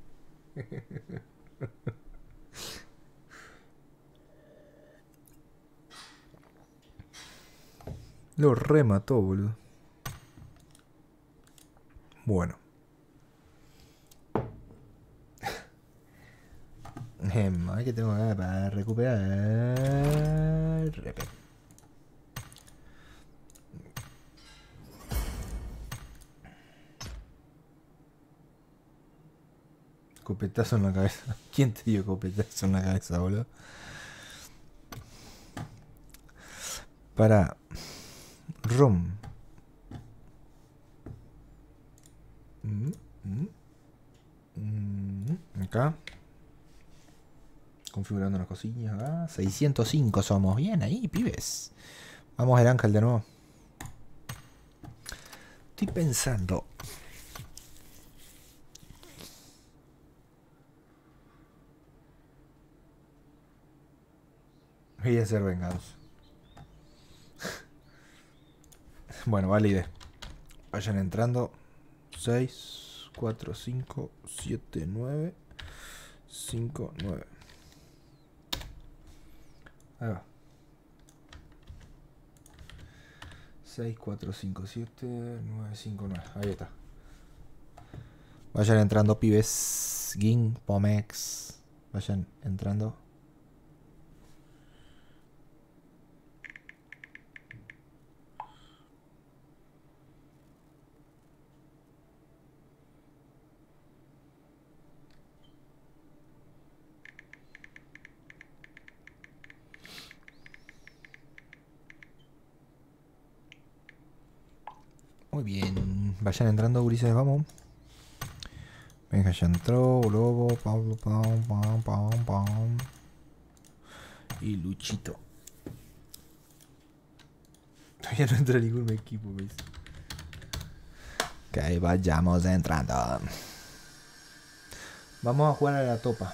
Lo remató, boludo. Bueno. Em, a ver qué tengo acá para recuperar. Repe. Copetazo en la cabeza. ¿Quién te dio copetazo en la cabeza, boludo? Para ROM. Mm, mm, mm, acá. Configurando unas cosillas acá. seiscientos cinco somos. Bien ahí, pibes. Vamos al Ángel de nuevo. Estoy pensando. Voy a ser vengados. Bueno, valide. Vayan entrando. seis, cuatro, cinco, siete, nueve, cinco, nueve. Ahí va. seis, cuatro, cinco, siete, nueve, cinco, nueve. Ahí está. Vayan entrando, pibes. Ging, Pomex. Vayan entrando. Muy bien. Vayan entrando, gurises, vamos. Venga, ya entró. Lobo, Pablo, pam, pam, pam, pam. Y Luchito. Todavía no entra ningún equipo, ¿ves? Ok, vayamos entrando. Vamos a jugar a la topa.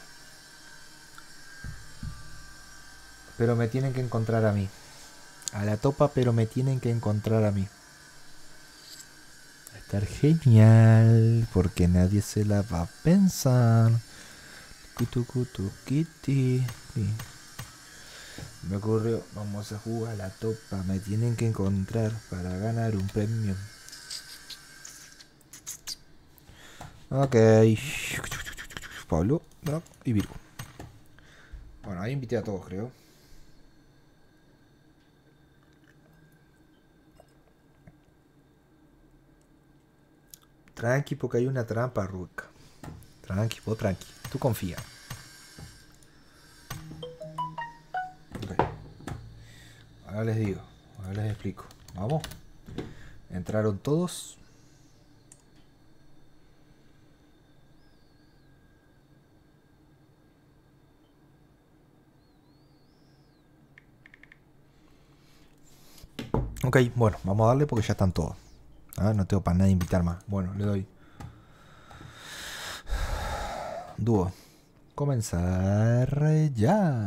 Pero me tienen que encontrar a mí. A la topa, pero me tienen que encontrar a mí. Estar genial, porque nadie se la va a pensar. Cutu, cutu, kitty. Sí. Me ocurrió, vamos a jugar a la topa, me tienen que encontrar para ganar un premio. Ok. Pablo, Drac y Virgo. Bueno, ahí invité a todos, creo. Tranqui, porque hay una trampa, Ruka. Tranqui, vos tranqui. Tú confía. Ok. Ahora les digo. Ahora les explico. Vamos. Entraron todos. Ok, bueno, vamos a darle porque ya están todos. Ah, no tengo para nada invitar más. Bueno, le doy. Dúo. Comenzar ya.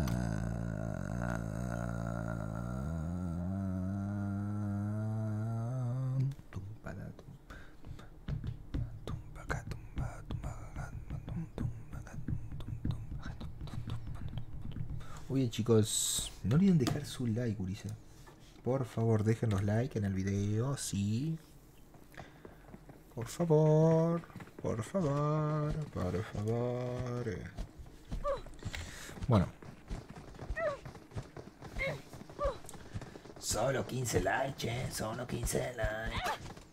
Oye chicos, no olviden dejar su like, Ulises. Por favor, dejen los likes en el video, sí. Por favor, por favor, por favor. Bueno. Solo quince likes, che. Solo quince likes.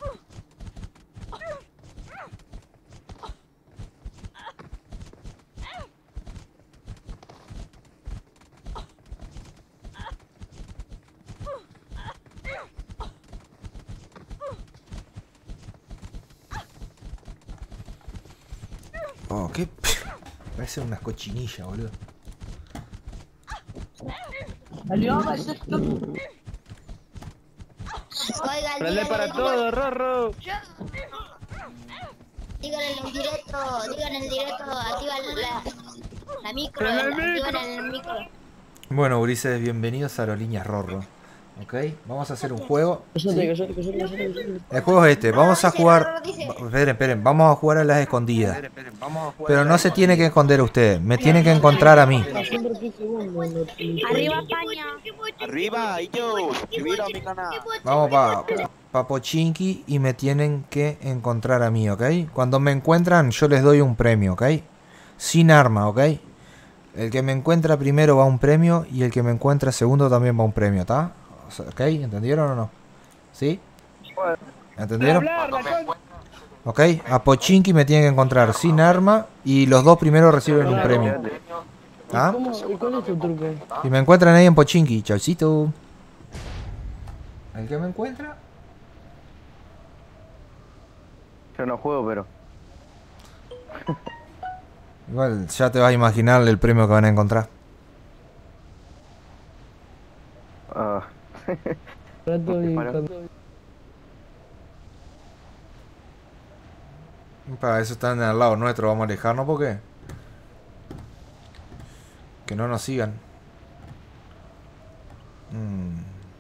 Oh, qué... Parece unas cochinillas, boludo. Oigan, Prende díganle para en todo, Rorro. Díganle en el directo, díganle en el directo, activan la, la micro, Prende el activan micro. el micro. Bueno, Ulises, bienvenidos a Aerolíneas Rorro. Ok, vamos a hacer un juego. ¿Sí? El juego es este, vamos a jugar... Esperen, esperen, vamos a jugar a las escondidas. Pero no se tiene que esconder usted, me tienen que encontrar a mí. Arriba España. Arriba, y yo, suscribiros a mi canal. Vamos pa, pa Pochinki y me tienen que encontrar a mí, ¿ok? Cuando me encuentran yo les doy un premio, ¿ok? Sin arma, ¿ok? El que me encuentra primero va a un premio y el que me encuentra segundo también va a un premio, ¿está? ¿Ok? ¿Entendieron o no? ¿Sí? ¿Entendieron? Ok, a Pochinki me tienen que encontrar sin arma y los dos primeros reciben un premio. ¿Ah? ¿Cuál es tu truco? Y me encuentran ahí en Pochinki, chaucito. ¿El que me encuentra? Yo no juego, pero... Igual ya te vas a imaginar el premio que van a encontrar. Ah. Para eso están al lado nuestro, vamos a alejarnos porque... Que no nos sigan. Mm.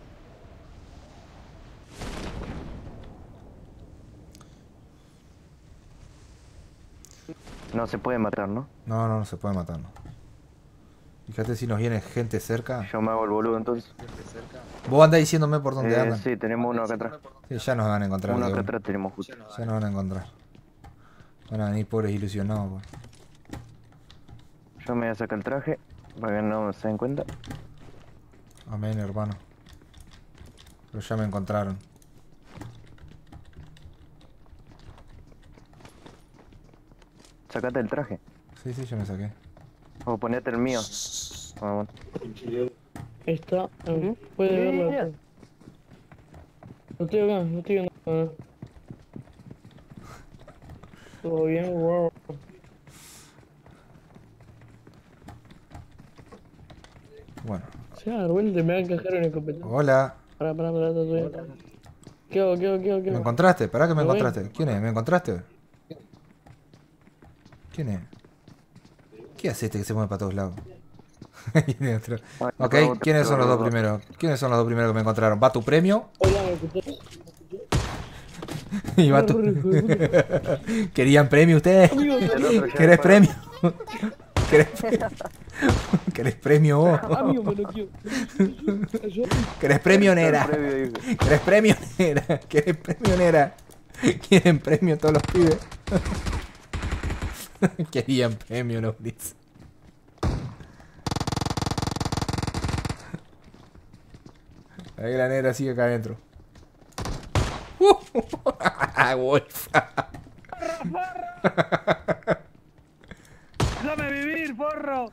No se puede matar, ¿no? No, no, no se puede matar, no. Fíjate si nos viene gente cerca. Yo me hago el boludo entonces. Vos andás diciéndome por dónde Eh, andan. sí, tenemos uno acá atrás. Sí, ya nos van a encontrar. Uno de acá una. atrás tenemos justo. Ya nos van a encontrar. Van a venir pobres ilusionados, pues. Yo me voy a sacar el traje para que no se den cuenta. Amén, hermano. Pero ya me encontraron. Sacate el traje. Sí, sí, yo me saqué. O ponete el mío. Vamos. Está, eh, puede verlo acá. No estoy acá, no estoy viendo nada. Todo bien, wow. Bueno. Se va a dar vuelta y me va a encajar en el competente. Hola. Pará, pará, pará, todo bien. ¿Qué hago, qué hago, qué hago, qué ¿Me hago? encontraste? ¿Para qué me ¿Lo ven? encontraste? ¿Quién es? ¿Me encontraste? ¿Quién es? ¿Qué hace este que se mueve para todos lados? Viene otro. Ok, ¿quiénes son los dos primeros? ¿Quiénes son los dos primeros que me encontraron? ¿Va tu premio? Hola, ¿me escuchás? Y va tu... ¿Querían premio ustedes? ¿Querés premio? ¿Querés premio? ¿Querés premio vos? Amigo, me lo quiero. ¿Querés premio, nera? ¿Querés premio, nera? ¿Querés premio, nera? ¿Quieren premio todos los pibes? Querían premio, no, please. Ahí la negra sigue acá adentro. Wolf. Déjame vivir, forro.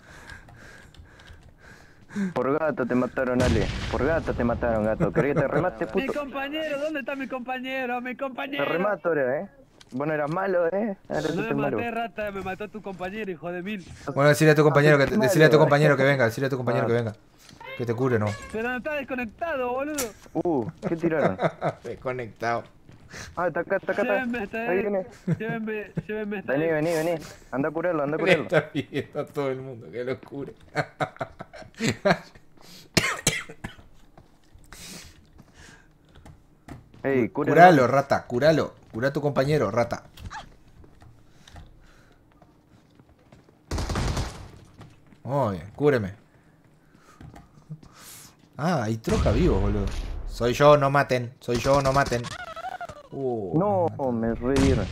Por gato te mataron, Ale. Por gato te mataron, gato. ¿Querés que te remate, Mi puto? compañero, ¿dónde está mi compañero? Mi Te compañero. remato ahora, ¿eh? Vos no eras malo, ¿eh? Ahora No yo me te muero. maté, rata, me mató tu compañero, hijo de mil. Bueno, decirle a tu compañero que, decirle a tu compañero que venga, decirle a tu Ah. compañero que venga. Que te cure, no. Pero no está desconectado, boludo. Uh, ¿qué tiraron? Desconectado. Ah, está acá, está acá, está. Llévenme hasta Ahí él. viene. Llévenme, llévenme hasta Vení, él. vení, vení. Anda a curarlo, anda a Le curarlo. está pidiendo a todo el mundo que lo cure. Ey, cúralo. Curalo, rata, curalo. Cura a tu compañero, rata. Muy bien, cúreme. Ah, hay troja vivo, boludo. Soy yo, no maten. Soy yo, no maten. Uh, No, me redieron.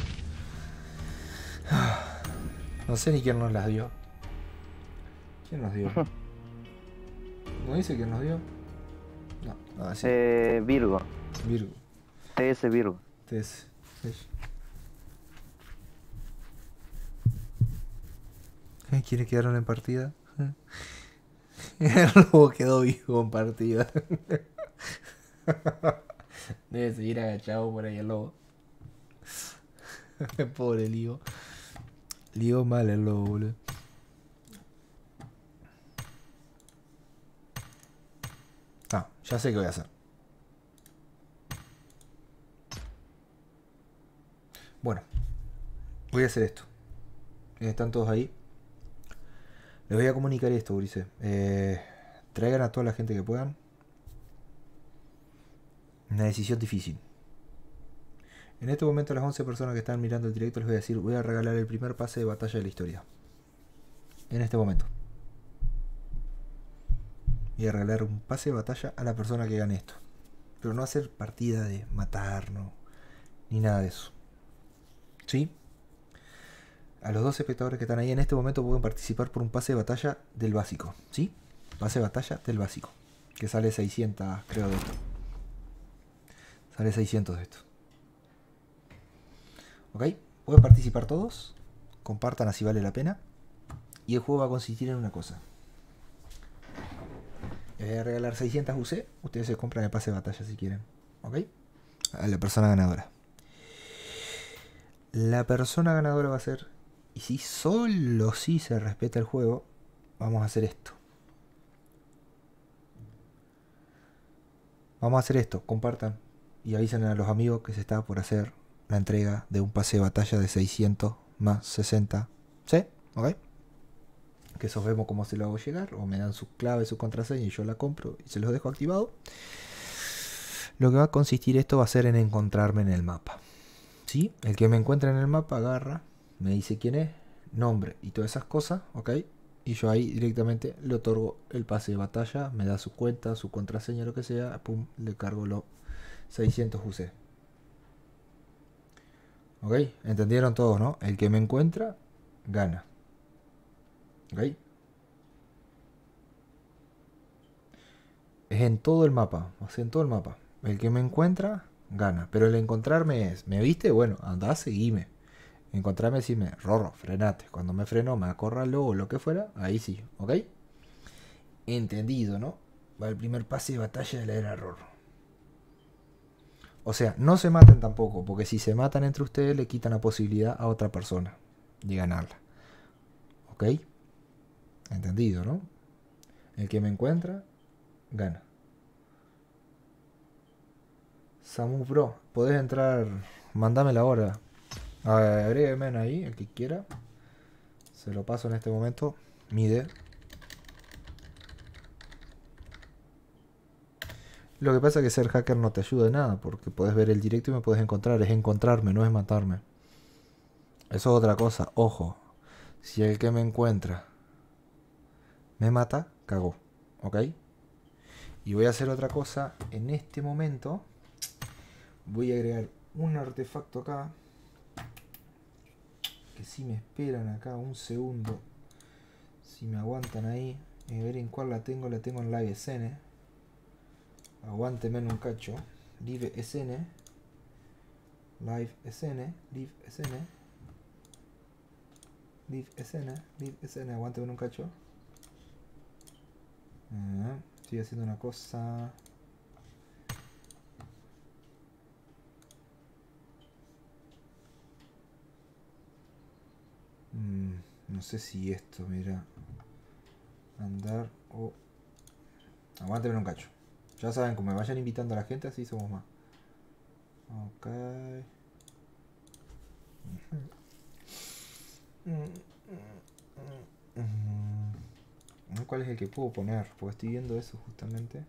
no sé ni quién nos las dio. ¿Quién nos dio? ¿No dice quién nos dio? No, ah, sí. Eh, Virgo. Virgo. T S Virgo. T S. ¿Quiénes quedaron en partida? El lobo quedó vivo en partida. Debe seguir agachado por ahí el lobo. Pobre Lío. Lío mal el lobo, boludo. Ah, ya sé qué voy a hacer. Bueno, voy a hacer esto. Están todos ahí. Les voy a comunicar esto, Ulises. Eh, traigan a toda la gente que puedan. Una decisión difícil. En este momento, a las once personas que están mirando el directo, les voy a decir: voy a regalar el primer pase de batalla de la historia. En este momento. Voy a regalar un pase de batalla a la persona que gane esto. Pero no hacer partida de matar, no, ni nada de eso. ¿Sí? A los dos espectadores que están ahí en este momento pueden participar por un pase de batalla del básico. ¿Sí? Pase de batalla del básico. Que sale seiscientos, creo, de esto. Sale seiscientos de esto. ¿Ok? Pueden participar todos. Compartan, así vale la pena. Y el juego va a consistir en una cosa. Les voy a regalar seiscientos U C. Ustedes se compran el pase de batalla si quieren. ¿Ok? A la persona ganadora. La persona ganadora va a ser... Y si solo si se respeta el juego, vamos a hacer esto. Vamos a hacer esto. Compartan y avisen a los amigos que se está por hacer la entrega de un pase de batalla de seiscientos más sesenta. ¿Sí? ¿Ok? Que eso vemos cómo se lo hago llegar. O me dan su clave, su contraseña y yo la compro y se los dejo activado. Lo que va a consistir esto va a ser en encontrarme en el mapa. ¿Sí? El que me encuentre en el mapa agarra, me dice quién es, nombre y todas esas cosas, ¿ok? Y yo ahí directamente le otorgo el pase de batalla, me da su cuenta, su contraseña, lo que sea, pum, le cargo los seiscientos U C. ¿Ok? ¿Entendieron todos, no? El que me encuentra, gana. ¿Ok? Es en todo el mapa, o sea, en todo el mapa. El que me encuentra, gana. Pero el encontrarme es, ¿me viste? Bueno, andá, seguime. Encontrarme, decime, Rorro, frenate. Cuando me freno, me acorralo o lo que fuera, ahí sí, ¿ok? Entendido, ¿no? Va el primer pase de batalla de la era Rorro. O sea, no se maten tampoco, porque si se matan entre ustedes, le quitan la posibilidad a otra persona de ganarla. ¿Ok? Entendido, ¿no? El que me encuentra, gana. Samu Pro, podés entrar, mandame la hora. Agrégueme ahí, el que quiera. Se lo paso en este momento. Mide. Lo que pasa es que ser hacker no te ayuda de nada, porque podés ver el directo y me podés encontrar. Es encontrarme, no es matarme. Eso es otra cosa. Ojo. Si el que me encuentra me mata, cagó. ¿Ok? Y voy a hacer otra cosa en este momento. Voy a agregar un artefacto acá. Que si me esperan acá un segundo. Si me aguantan ahí. A ver en cuál la tengo. La tengo en Live S N. Aguánteme en un cacho. Live S N. Live S N. Live S N. Live S N. Live S N. Aguánteme en un cacho. Ah, estoy haciendo una cosa. Mm, no sé si esto, mira. Andar o... Aguánteme un cacho. Ya saben, como me vayan invitando a la gente, así somos más. Ok. ¿Cuál es el que puedo poner? Porque estoy viendo eso justamente.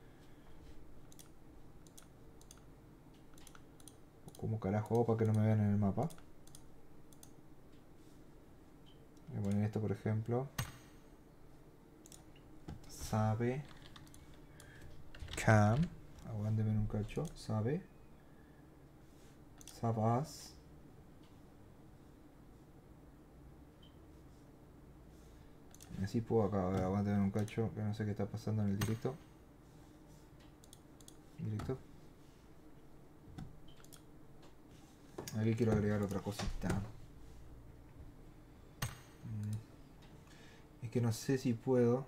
¿Cómo carajo hago para que no me vean en el mapa? Voy a poner esto por ejemplo. Sabe. Cam. Aguánteme un cacho. Sabe. Sabas. Así puedo acá. A ver, aguánteme un cacho. Que no sé qué está pasando en el directo. Directo. Aquí quiero agregar otra cosita. Es que no sé si puedo.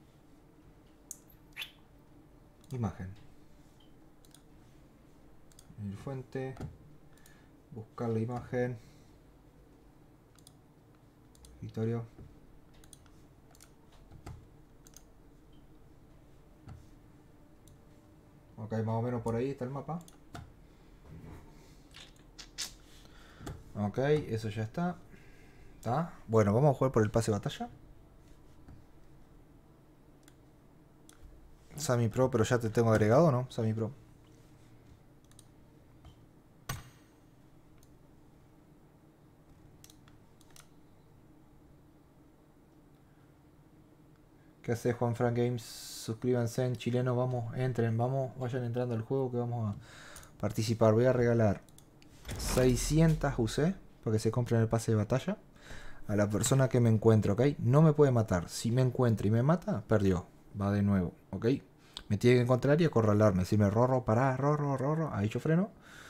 Imagen. El fuente. Buscar la imagen. Victorio. Ok, más o menos por ahí está el mapa. Ok, eso ya está. ¿Está? Bueno, vamos a jugar por el pase de batalla. Sami Pro, pero ya te tengo agregado, ¿no? Sami Pro. ¿Qué hace Juan Frank Games? Suscríbanse en chileno, vamos, entren, vamos, vayan entrando al juego que vamos a participar. Voy a regalar seiscientas U C para que se compren el pase de batalla a la persona que me encuentre, ¿ok? No me puede matar. Si me encuentra y me mata, perdió. Va de nuevo, ¿ok? Me tiene que encontrar y acorralarme. Si me rorro, pará, rorro, rorro. Ahí yo freno.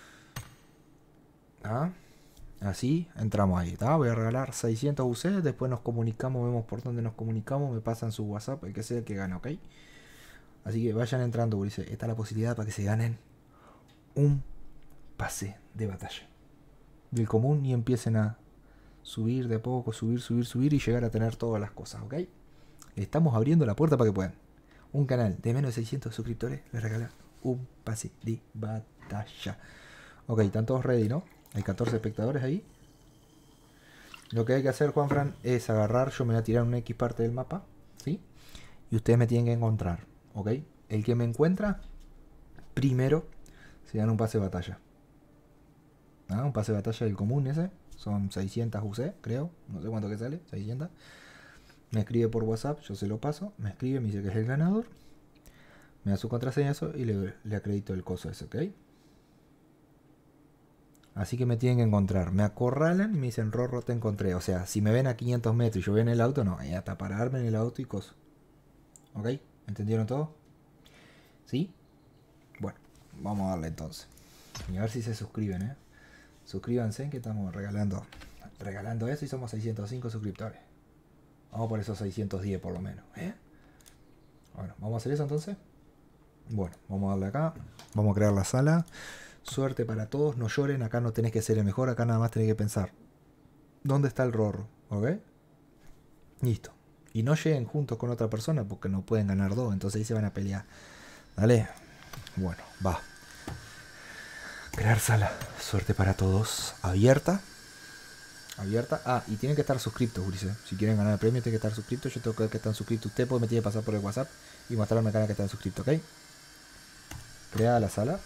¿Ah? Así entramos ahí, ¿tá? Voy a regalar seiscientos U C. Después nos comunicamos, vemos por dónde nos comunicamos. Me pasan su WhatsApp, el que sea el que gane, ¿ok? Así que vayan entrando, Ulises. Esta es la posibilidad para que se ganen un pase de batalla del común y empiecen a subir de a poco, subir, subir, subir y llegar a tener todas las cosas, ¿ok? Estamos abriendo la puerta para que puedan. Un canal de menos de seiscientos suscriptores les regala un pase de batalla. Ok, están todos ready, ¿no? Hay catorce espectadores ahí. Lo que hay que hacer, Juanfran, es agarrar. Yo me voy a tirar una X parte del mapa, ¿sí? Y ustedes me tienen que encontrar, ¿ok? El que me encuentra primero se gana un pase de batalla. ¿Ah? Un pase de batalla del común ese. Son seiscientas U C, creo. No sé cuánto que sale, seiscientas. Me escribe por WhatsApp, yo se lo paso. Me escribe, me dice que es el ganador. Me da su contraseña eso y le, le acredito el coso ese, ¿ok? Así que me tienen que encontrar. Me acorralan y me dicen, Rorro, te encontré. O sea, si me ven a quinientos metros y yo voy en el auto, no. Y hasta pararme en el auto y coso. ¿Ok? ¿Entendieron todo? ¿Sí? Bueno, vamos a darle entonces. Y a ver si se suscriben, ¿eh? Suscríbanse que estamos regalando regalando eso y somos seiscientos cinco suscriptores. Vamos por esos seiscientos diez por lo menos, ¿eh? Bueno, ¿vamos a hacer eso entonces? Bueno, vamos a darle acá. Vamos a crear la sala. Suerte para todos, no lloren. Acá no tenés que ser el mejor, acá nada más tenés que pensar ¿dónde está el Rorro? ¿Ok? Listo. Y no lleguen juntos con otra persona porque no pueden ganar dos, entonces ahí se van a pelear. Dale. Bueno, va. Crear sala. Suerte para todos. Abierta. Abierta. Ah, y tienen que estar suscriptos, Ulises. Si quieren ganar el premio, tienen que estar suscriptos. Yo tengo que ver que están suscritos. Usted puede me tiene que pasar por el WhatsApp y mostrarme acá que están suscritos, ¿ok? Crea la sala.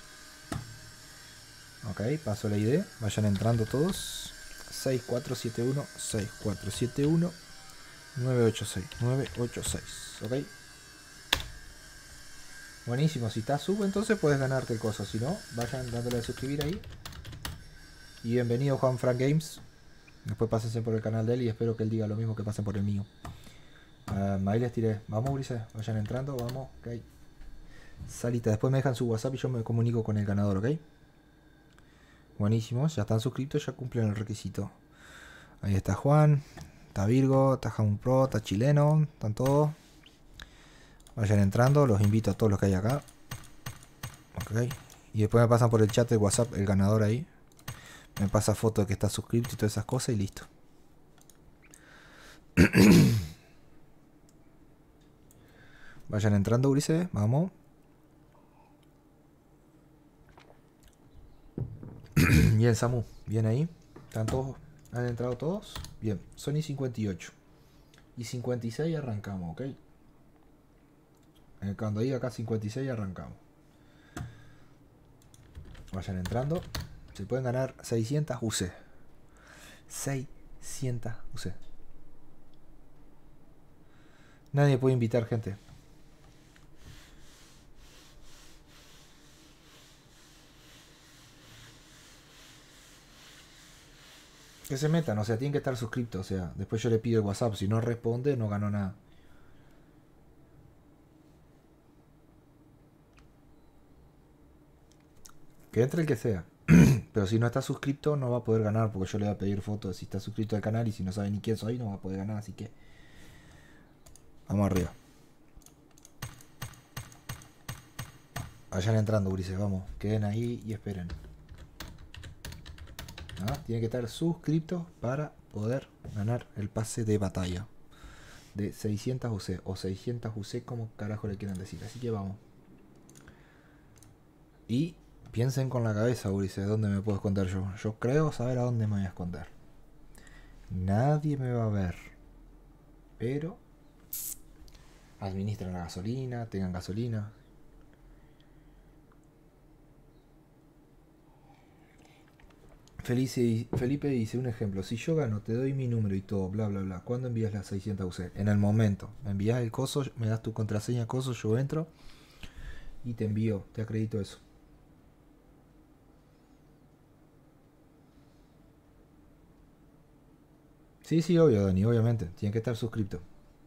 Ok, paso la I D. Vayan entrando todos. seis cuatro siete uno, seis cuatro siete uno, nueve ocho seis, nueve ocho seis. Ok. Buenísimo, si estás sub entonces puedes ganarte el coso. Si no, vayan dándole a suscribir ahí. Y bienvenido Juan Frank Games. Después pásense por el canal de él y espero que él diga lo mismo que pasen por el mío. Um, ahí les tiré. Vamos, Ulises, vayan entrando, vamos. Ok. Salita, después me dejan su WhatsApp y yo me comunico con el ganador, ok. Buenísimo, ya están suscritos, ya cumplen el requisito. Ahí está Juan, está Virgo, está Jaun Pro, está Chileno, están todos. Vayan entrando, los invito a todos los que hay acá. Ok. Y después me pasan por el chat de WhatsApp el ganador ahí. Me pasa foto de que está suscrito y todas esas cosas y listo. Vayan entrando, Ulises, vamos. Bien, Samu. Bien ahí. ¿Están todos? ¿Han entrado todos? Bien. Sony cincuenta y ocho. Y cincuenta y seis arrancamos, ¿ok? Cuando diga acá cincuenta y seis arrancamos. Vayan entrando. Se pueden ganar seiscientas U C. seiscientas U C. Nadie puede invitar gente. Que se metan, o sea, tienen que estar suscriptos. O sea, después yo le pido el WhatsApp. Si no responde, no ganó nada. Que entre el que sea. Pero si no está suscripto, no va a poder ganar. Porque yo le voy a pedir fotos si está suscrito al canal. Y si no sabe ni quién soy, no va a poder ganar. Así que vamos arriba. Vayan entrando, Ulises, vamos. Queden ahí y esperen. ¿Ah? Tienen que estar suscriptos para poder ganar el pase de batalla de seiscientas U C o seiscientas U C, como carajo le quieran decir. Así que vamos. Y piensen con la cabeza, Ulises, ¿dónde me puedo esconder yo? Yo creo saber a dónde me voy a esconder. Nadie me va a ver. Pero administren la gasolina, tengan gasolina. Felice, Felipe dice un ejemplo: si yo gano, te doy mi número y todo, bla bla bla. ¿Cuándo envías las seiscientas U C? En el momento. Me envías el coso, me das tu contraseña, coso, yo entro y te envío, te acredito eso. Sí, sí, obvio, Dani, obviamente. Tienen que estar suscriptos.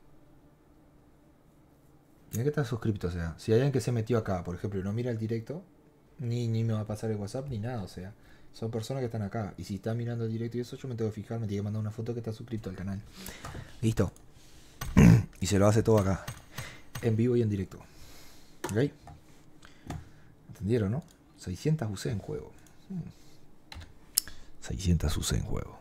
Tienen que estar suscriptos, o sea, si hay alguien que se metió acá, por ejemplo, y no mira el directo, ni, ni me va a pasar el WhatsApp ni nada, o sea. Son personas que están acá. Y si está mirando el directo y eso, yo me tengo que fijar, me tiene que mandar una foto que está suscrito al canal. Listo. Y se lo hace todo acá. En vivo y en directo. ¿Ok? ¿Entendieron, no? seiscientas U C en juego. seiscientas U C en juego.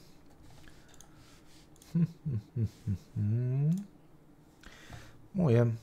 Muy bien.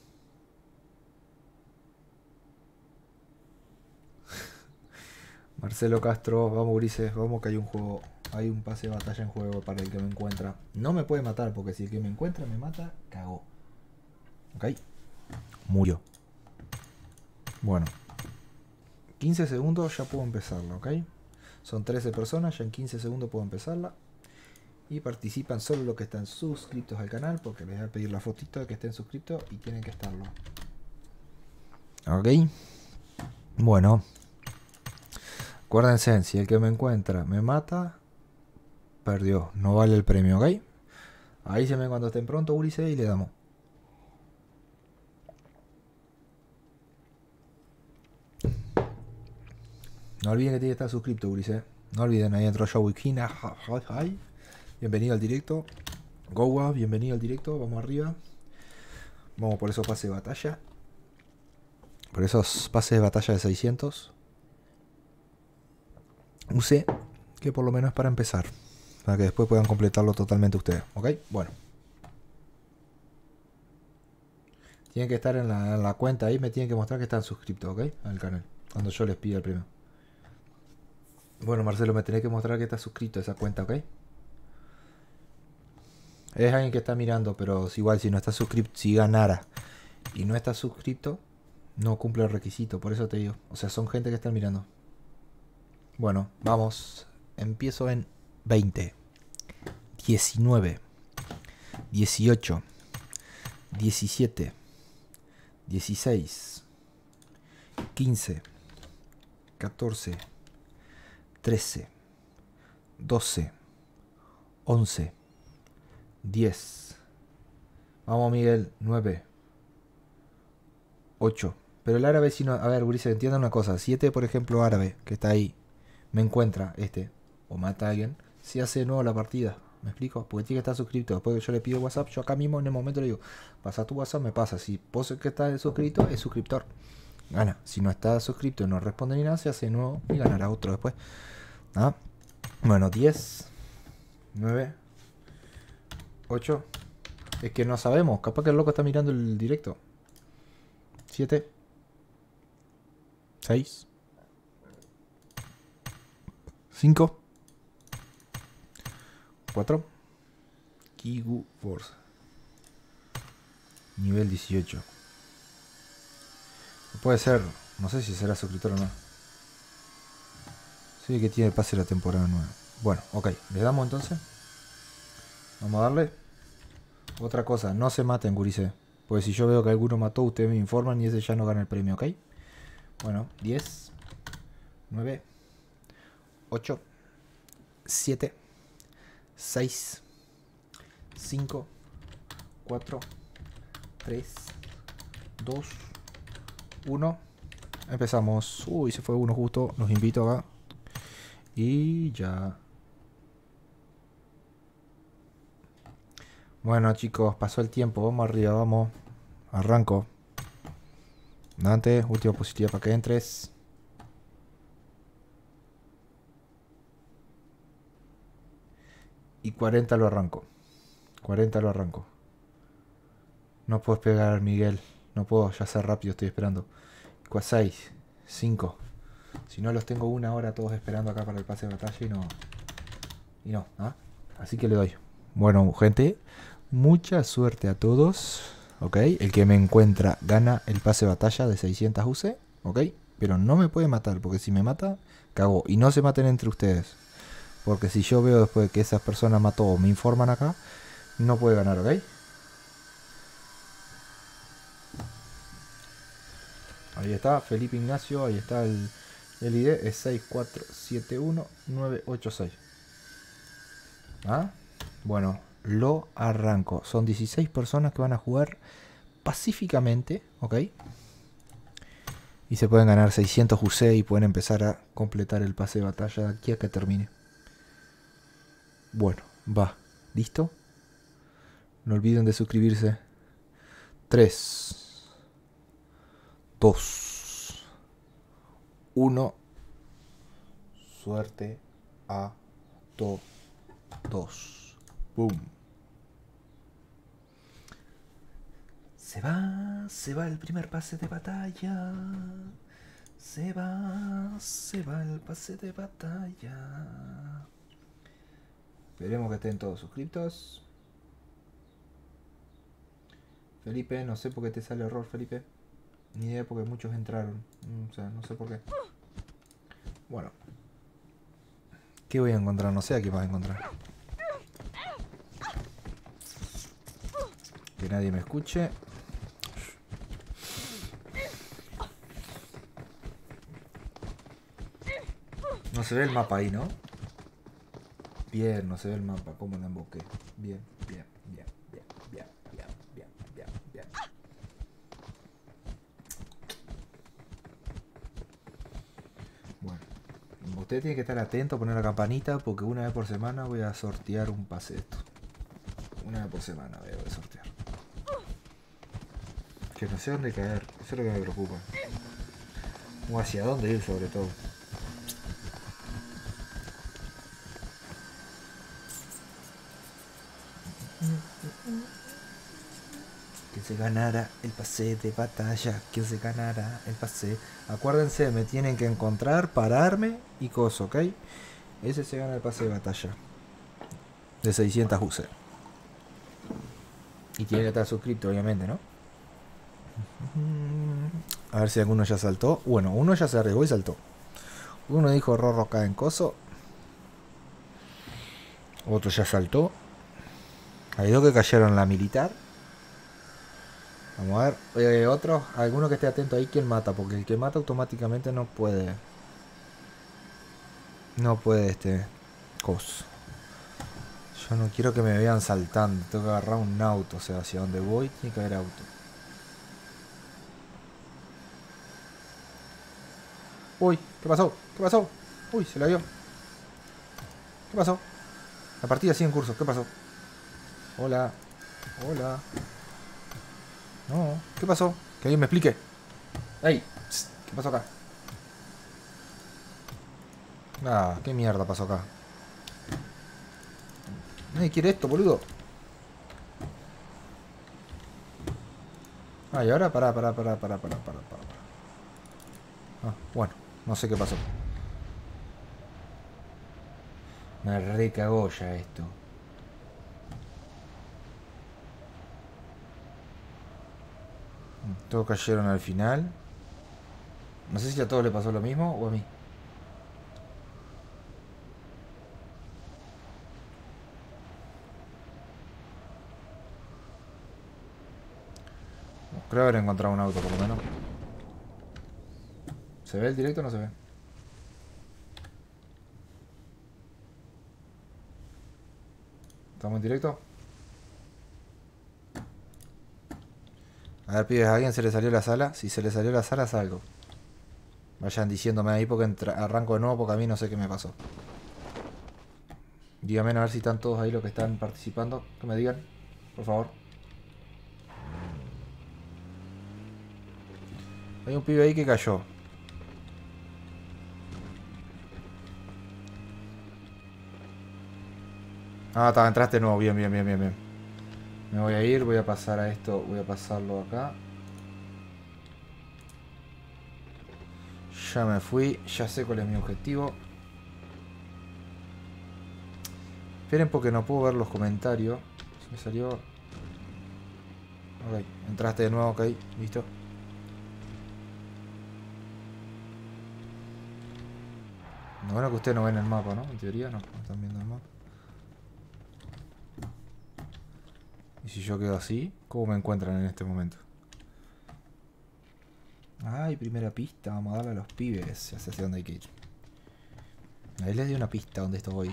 Marcelo Castro, vamos Ulises, vamos que hay un juego, hay un pase de batalla en juego para el que me encuentra. No me puede matar porque si el que me encuentra me mata, cagó. Ok, murió. Bueno, quince segundos ya puedo empezarla, ok. Son trece personas, ya en quince segundos puedo empezarla. Y participan solo los que están suscritos al canal, porque les voy a pedir la fotito de que estén suscritos y tienen que estarlo. Ok, bueno. Acuérdense, si el que me encuentra me mata, perdió, no vale el premio, ¿ok? Ahí se ven cuando estén pronto, Ulises, y le damos. No olviden que tiene que estar suscrito, Ulises. No olviden, ahí entró Joey Kina. Bienvenido al directo. Gowa, bienvenido al directo, vamos arriba. Vamos por esos pases de batalla. Por esos pases de batalla de seiscientos. U C, que por lo menos es para empezar, para que después puedan completarlo totalmente ustedes, ¿ok? Bueno, tienen que estar en la, en la cuenta ahí, me tienen que mostrar que están suscritos, ¿ok? Al canal, cuando yo les pida el premio. Bueno, Marcelo, me tenés que mostrar que está suscrito a esa cuenta, ¿ok? Es alguien que está mirando, pero igual si no está suscrito, si ganara y no está suscrito, no cumple el requisito, por eso te digo. O sea, son gente que están mirando. Bueno, vamos. Empiezo en veinte, diecinueve, dieciocho, diecisiete, dieciséis, quince, catorce, trece, doce, once, diez. Vamos, Miguel, nueve, ocho. Pero el árabe, si no. A ver, Ulises, entienda una cosa. siete, por ejemplo, árabe, que está ahí. Me encuentra este o mata a alguien, se hace de nuevo la partida. ¿Me explico? Porque tiene que estar suscrito. Después que yo le pido WhatsApp, yo acá mismo en el momento le digo, pasa tu WhatsApp, me pasa. Si vos que está suscrito, es suscriptor. Gana. Si no está suscrito y no responde ni nada, se hace de nuevo y ganará otro después. ¿Ah? Bueno, diez, nueve, ocho. Es que no sabemos. Capaz que el loco está mirando el directo. siete, seis, cinco. cuatro. Kigu Force. Nivel dieciocho. Puede ser. No sé si será suscriptor o no. Sí, que tiene el pase de la temporada nueva. Bueno, ok. Le damos entonces. Vamos a darle. Otra cosa. No se maten, gurises. Pues si yo veo que alguno mató, ustedes me informan y ese ya no gana el premio, ¿ok? Bueno, diez. nueve. ocho. siete. seis. cinco. cuatro. tres. dos. uno. Empezamos. Uy, se fue uno justo. Los invito acá. Y ya. Bueno, chicos, pasó el tiempo. Vamos arriba, vamos. Arranco. Dante, última positiva para que entres. Y cuarenta lo arranco. cuarenta lo arranco. No puedo pegar, Miguel. No puedo, ya sea rápido, estoy esperando. seis, cinco. Si no, los tengo una hora todos esperando acá para el pase de batalla y no. Y no, ¿ah? Así que le doy. Bueno, gente, mucha suerte a todos. Ok, el que me encuentra gana el pase de batalla de seiscientas U C. Ok, pero no me puede matar, porque si me mata, cagó. Y no se maten entre ustedes, porque si yo veo después que esas personas mató o me informan acá, no puede ganar, ok. Ahí está, Felipe Ignacio, ahí está el, el I D, es seis cuatro siete uno nueve ocho seis. ¿Ah? Bueno, lo arranco. Son dieciséis personas que van a jugar pacíficamente, ¿ok? Y se pueden ganar seiscientos U C y pueden empezar a completar el pase de batalla de aquí a que termine. Bueno, va. ¿Listo? No olviden de suscribirse. tres. dos, uno. Suerte a todos. Boom. Se va, se va el primer pase de batalla. Se va, se va el pase de batalla. Esperemos que estén todos suscritos. Felipe, no sé por qué te sale error, Felipe. Ni idea, porque muchos entraron. O sea, no sé por qué. Bueno. ¿Qué voy a encontrar? No sé a qué vas a encontrar. Que nadie me escuche. No se ve el mapa ahí, ¿no? Bien, no se ve el mapa. ¿Cómo la emboqué? Bien, bien, bien, bien, bien, bien, bien, bien, bien. Bueno, usted tiene que estar atento, poner la campanita, porque una vez por semana voy a sortear un pase de esto. Una vez por semana voy a sortear. Que no sé dónde caer, eso es lo que me preocupa. O hacia dónde ir, sobre todo. Que se ganara el pase de batalla, que se ganara el pase. Acuérdense, me tienen que encontrar, pararme y coso, ¿ok? Ese se gana el pase de batalla de seiscientas U C. Y tiene que estar suscrito, obviamente, ¿no? A ver si alguno ya saltó. Bueno, uno ya se arriesgó y saltó. Uno dijo Rorro acá en coso. Otro ya saltó. Hay dos que cayeron en la militar. Vamos a ver. Eh, otro, alguno que esté atento ahí, ¿quién mata? Porque el que mata automáticamente no puede. No puede este. Coso. Yo no quiero que me vean saltando. Tengo que agarrar un auto. O sea, hacia donde voy tiene que haber auto. Uy, ¿qué pasó? ¿Qué pasó? Uy, se la vio. ¿Qué pasó? La partida sigue en curso. ¿Qué pasó? Hola. Hola. No, ¿qué pasó? Que alguien me explique. ¡Ey! ¿Qué pasó acá? Ah, ¿qué mierda pasó acá? Nadie quiere esto, boludo. Ah, y ahora pará, pará, pará, pará, pará, pará, pará. Ah, bueno, no sé qué pasó. Me recagó ya esto. Todos cayeron al final. No sé si a todos le pasó lo mismo o a mí. Creo haber encontrado un auto por lo menos. ¿Se ve el directo o no se ve? ¿Estamos en directo? A ver, pibes, ¿a alguien se le salió la sala? Si se le salió la sala, salgo. Vayan diciéndome ahí porque entra- arranco de nuevo porque a mí no sé qué me pasó. Díganme a ver si están todos ahí los que están participando. Que me digan, por favor. Hay un pibe ahí que cayó. Ah, está, entraste de nuevo. Bien, bien, bien, bien, bien. Me voy a ir, voy a pasar a esto, voy a pasarlo acá. Ya me fui, ya sé cuál es mi objetivo. Esperen porque no puedo ver los comentarios. Se me salió... Ok, entraste de nuevo, ok, listo. Lo bueno que ustedes no ven el mapa, ¿no? En teoría no, no están viendo el mapa. Y si yo quedo así, ¿cómo me encuentran en este momento? Ay, primera pista, vamos a darle a los pibes. Ya sé hacia dónde hay que ir. Ahí les di una pista donde estoy.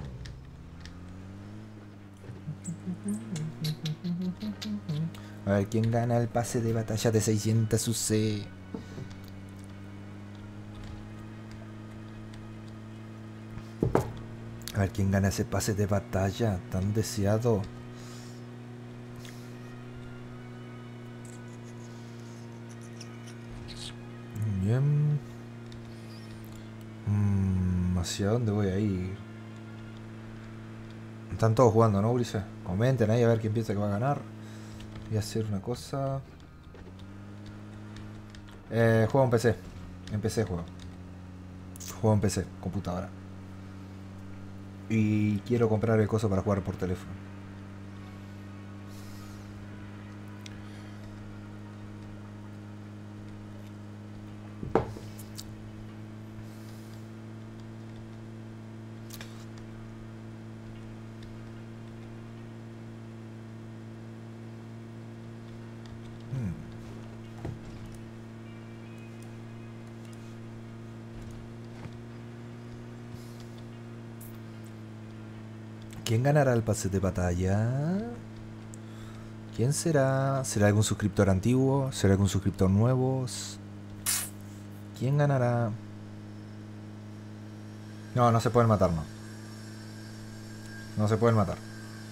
A ver, ¿quién gana el pase de batalla de seiscientos U C? A ver, ¿quién gana ese pase de batalla tan deseado? Bien. Mm, ¿hacia dónde voy a ir? Están todos jugando, ¿no, Ulises? Comenten ahí a ver quién piensa que va a ganar. Voy a hacer una cosa. Eh, juego en P C. En P C juego. Juego en P C, computadora. Y quiero comprar el coso para jugar por teléfono. ¿Quién ganará el pase de batalla? ¿Quién será? ¿Será algún suscriptor antiguo? ¿Será algún suscriptor nuevo? ¿Quién ganará? No, no se pueden matar, no. No se pueden matar.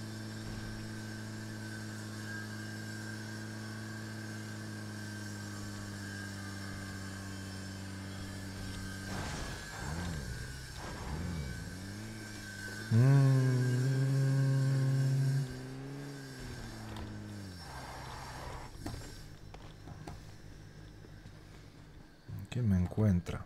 ¿Quién me encuentra?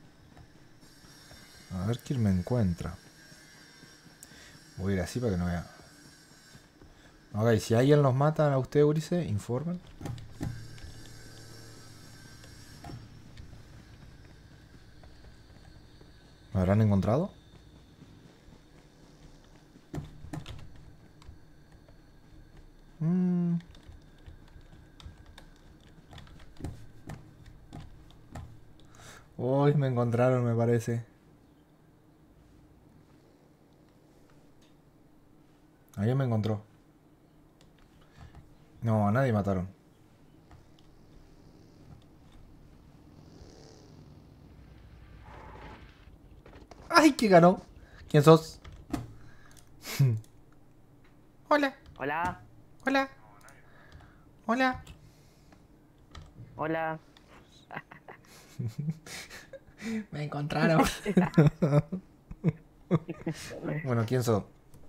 A ver quién me encuentra. Voy a ir así para que no vea. Ok, si alguien los mata a usted, Ulises, informen. ¿Me habrán encontrado? Mm. Hoy me encontraron, me parece. Alguien me encontró. No, a nadie mataron. ¡Ay, que ganó! ¿Quién sos? Hola. Hola. Hola. Hola. Hola. Me encontraron. Bueno, ¿quién sos?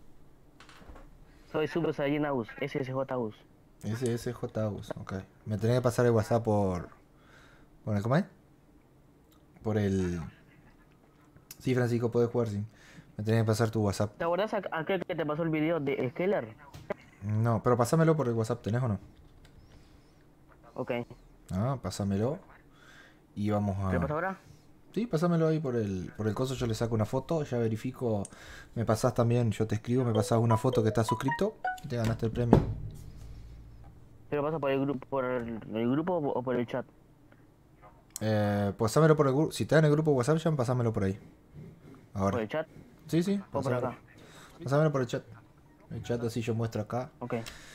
Soy Super Saiyan Aus, S S J Aus. S S J Aus, ok. Me tenía que pasar el WhatsApp por... ¿Por el cómo es? Por el... Sí, Francisco, podés jugar, sí. Me tenés que pasar tu WhatsApp. ¿Te acordás a aquel que te pasó el video de Skeller? No, pero pásamelo por el WhatsApp, ¿tenés o no? Ok. Ah, pásamelo. Y vamos a... ¿Te lo paso ahora? Sí, pásamelo ahí por el, por el coso, yo le saco una foto, ya verifico. Me pasás también, yo te escribo, me pasás una foto que estás suscripto y te ganaste el premio. ¿Te lo paso por el grupo, por el, el grupo o por el chat? Eh, pásamelo por el grupo. Si estás en el grupo WhatsApp, ya pásamelo por ahí. Ahora. ¿Por el chat? Sí, sí. ¿O por Pásamelo. acá? Pásamelo por el chat. El chat así yo muestro acá. Ok.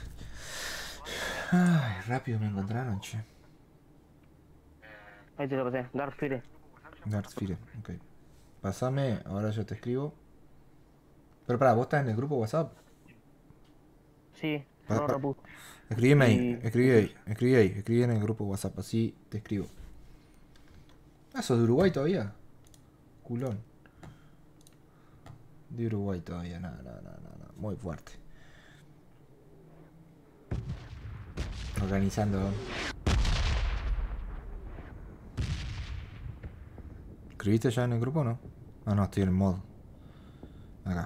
Ay, rápido me encontraron, che. Ahí te lo pasé. Dark Fire. Darth Fire, ok. Pásame, ahora yo te escribo. Pero pará, ¿vos estás en el grupo WhatsApp? Sí, Pa- no, pa- Rapu. Escribime ahí, Y- escribí ahí, escribí ahí, escribí en el grupo WhatsApp, así te escribo. Ah, ¿sos de Uruguay todavía? Culón. De Uruguay todavía, no, no, no, no, no. Muy fuerte. Organizando. ¿Escribiste ya en el grupo o no? Ah, no, estoy en el modo. Acá.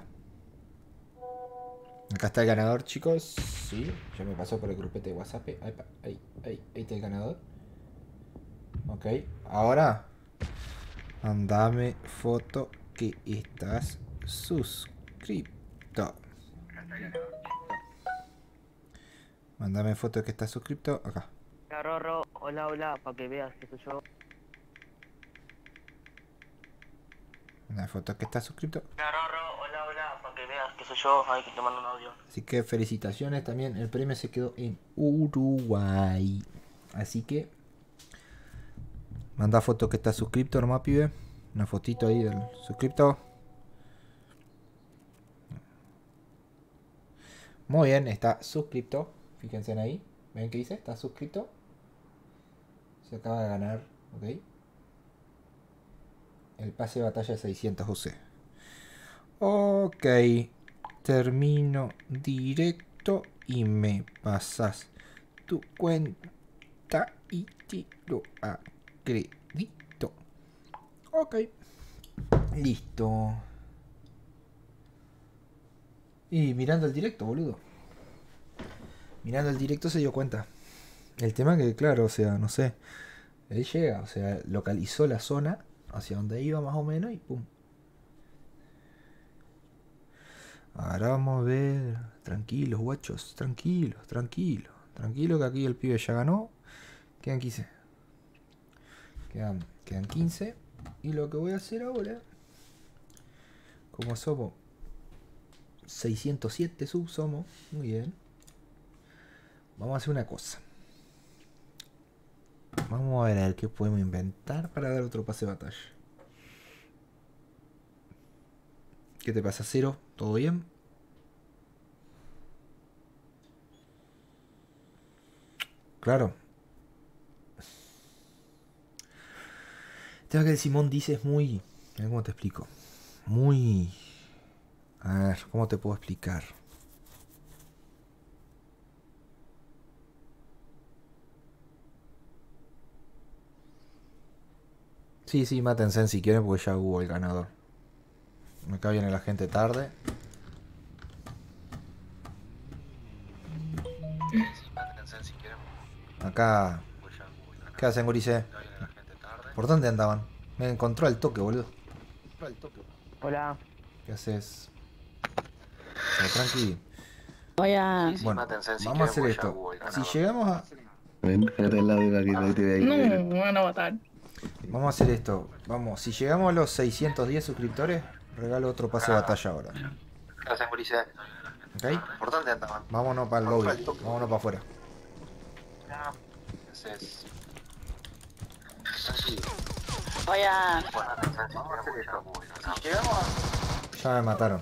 Acá está el ganador, chicos. Sí, ya me pasó por el grupete de WhatsApp. Ahí, pa- ahí, ahí, ahí está el ganador. Ok, ahora mandame foto que estás suscripto. Mandame foto que estás suscripto acá. Hola, Rorro. Hola, hola, para que veas que soy yo. Mandame foto que estás suscripto. Hola, Rorro. Hola, hola, para que veas que soy yo. Ay, que te mando un audio. Así que felicitaciones también. El premio se quedó en Uruguay. Así que manda foto que estás suscripto nomás, pibe. Una fotito ahí del suscripto. Muy bien, está suscripto. Fíjense en ahí. ¿Ven qué dice? Está suscrito. Se acaba de ganar, ok. El pase de batalla seiscientos U C. Ok. Termino directo y me pasas tu cuenta y te lo acredito. Ok. Listo. Y mirando el directo, boludo. Mirando el directo se dio cuenta. El tema que, claro, o sea, no sé. Él llega, o sea, localizó la zona hacia donde iba más o menos y pum. Ahora vamos a ver. Tranquilos, guachos. Tranquilos, tranquilos. Tranquilo que aquí el pibe ya ganó. Quedan quince. Quedan, quedan quince. Y lo que voy a hacer ahora, como somos seiscientos siete sub, somos. Muy bien. Vamos a hacer una cosa. Vamos a ver a ver qué podemos inventar para dar otro pase de batalla. ¿Qué te pasa, Cero? ¿Todo bien? Claro. Tengo que el Simón dice es muy... A ver, ¿cómo te explico? Muy... A ver, ¿cómo te puedo explicar? Sí, sí, mátense si quieren porque ya hubo el ganador. Acá viene la gente tarde. Acá... ¿Qué hacen, gurises? ¿Por dónde andaban? Me encontró al toque, boludo. Hola. ¿Qué haces? O sea, tranqui. Vaya. Bueno, vamos a hacer esto. Si llegamos a... No, me van a matar. Vamos a hacer esto. Vamos, si llegamos a los seiscientos diez suscriptores, regalo otro pase de batalla ahora. Gracias, Ulises. ¿Ok? ¿Por dónde andaban? Vámonos para el lobby. Vámonos para afuera. Entonces, Vaya. vamos a hacer esto. Si llegamos a... Ya me mataron.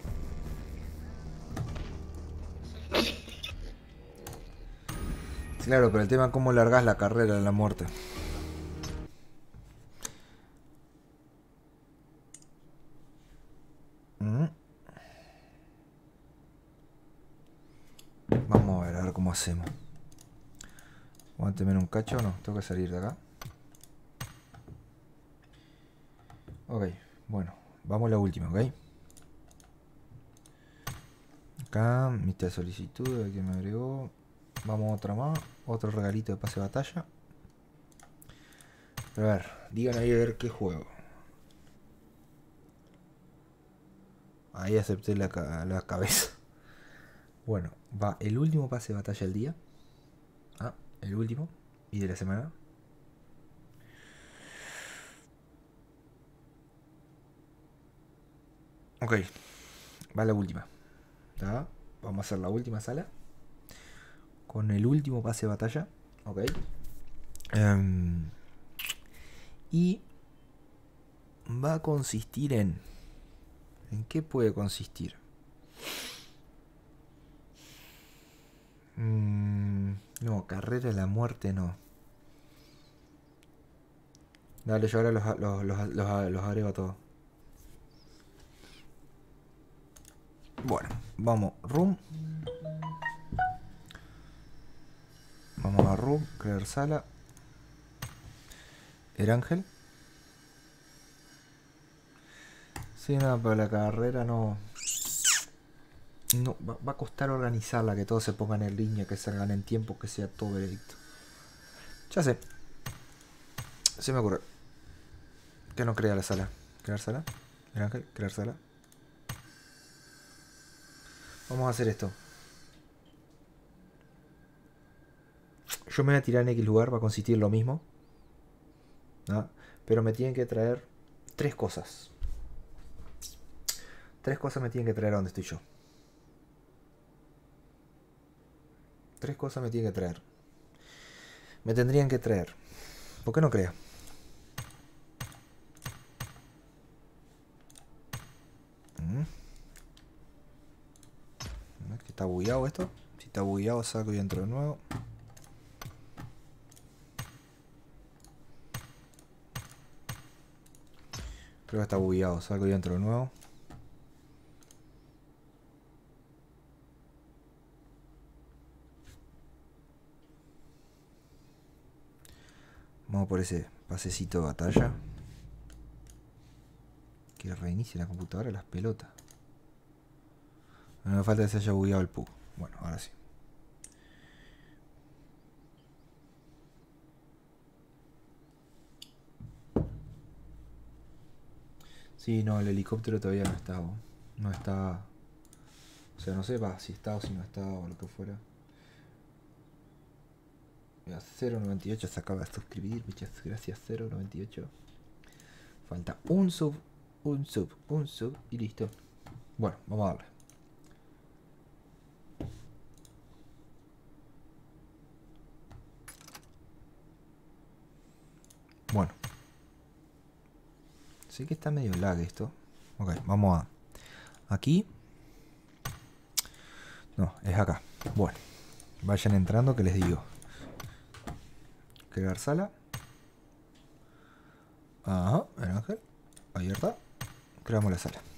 Claro, pero el tema es cómo largás la carrera de la muerte. Mm. Vamos a ver, a ver cómo hacemos. Aguánteme en un cacho, no, tengo que salir de acá. Ok, bueno, vamos a la última, ¿ok? acá, lista de solicitud, de que me agregó. Vamos a otra más, otro regalito de pase de batalla. Pero a ver, digan ahí a ver qué juego. Ahí acepté la, ca la cabeza. Bueno, va el último pase de batalla del día. Ah, el último. Y de la semana. Ok, va la última. ¿Tá? Vamos a hacer la última sala. Con el último pase de batalla. Ok. Um, y va a consistir en... ¿En qué puede consistir? Mm, no, carrera de la muerte no. Dale, yo ahora los, los, los, los, los agrego a todos. Bueno, vamos, room. Vamos a room, crear sala. El ángel. Sí, nada, pero la carrera no... No, va, va a costar organizarla, que todos se pongan en línea, que salgan en tiempo, que sea todo veredicto. Ya sé. Se me ocurre. Que no crea la sala. Crear sala. El ángel, crear sala. Vamos a hacer esto. Yo me voy a tirar en X lugar, va a consistir en lo mismo. ¿No? Pero me tienen que traer tres cosas. Tres cosas me tienen que traer a donde estoy yo. Tres cosas me tienen que traer. Me tendrían que traer. ¿Por qué no crea? Mm. ¿Está bugueado esto? Si está bugueado saco y entro de nuevo. Creo que está bugueado, saco y entro de nuevo. Vamos por ese pasecito de batalla. Que reinicie la computadora, las pelotas. No me falta que se haya bugueado el P U. Bueno, ahora sí. Sí, no, el helicóptero todavía no está. No está. O sea, no sé va, si está o si no está o lo que fuera. Mira, cero noventa y ocho se acaba de suscribir. Muchas gracias, cero noventa y ocho. Falta un sub, un sub, un sub y listo. Bueno, vamos a darle. Bueno. Sé que está medio lag esto. Ok, vamos a... Aquí. No, es acá. Bueno. Vayan entrando que les digo. Crear sala. Ajá, el ángel. Abierta. Creamos la sala.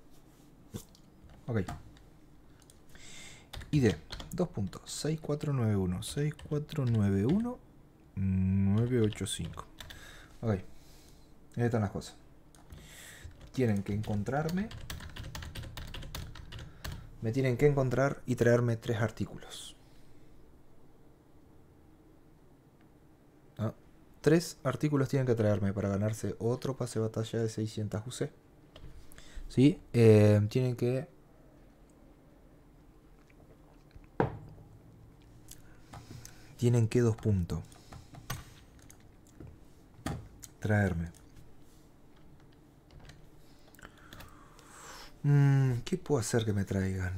Ok. I D. dos punto seis cuatro nueve uno seis cuatro nueve uno nueve ocho cinco. Ok. Ahí están las cosas. Tienen que encontrarme. Me tienen que encontrar y traerme tres artículos. ¿Ah? Tres artículos tienen que traerme para ganarse otro pase de batalla de seiscientos U C. ¿Sí? Eh, tienen que... Tienen que dos puntos. Traerme. Mm, ¿qué puedo hacer que me traigan?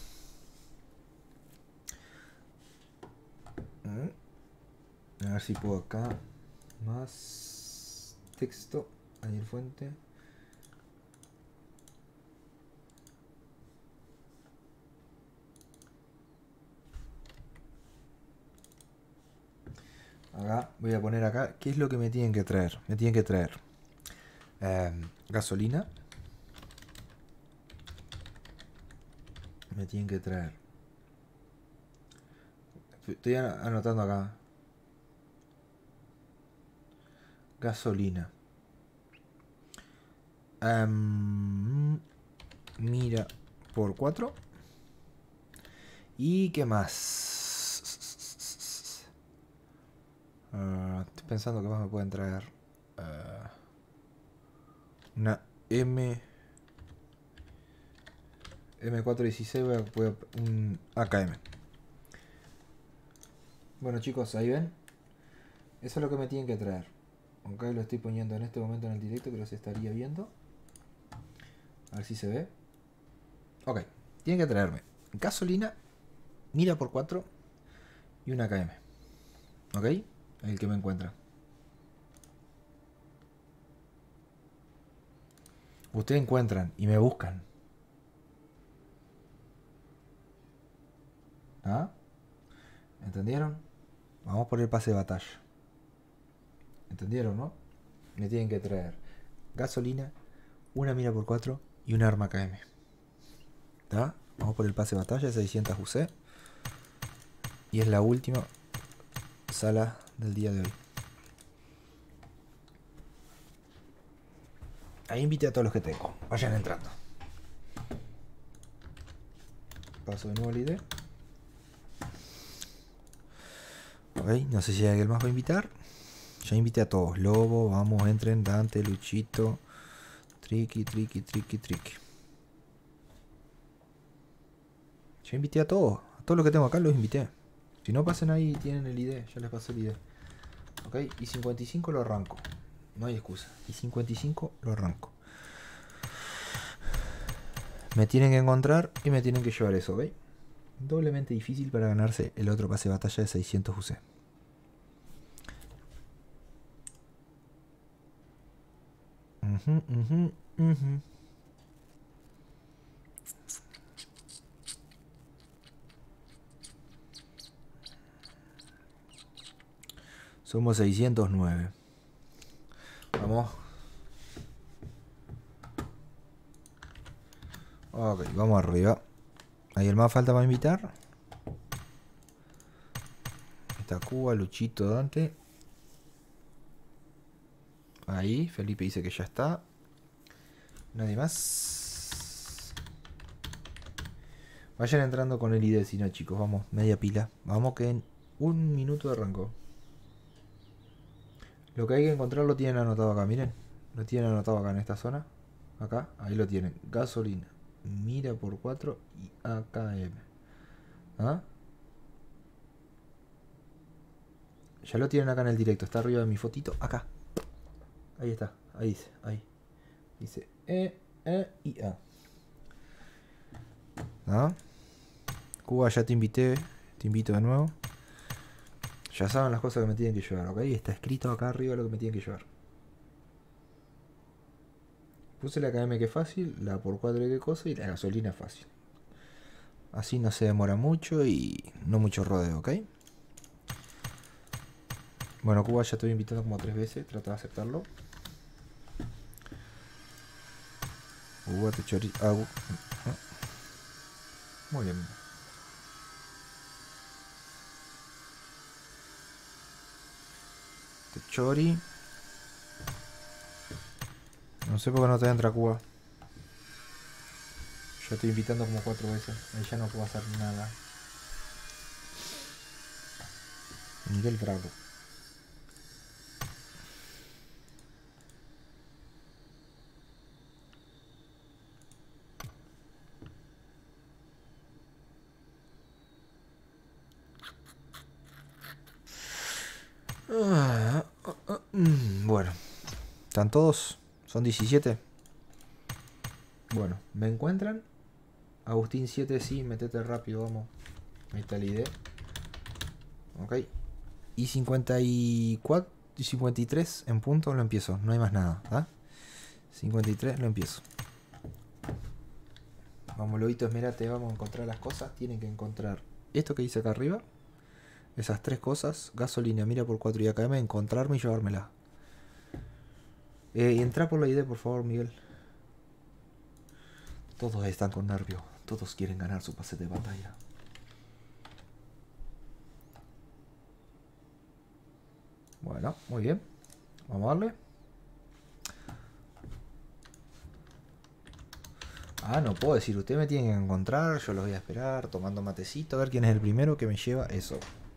A ver si puedo acá. Más texto. Añadir fuente. Acá voy a poner acá. ¿Qué es lo que me tienen que traer? Me tienen que traer eh, gasolina. Me tienen que traer. Estoy anotando acá. Gasolina. Um, mira por cuatro. ¿Y qué más? Uh, estoy pensando que más me pueden traer. Uh, una M... M cuatro dieciséis, voy a, voy a, un A K M. Bueno chicos, ahí ven. Eso es lo que me tienen que traer. Aunque lo estoy poniendo en este momento en el directo, pero se estaría viendo. A ver si se ve. Ok, tienen que traerme gasolina, mira por cuatro y una A K M. Ok, el que me encuentra. Ustedes encuentran y me buscan. ¿Ah? ¿Entendieron? Vamos por el pase de batalla. ¿Entendieron, no? Me tienen que traer gasolina, una mira por cuatro y un arma K M. ¿Está? Vamos por el pase de batalla, seiscientos U C. Y es la última sala del día de hoy. Ahí invité a todos los que tengo. Vayan entrando. Paso de nuevo el I D. Ok, no sé si hay alguien más va a invitar. Ya invité a todos. Lobo, vamos, entren. Dante, Luchito. Tricky, Tricky, Tricky, Tricky. Ya invité a todos. A todos los que tengo acá los invité. Si no, pasen ahí y tienen el I D. Ya les pasé el I D. Ok, y cincuenta y cinco lo arranco. No hay excusa. Y cincuenta y cinco lo arranco. Me tienen que encontrar y me tienen que llevar eso, ¿ok? Doblemente difícil para ganarse el otro pase de batalla de seiscientos U C. Uh-huh, uh-huh, uh-huh. Somos seiscientos nueve. Vamos. Ok, vamos arriba. ¿Hay más falta para invitar? Está Cuba, Luchito, Dante. Ahí, Felipe dice que ya está. Nadie más. Vayan entrando con el I D, si no, chicos. Vamos, media pila. Vamos que en un minuto de arranco. Lo que hay que encontrar lo tienen anotado acá, miren. Lo tienen anotado acá en esta zona. Acá, ahí lo tienen. Gasolina, mira por cuatro y A K M. ¿Ah? Ya lo tienen acá en el directo. Está arriba de mi fotito. Acá. Ahí está. Ahí dice. Ahí. Dice E, E y A. ¿Ah? Cuba, ya te invité. Te invito de nuevo. Ya saben las cosas que me tienen que llevar, ¿ok? Está escrito acá arriba lo que me tienen que llevar. Puse la K M que es fácil, la por cuatro que cosa y la gasolina es fácil. Así no se demora mucho y no mucho rodeo, ¿ok? Bueno, Cuba ya te estoy invitando como tres veces, trata de aceptarlo. Cuba, te chori... Ah, uh. Muy bien. Te chori. No sé por qué no te entra Cuba. Yo estoy invitando como cuatro veces. Ahí ya no puedo hacer nada. Miguel Bravo. Ah, ah, ah, mm, bueno. ¿Están todos? ¿Son diecisiete? Bueno, ¿me encuentran? Agustín siete, sí, metete rápido, vamos. Ahí está el I D. Ok. Y cincuenta y cuatro y cincuenta y tres en punto lo empiezo. No hay más nada, ¿ah? cincuenta y tres lo empiezo. Vamos, lobito, esmerate, vamos a encontrar las cosas. Tienen que encontrar esto que dice acá arriba. Esas tres cosas. Gasolina, mira por cuatro y A K M. Encontrarme y llevármela. Eh, entra por la I D, por favor, Miguel. Todos están con nervio. Todos quieren ganar su pase de batalla. Bueno, muy bien. Vamos a darle. Ah, no puedo decir, ustedes me tienen que encontrar, yo los voy a esperar, tomando matecito, a ver quién es el primero que me lleva eso.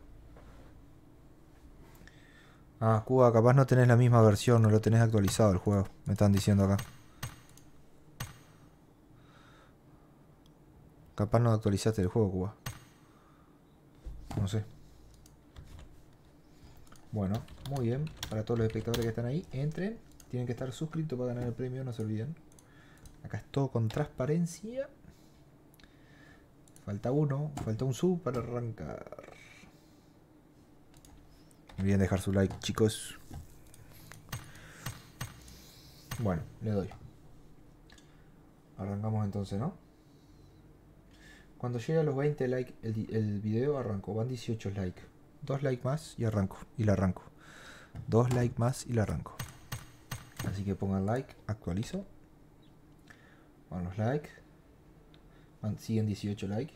Ah, Cuba, capaz no tenés la misma versión, no lo tenés actualizado el juego, me están diciendo acá. Capaz no actualizaste el juego, Cuba. No sé. Bueno, muy bien. Para todos los espectadores que están ahí, entren. Tienen que estar suscritos para ganar el premio, no se olviden. Acá es todo con transparencia. Falta uno, falta un sub para arrancar. No olviden dejar su like, chicos. Bueno, le doy. Arrancamos entonces, ¿no? Cuando llegue a los veinte likes el, el video arranco. Van dieciocho likes. Dos likes más y arranco. Y la arranco. Dos likes más y la arranco. Así que pongan like. Actualizo. Van los likes. Van, siguen dieciocho likes.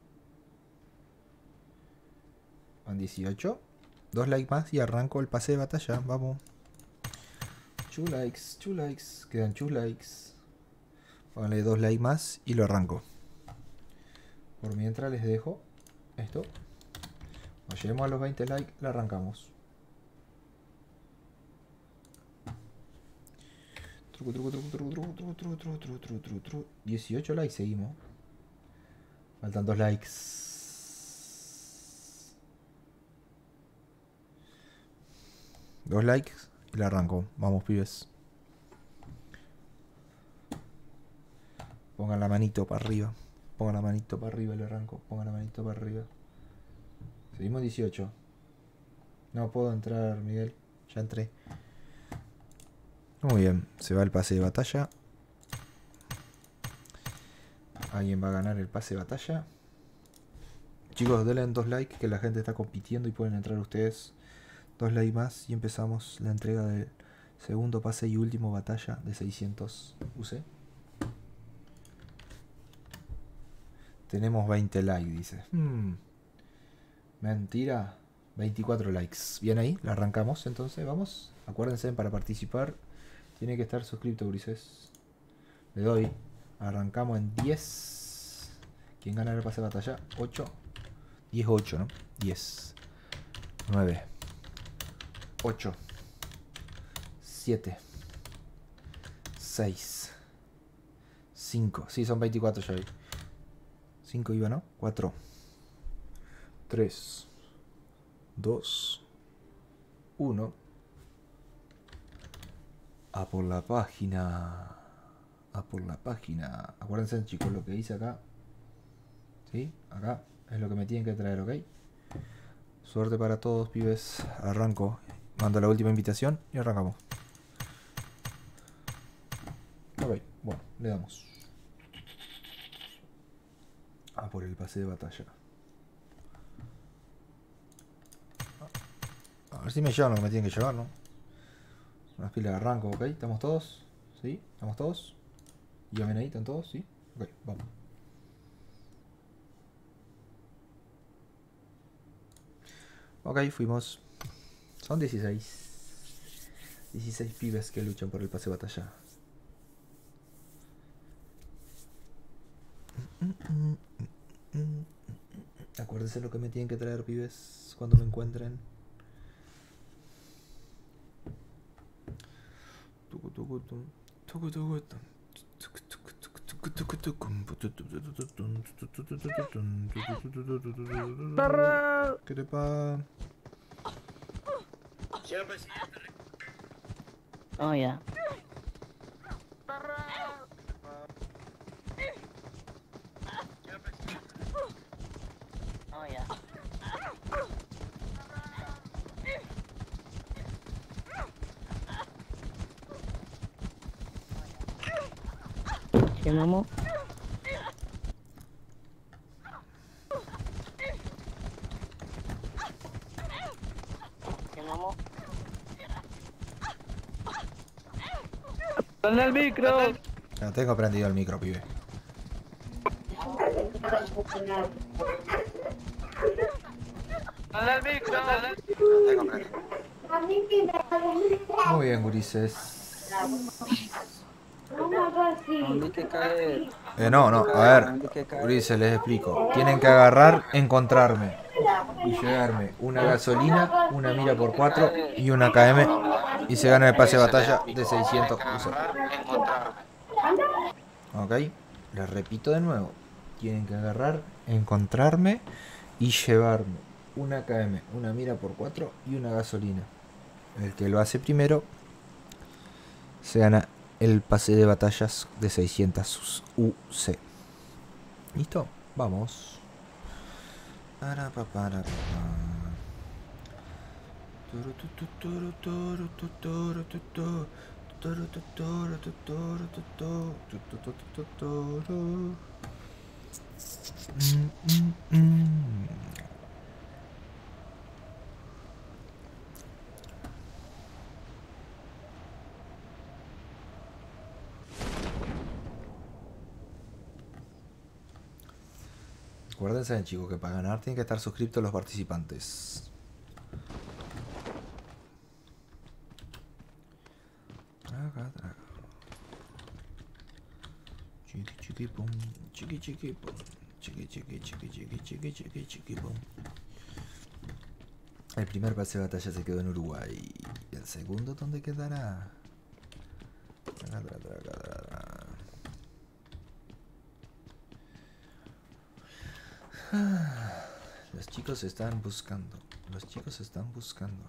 Van dieciocho. Dos likes más y arranco el pase de batalla. Vamos. Two likes. Two likes. Quedan two likes. Pónganle dos likes más y lo arranco. Por mientras les dejo esto. Cuando lleguemos a los veinte likes, la arrancamos. Truco, truco, truco, truco, truco, truco, truco, truco, truco, truco, truco, truco. dieciocho likes, seguimos. Faltan dos likes. Dos likes y la arranco. Vamos, pibes. Pongan la manito para arriba. Pongan la manito para arriba y le arranco. Pongan la manito para arriba. Seguimos dieciocho. No puedo entrar, Miguel. Ya entré. Muy bien. Se va el pase de batalla. Alguien va a ganar el pase de batalla. Chicos, denle dos likes que la gente está compitiendo y pueden entrar ustedes. Dos likes más y empezamos la entrega del segundo pase y último batalla de seiscientos U C. Tenemos veinte likes, dice. Hmm. Mentira. veinticuatro likes. Bien ahí, la arrancamos entonces. Vamos. Acuérdense, para participar tiene que estar suscrito, grises. Le doy. Arrancamos en diez. ¿Quién gana el pase de batalla? ocho. diez, ocho, ¿no? diez. nueve. ocho. siete. seis. cinco. Sí, son veinticuatro ya vi. cinco iba, ¿no? cuatro. tres. dos. uno. A por la página. A por la página. Acuérdense, chicos, lo que hice acá. ¿Sí? Acá es lo que me tienen que traer, ¿ok? Suerte para todos, pibes. Arranco. Mando la última invitación y arrancamos. Ok, bueno, le damos. A por el pase de batalla. A ver si me llevan lo que me tienen que llevar, ¿no? Unas pilas de arranco, ok. ¿Estamos todos? ¿Sí? ¿Estamos todos? Llamen ahí, ¿están todos? ¿Sí? Ok, vamos. Ok, fuimos. Son dieciséis. dieciséis pibes que luchan por el pase de batalla. Acuérdense lo que me tienen que traer, pibes, cuando me encuentren. ¿Qué te pasa? Oh, yeah. Oh, yeah. ¿Qué, mamá? ¿Qué, mamá? ¡Dale al micro! No tengo prendido el micro, pibe. ¡Dale al micro! ¡Dale! No tengo prendido. Muy bien, gurises. ¿Dónde que cae? Eh, no, no, a ver, Ulises, les explico. Tienen que agarrar, encontrarme y llegarme una gasolina, una mira por cuatro y una K M y se gana el pase de batalla de seiscientos. Ok, les repito de nuevo. Tienen que agarrar, encontrarme y llevarme una K M, una mira por cuatro y una gasolina. El que lo hace primero se gana el pase de batallas de seiscientos U C. ¿Listo? Vamos. Para, pa, para, pa. Turu, tu, tu, turu, turu, tu, turu, tu, tu. Turu, tu, turu, tu, turu, tu, tu. Tu, tu, tu, tu, tu, turu. Mm, mm, mm. Acuérdense, chicos, que para ganar tienen que estar suscritos los participantes. Traga, traga. Chiqui, chiqui, pum. Chiqui, chiqui, pum. Chiqui, chiqui, chiqui, chiqui, chiqui, chiqui, chiqui, pum. El primer pase de batalla se quedó en Uruguay. ¿Y el segundo dónde quedará? Traga, traga, traga, traga. Los chicos están buscando. Los chicos están buscando.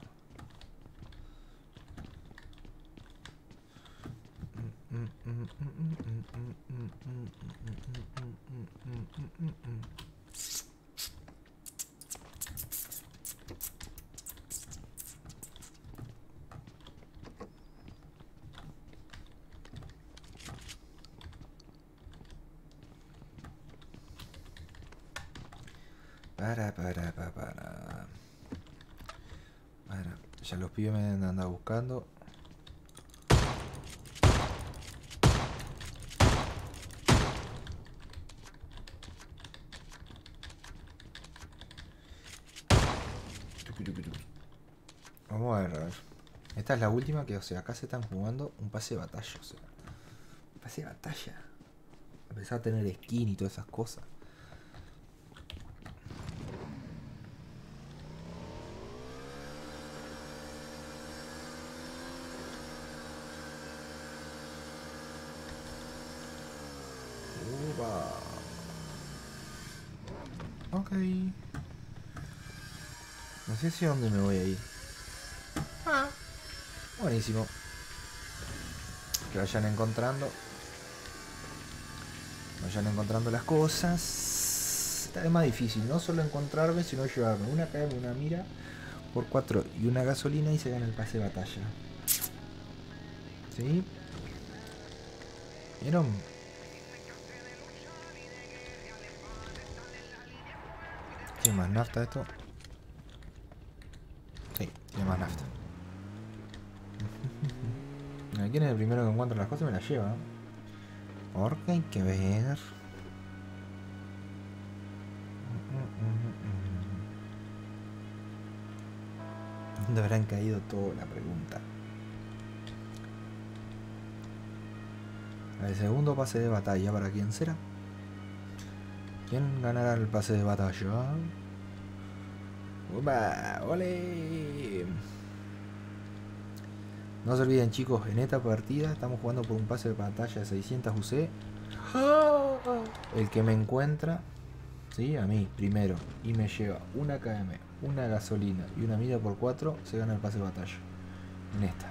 Para, para, para, para. Para. Ya los pibes me han andado buscando. Vamos a ver, a ver. Esta es la última que, o sea, acá se están jugando un pase de batalla, o sea. Un pase de batalla. Empezar a tener skin y todas esas cosas. Ok. No sé si a dónde me voy a ir. Ah, buenísimo. Que vayan encontrando. Vayan encontrando las cosas. Esta es más difícil. No solo encontrarme, sino llevarme una K M, una mira por cuatro y una gasolina y se gana el pase de batalla. ¿Sí? ¿Vieron? ¿Tiene más nafta esto? Sí, tiene más nafta. ¿Quién es el primero que encuentra las cosas? Me las lleva. Porque hay que ver. ¿Dónde habrán caído toda la pregunta? El segundo pase de batalla, ¿para quién será? ¿Quién ganará el pase de batalla? ¡Upa! ¡Ole! No se olviden, chicos, en esta partida estamos jugando por un pase de batalla de seiscientos U C. El que me encuentra, ¿sí? A mí, primero, y me lleva una K M, una gasolina y una mira por cuatro, se gana el pase de batalla. En esta.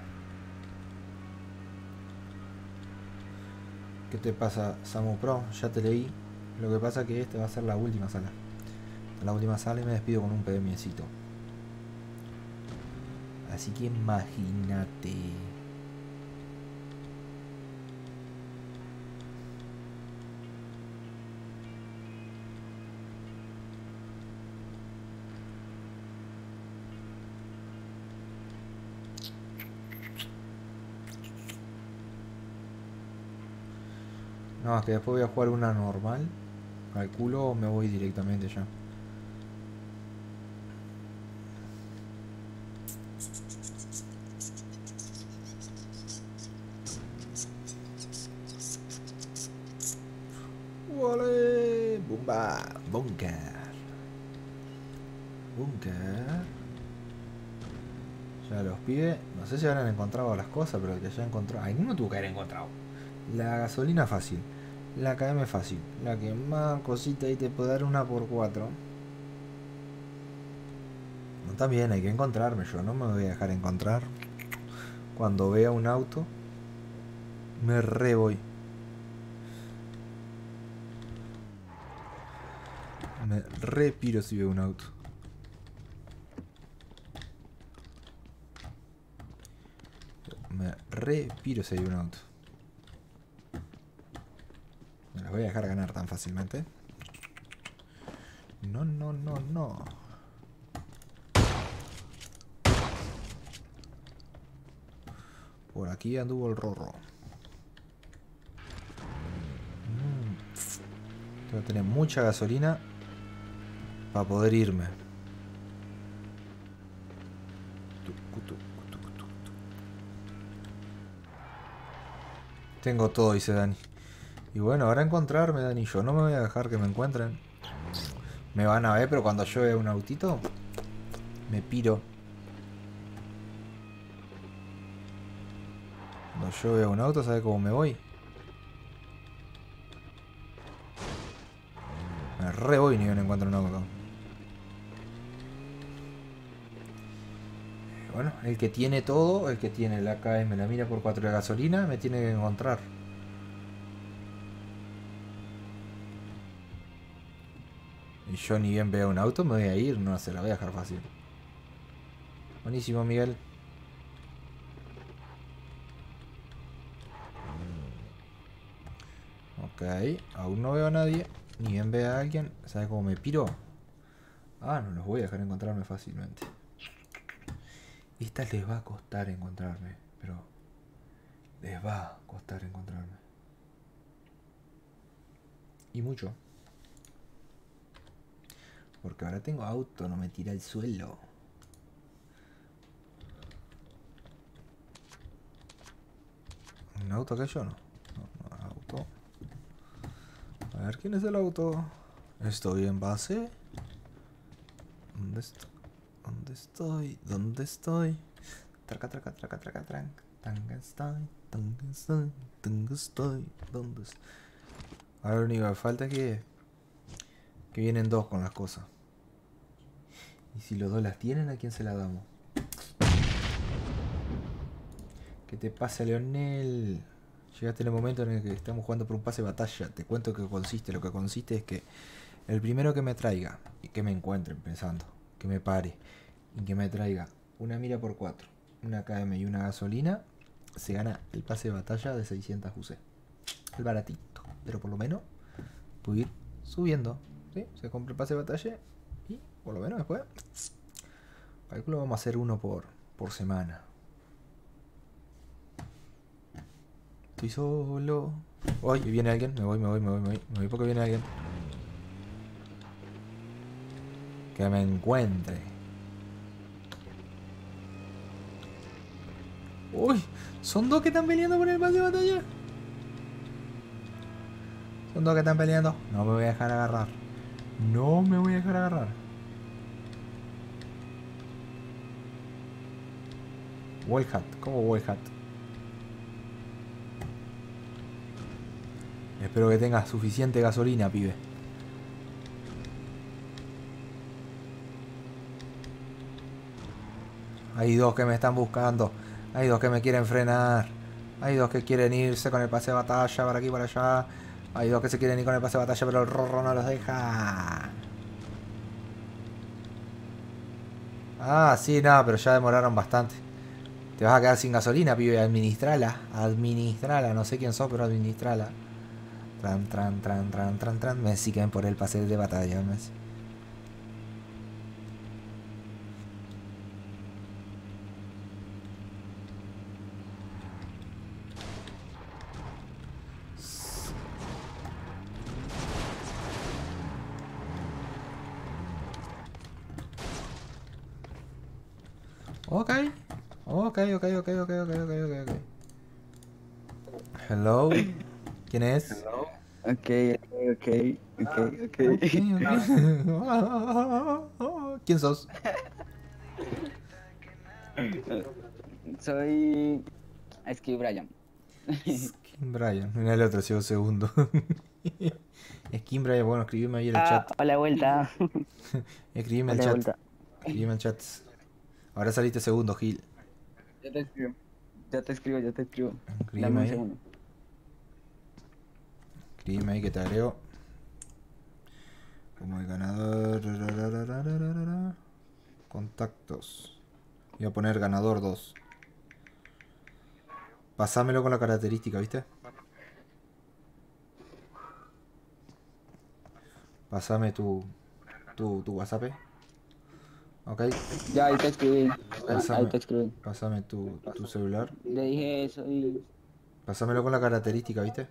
¿Qué te pasa, Samu Pro? Ya te leí. Lo que pasa es que esta va a ser la última sala. La última sala y me despido con un PMcito. Así que imagínate. No, es que después voy a jugar una normal. Calculo, me voy directamente ya. Vale. Bumba. Bunker. Bunker. Ya los pibes. No sé si habrán encontrado las cosas, pero que ya encontrado. Alguno tuvo que haber encontrado. La gasolina fácil. La K M fácil. La que más cosita ahí te puede dar una por cuatro. No, también hay que encontrarme. Yo no me voy a dejar encontrar. Cuando vea un auto, me re voy. Me re piro si veo un auto. Me re piro si hay un auto. Me las voy a dejar ganar tan fácilmente. No, no, no, no. Por aquí anduvo el rorro. Mm. Tengo que tener mucha gasolina para poder irme. Tengo todo, dice Dani. Y bueno, ahora encontrarme, Dani. Yo no me voy a dejar que me encuentren. Me van a ver, pero cuando yo vea un autito, me piro. Cuando yo vea un auto, ¿sabe cómo me voy? Me re voy ni no encuentro un auto. Bueno, el que tiene todo, el que tiene la K M, la mira por cuatro de gasolina, me tiene que encontrar. Y yo ni bien vea un auto, me voy a ir, no se la voy a dejar fácil. Buenísimo, Miguel. Ok, aún no veo a nadie. Ni bien vea a alguien. ¿Sabe cómo me piro? Ah, no los voy a dejar encontrarme fácilmente. Estas les va a costar encontrarme, pero les va a costar encontrarme. Y mucho. Porque ahora tengo auto, no me tira al suelo. ¿Un auto acá yo no? No, no, auto. A ver, ¿quién es el auto? Estoy en base. ¿Dónde estoy? ¿Dónde estoy? ¿Dónde estoy? Traca, traca, traca, traca, traca. Tanga estoy, tanga estoy, tanga estoy. ¿Dónde estoy? Ahora lo único que falta es que... Que vienen dos con las cosas. Y si los dos las tienen, ¿a quién se las damos? ¿Qué te pasa, Leonel? Llegaste en el momento en el que estamos jugando por un pase de batalla. Te cuento qué consiste. Lo que consiste es que el primero que me traiga y que me encuentre pensando, que me pare y que me traiga una mira por cuatro, una K M y una gasolina, se gana el pase de batalla de seiscientos U C. El baratito, pero por lo menos puedo ir subiendo. ¿Sí? Se compra el pase de batalla y por lo menos después calculo vamos a hacer uno por, por semana. Estoy solo. Uy, viene alguien. Me voy, me voy, me voy, me voy. Me voy porque viene alguien. Que me encuentre. Uy, son dos que están peleando por el pase de batalla. Son dos que están peleando. No me voy a dejar agarrar. No me voy a dejar agarrar. Wallhat. ¿Cómo Wallhat? Espero que tengas suficiente gasolina, pibe. Hay dos que me están buscando. Hay dos que me quieren frenar. Hay dos que quieren irse con el pase de batalla para aquí y para allá. Hay dos que se quieren ir con el pase de batalla, pero el rorro no los deja. Ah, sí, nada, pero ya demoraron bastante. Te vas a quedar sin gasolina, pibe. Administrala. Administrala. No sé quién sos, pero administrala. Tran, tran, tran, tran, tran, tran. Messi que ven por el pase de batalla, Messi. Ok. Ok, ok, ok, ok, ok, ok, ok, ok. Hello. ¿Quién es? Hello. Ok, ok, ok, ok. ¿Quién sos? Soy Ski Brian. Skin Brian. Mira el otro, sigo segundo. Skin Brian, bueno, escribime ahí en el Ah, chat. hola, vuelta. Escribime en el Hola, chat. vuelta. Escribime en el chat. Ahora saliste segundo, Gil. Ya te escribo. Ya te escribo, ya te escribo. Escribime Dame un ahí. segundo. Escribime ahí que te agrego. Como el ganador. Contactos. Voy a poner ganador dos. Pasámelo con la característica, ¿viste? Pásame tu, tu, tu WhatsApp. Ok. Ya, ahí te escribí. Pásame, Ahí te escribí. pásame tu, tu celular. Le dije eso y... Pásamelo con la característica, ¿viste?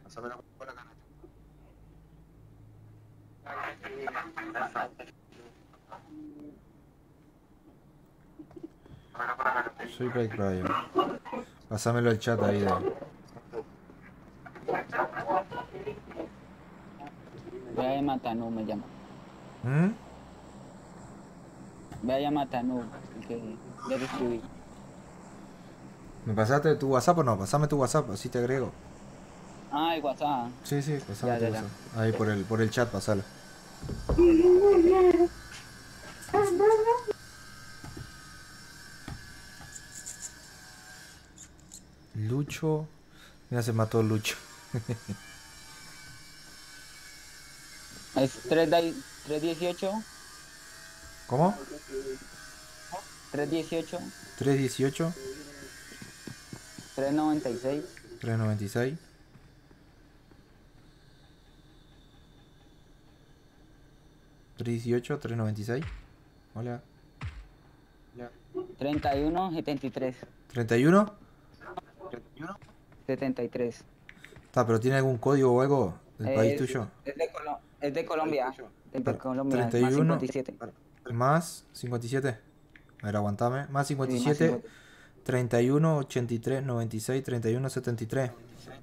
Soy Break Brian. Pásamelo al chat ahí de... Ve a Matanú, me llama. ¿Mm? Ve a Matanú, que ya te escribí. ¿Me pasaste tu WhatsApp o no? Pasame tu WhatsApp, así te agrego. Ah, el WhatsApp. Sí, sí, pasame Ya, tu ya, ya. WhatsApp. Ahí por el, por el chat, pasalo. Lucho. Mira, se mató Lucho. Es tres dieciocho. ¿Cómo? tres dieciocho. tres dieciocho. tres noventa y seis. tres noventa y seis. tres dieciocho, tres noventa y seis. Hola. treinta y uno setenta y tres. ¿treinta y uno? setenta y tres. Está, pero ¿tiene algún código o algo del país Es- tuyo? Es de, Colo- es de Colombia. Es de Pero, Colombia. treinta y Más uno. cincuenta y siete. Más cincuenta y siete. A ver, aguantame. Más cincuenta y Sí, más siete. cincuenta. treinta y uno, ochenta y tres, noventa y seis, treinta y uno, setenta y tres.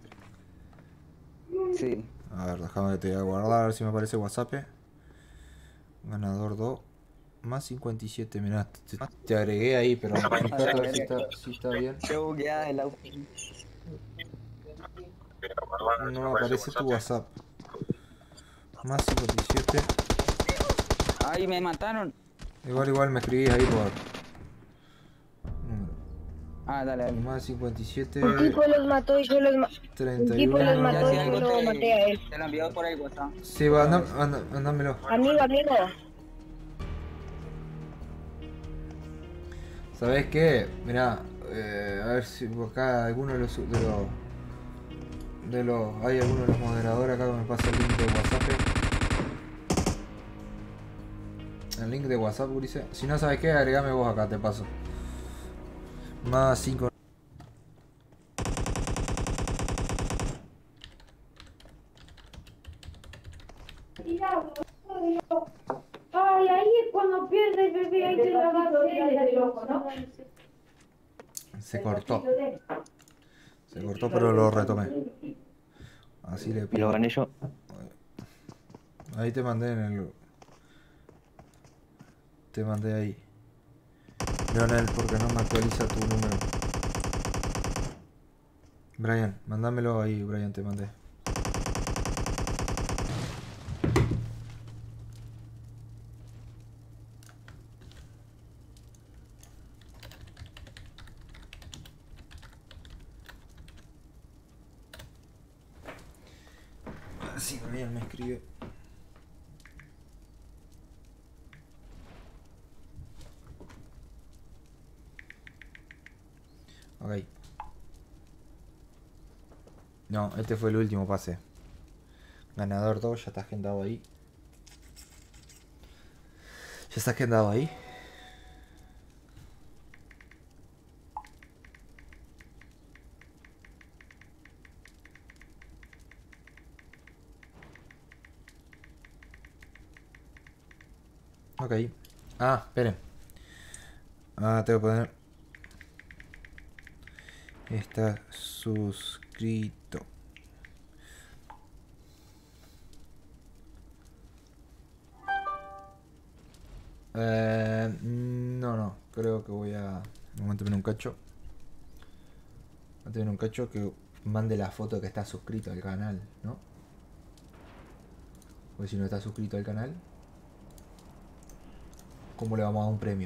Sí. A ver, déjame que te voy a guardar a ver si me aparece WhatsApp. Ganador dos. Más cincuenta y siete, mirá, te, te agregué ahí, pero fíjate a ver si está, si está bien. Yo bugueada el auto. No me aparece tu WhatsApp. Más cincuenta y siete. Ay, me mataron. Igual, igual me escribís ahí por... número. Ah, dale, dale. Más cincuenta y siete. Un tipo los mató y yo los maté. Un treinta y tipo los uno. mató y Ya, yo sí, lo algo te- maté a él. Te lo envío por el WhatsApp. Sí, va, anda, anda, andámelo. Amigo, amigo. ¿Sabes qué? Mirá, eh, a ver si acá alguno de los, de los... De los... Hay alguno de los moderadores acá que me pasa el link de WhatsApp. El link de WhatsApp, Ulises. Si no sabes qué, agregame vos acá, te paso. Más cinco. Ay, ahí es cuando pierde el bebé, ahí te la va a hacer el ojo, ¿no? Se cortó. Se cortó, pero lo retomé. Así le Y pido. lo gané yo. Ahí te mandé en el... Te mandé ahí. Leonel, porque no me actualiza tu número. Brian, mándamelo ahí, Brian, te mandé. Así Brian me escribe. Ok. No, este fue el último pase. Ganador dos, ya está agendado ahí. Ya está agendado ahí. Ok. Ah, esperen. Ah, tengo que poner... Está suscrito. Eh, no, no. Creo que voy a... Aguántame un cacho. Aguántame un cacho que mande la foto que está suscrito al canal, ¿no? Porque si no está suscrito al canal, ¿cómo le vamos a dar un premio?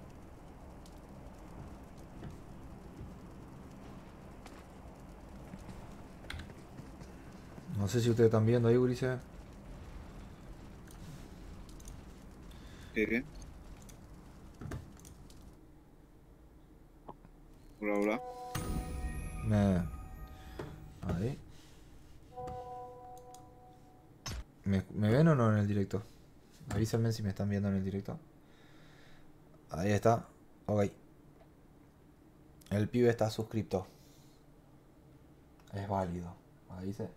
No sé si ustedes están viendo ahí, Ulises. ¿Qué? Hola, hola. Me... Ahí. ¿Me, ¿Me ven o no en el directo? Avísenme si me están viendo en el directo. Ahí está. Ok. El pibe está suscrito. Es válido. Ahí dice.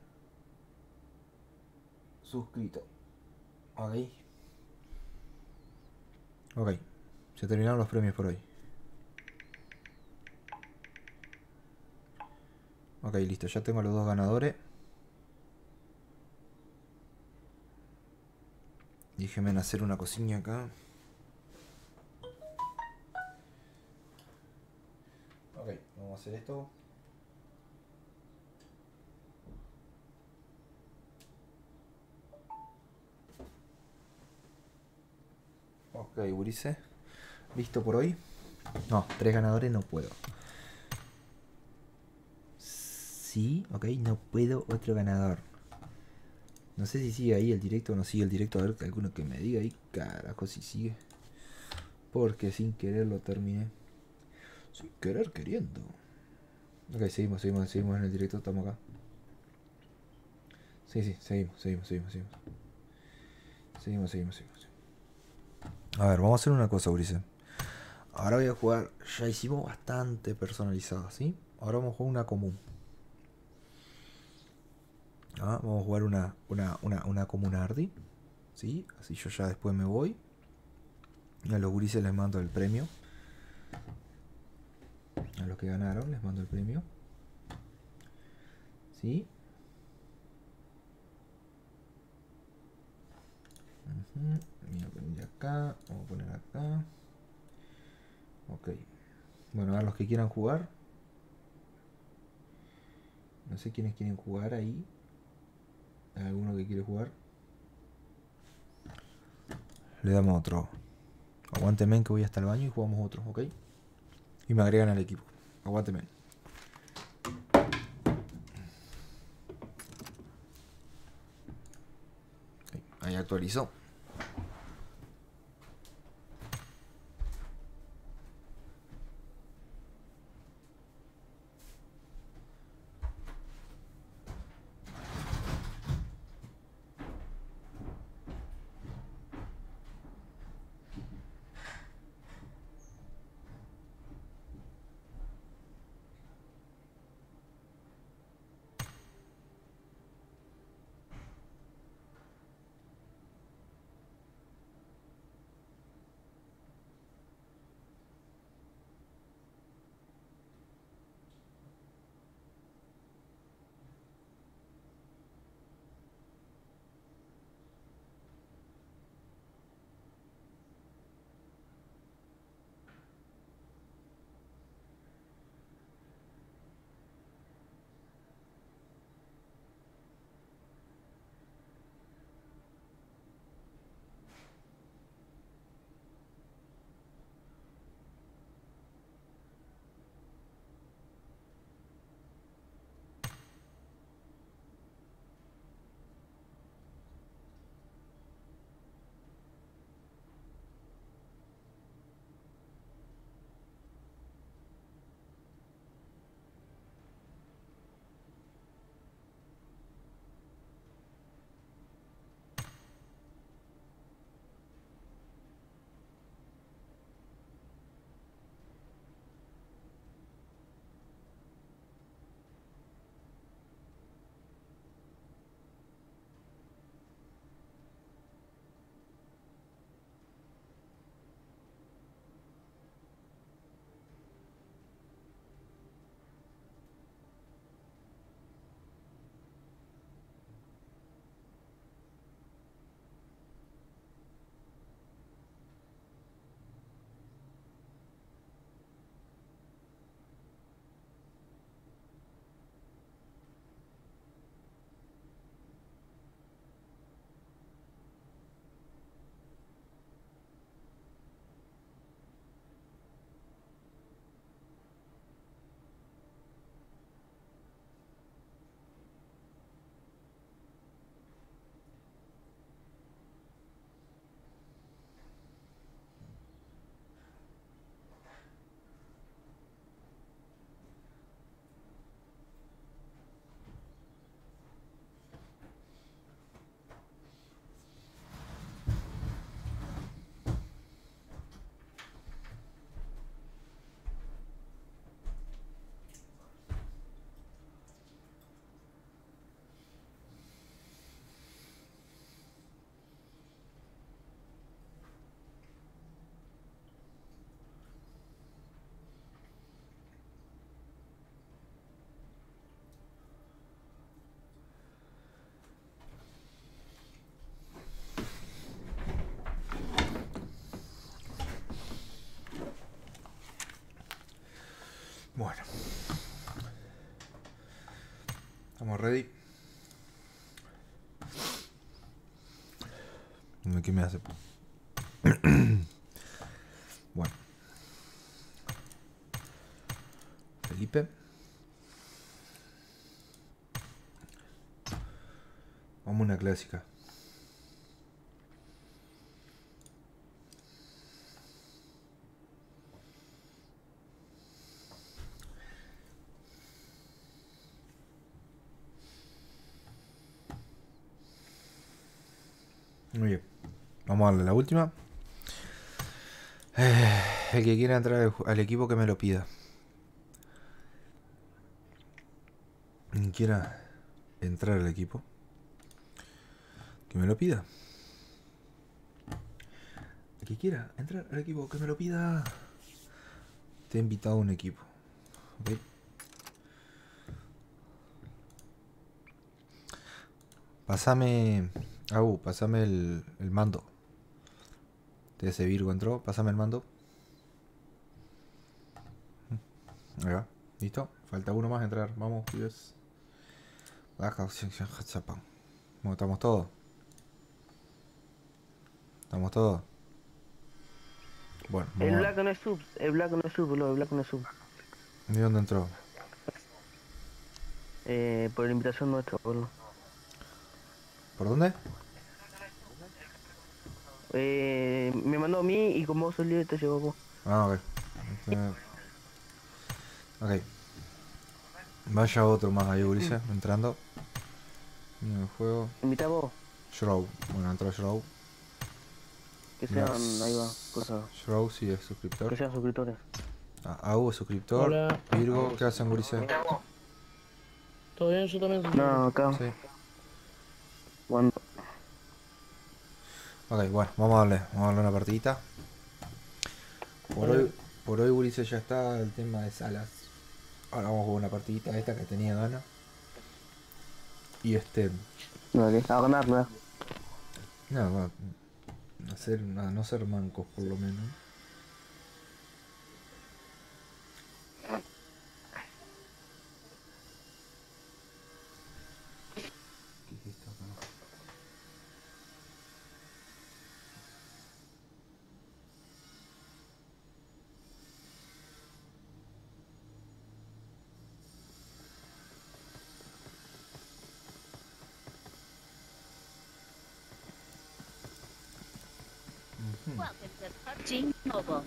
Suscrito. Ok. Ok. Se terminaron los premios por hoy. Ok, listo. Ya tengo a los dos ganadores. Déjenme hacer una cocina acá. Ok, vamos a hacer esto. Ok, Ulises. ¿Listo por hoy? No, tres ganadores no puedo. Sí, ok, no puedo otro ganador. No sé si sigue ahí el directo o no sigue el directo. A ver, alguno que me diga ahí. Carajo, si sigue. Porque sin querer lo terminé. Sin querer queriendo. Ok, seguimos, seguimos, seguimos en el directo. Estamos acá. Sí, sí, seguimos, seguimos, seguimos, seguimos. Seguimos, seguimos, seguimos. A ver, vamos a hacer una cosa, Ulises. Ahora voy a jugar. Ya hicimos bastante personalizado, ¿sí? Ahora vamos a jugar una común. Ah, vamos a jugar una, una, una, una común Ardi. ¿Sí? Así yo ya después me voy. Y a los gurises les mando el premio. A los que ganaron les mando el premio. ¿Sí? Uh-huh. Voy a poner acá. Vamos a poner acá. Ok. Bueno, a ver los que quieran jugar. No sé quiénes quieren jugar ahí. ¿Hay alguno que quiere jugar? Le damos otro. Aguánteme que voy hasta el baño y jugamos otro, ¿ok? Y me agregan al equipo. Aguánteme. Okay, ahí actualizó. Bueno. Estamos ready. ¿Qué me hace? Bueno. Felipe. Vamos a una clásica. Muy bien. Vamos a darle la última. Eh, el que quiera entrar al, al equipo que me lo pida. El que quiera entrar al equipo que me lo pida. El que quiera entrar al equipo que me lo pida. Te he invitado a un equipo. ¿Okay? Pásame... Agu, pásame el, el mando. De ese Virgo entró, pásame el mando. Ahí va, listo. Falta uno más a entrar. Vamos, pibes. Baja, bueno, estamos todos. Estamos todos. Bueno, El vamos a- Black no es sub, el Black no es sub, boludo, el Black no es sub. ¿De dónde entró? Eh, por la invitación nuestra, boludo. ¿Por dónde? Eh, me mandó a mí y como vos sos líder te llegó a vos. Ah, ok. Este- Ok. Vaya otro más ahí, Ulises, entrando. En el juego. Invita a vos, Shroud. Bueno, entró Shroud. que sean, Yes. ahí va, cosas, Shroud sí es que suscriptor. sean suscriptores. Ah, Agu es suscriptor. Hola. Virgo, ¿qué hacen, Ulises? ¿Todo bien? Yo también soy. No, acá, Sí. bueno, Ok, bueno, vamos a darle, vamos a darle una partidita. Por hoy, por hoy Ulises ya está el tema de salas. Ahora vamos a jugar una partidita esta que tenía ganas. Y este. dale, a ganar, ¿verdad? No, no, hacer, no, no ser mancos por lo menos. ¿Qué es esto acá? Welcome to P U B G Mobile.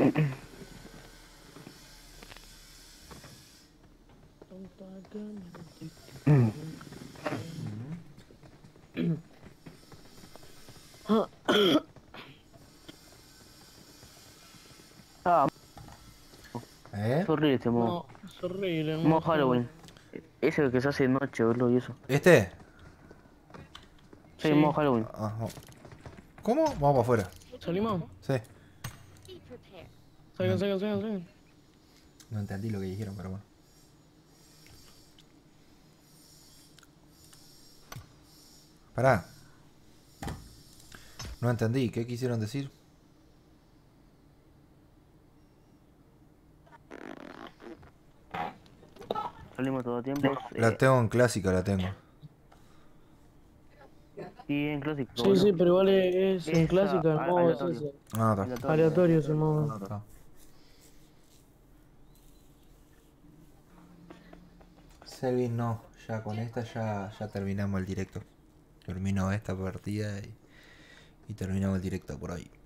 Ah, ¿Eh? es horrible este modo. No, es horrible. Modo Halloween. Ese que se hace de noche, boludo, y eso. ¿Este? Sí, Sí. modo Halloween. Ajá. ¿Cómo? Vamos para afuera. ¿Salimos? Sí. Be prepared. Salgan, salgan, salgan, salgan. No entendí lo que dijeron, pero bueno. Pará. No entendí. ¿Qué quisieron decir? Salimos todo el tiempo. La Eh, tengo en clásica, la tengo. y en clásico. Sí, bueno. sí, pero igual es, es en Es, clásica, el ah, modo es aleatorio. ese. Ah, está. Aleatorio es el modo. Está. Servis no, ya con esta ya, ya terminamos el directo. Termino esta partida y, y terminamos el directo por ahí.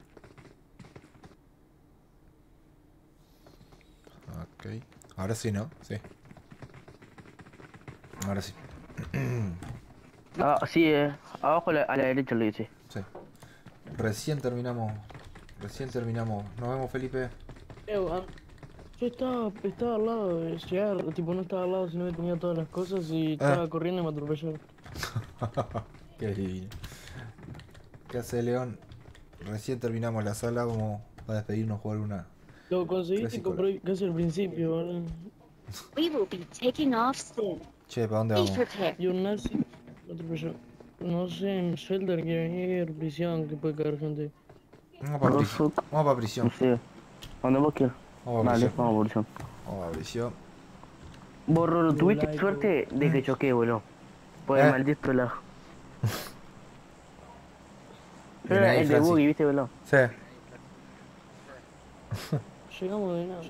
Ok. Ahora sí, ¿no? Sí. Ahora sí. Ah, sí, eh. Abajo a la, a la derecha le dice. Sí. Recién terminamos. Recién terminamos. Nos vemos, Felipe. Eh, ah, yo estaba, estaba al lado de llegar, tipo no estaba al lado sino que tenía todas las cosas y estaba corriendo y me atropellaron. Qué divino. ¿Qué hace, León? Recién terminamos la sala. Vamos a despedirnos, jugar una. Lo conseguiste Clásico. compré casi al principio, ¿vale? We will be taking off soon. Che, ¿para dónde Be vamos? prepared. Y un nazi me atropelló. No sé, en shelter quiere ir, prisión, que puede caer gente. Vamos para prisión. Vamos para prisión. No sé. Cuando vos quieras. Vamos para Vale, prisión. vamos por prisión. Oh, abrió. Borro, tuviste suerte de que choqué, boludo. Por el ¿Eh? maldito lado. Bien Era ahí, el de Franci. buggy, viste, boludo. Sí. Llegamos de nada.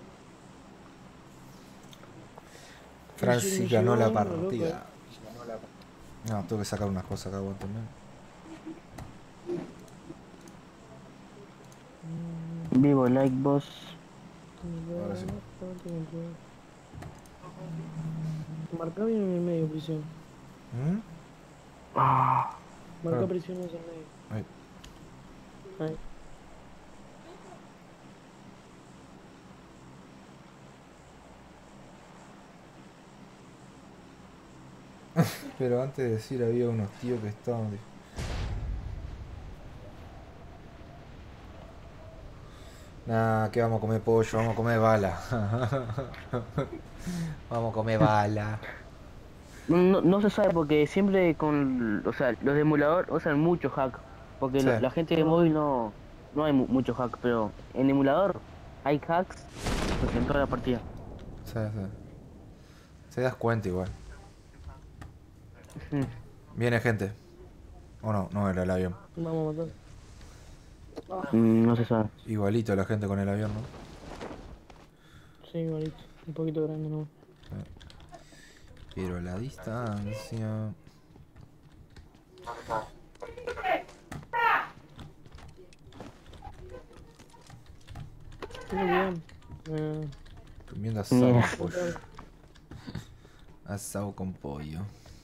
Franci Nos ganó la llevamos, loco. partida. No, tengo que sacar unas cosas acá, vos también. Vivo like boss. Ahora sí. Marca bien en el medio, prisión. ¿Mm? Ah, Marca Claro. prisión hacia el medio. Ahí. Ahí. Pero antes de decir había unos tíos que estaban... Nah, que vamos a comer pollo, vamos a comer bala. Vamos a comer bala. no, no, no se sabe porque siempre con, o sea, los de emulador usan mucho hack. Porque Sí. la, la gente de móvil no, no hay mu mucho hack, pero en emulador hay hacks pues, en toda la partida. Sí, sí. Se das cuenta igual. Ujú. Viene gente. O no, no era el avión. Vamos a matar. Mm, no se sabe. Igualito la gente con el avión, ¿no? Sí, igualito. Un poquito grande, ¿no? Pero la distancia... Muy bien. Eh, Comiendo asado Yeah. con pollo. Asado con pollo.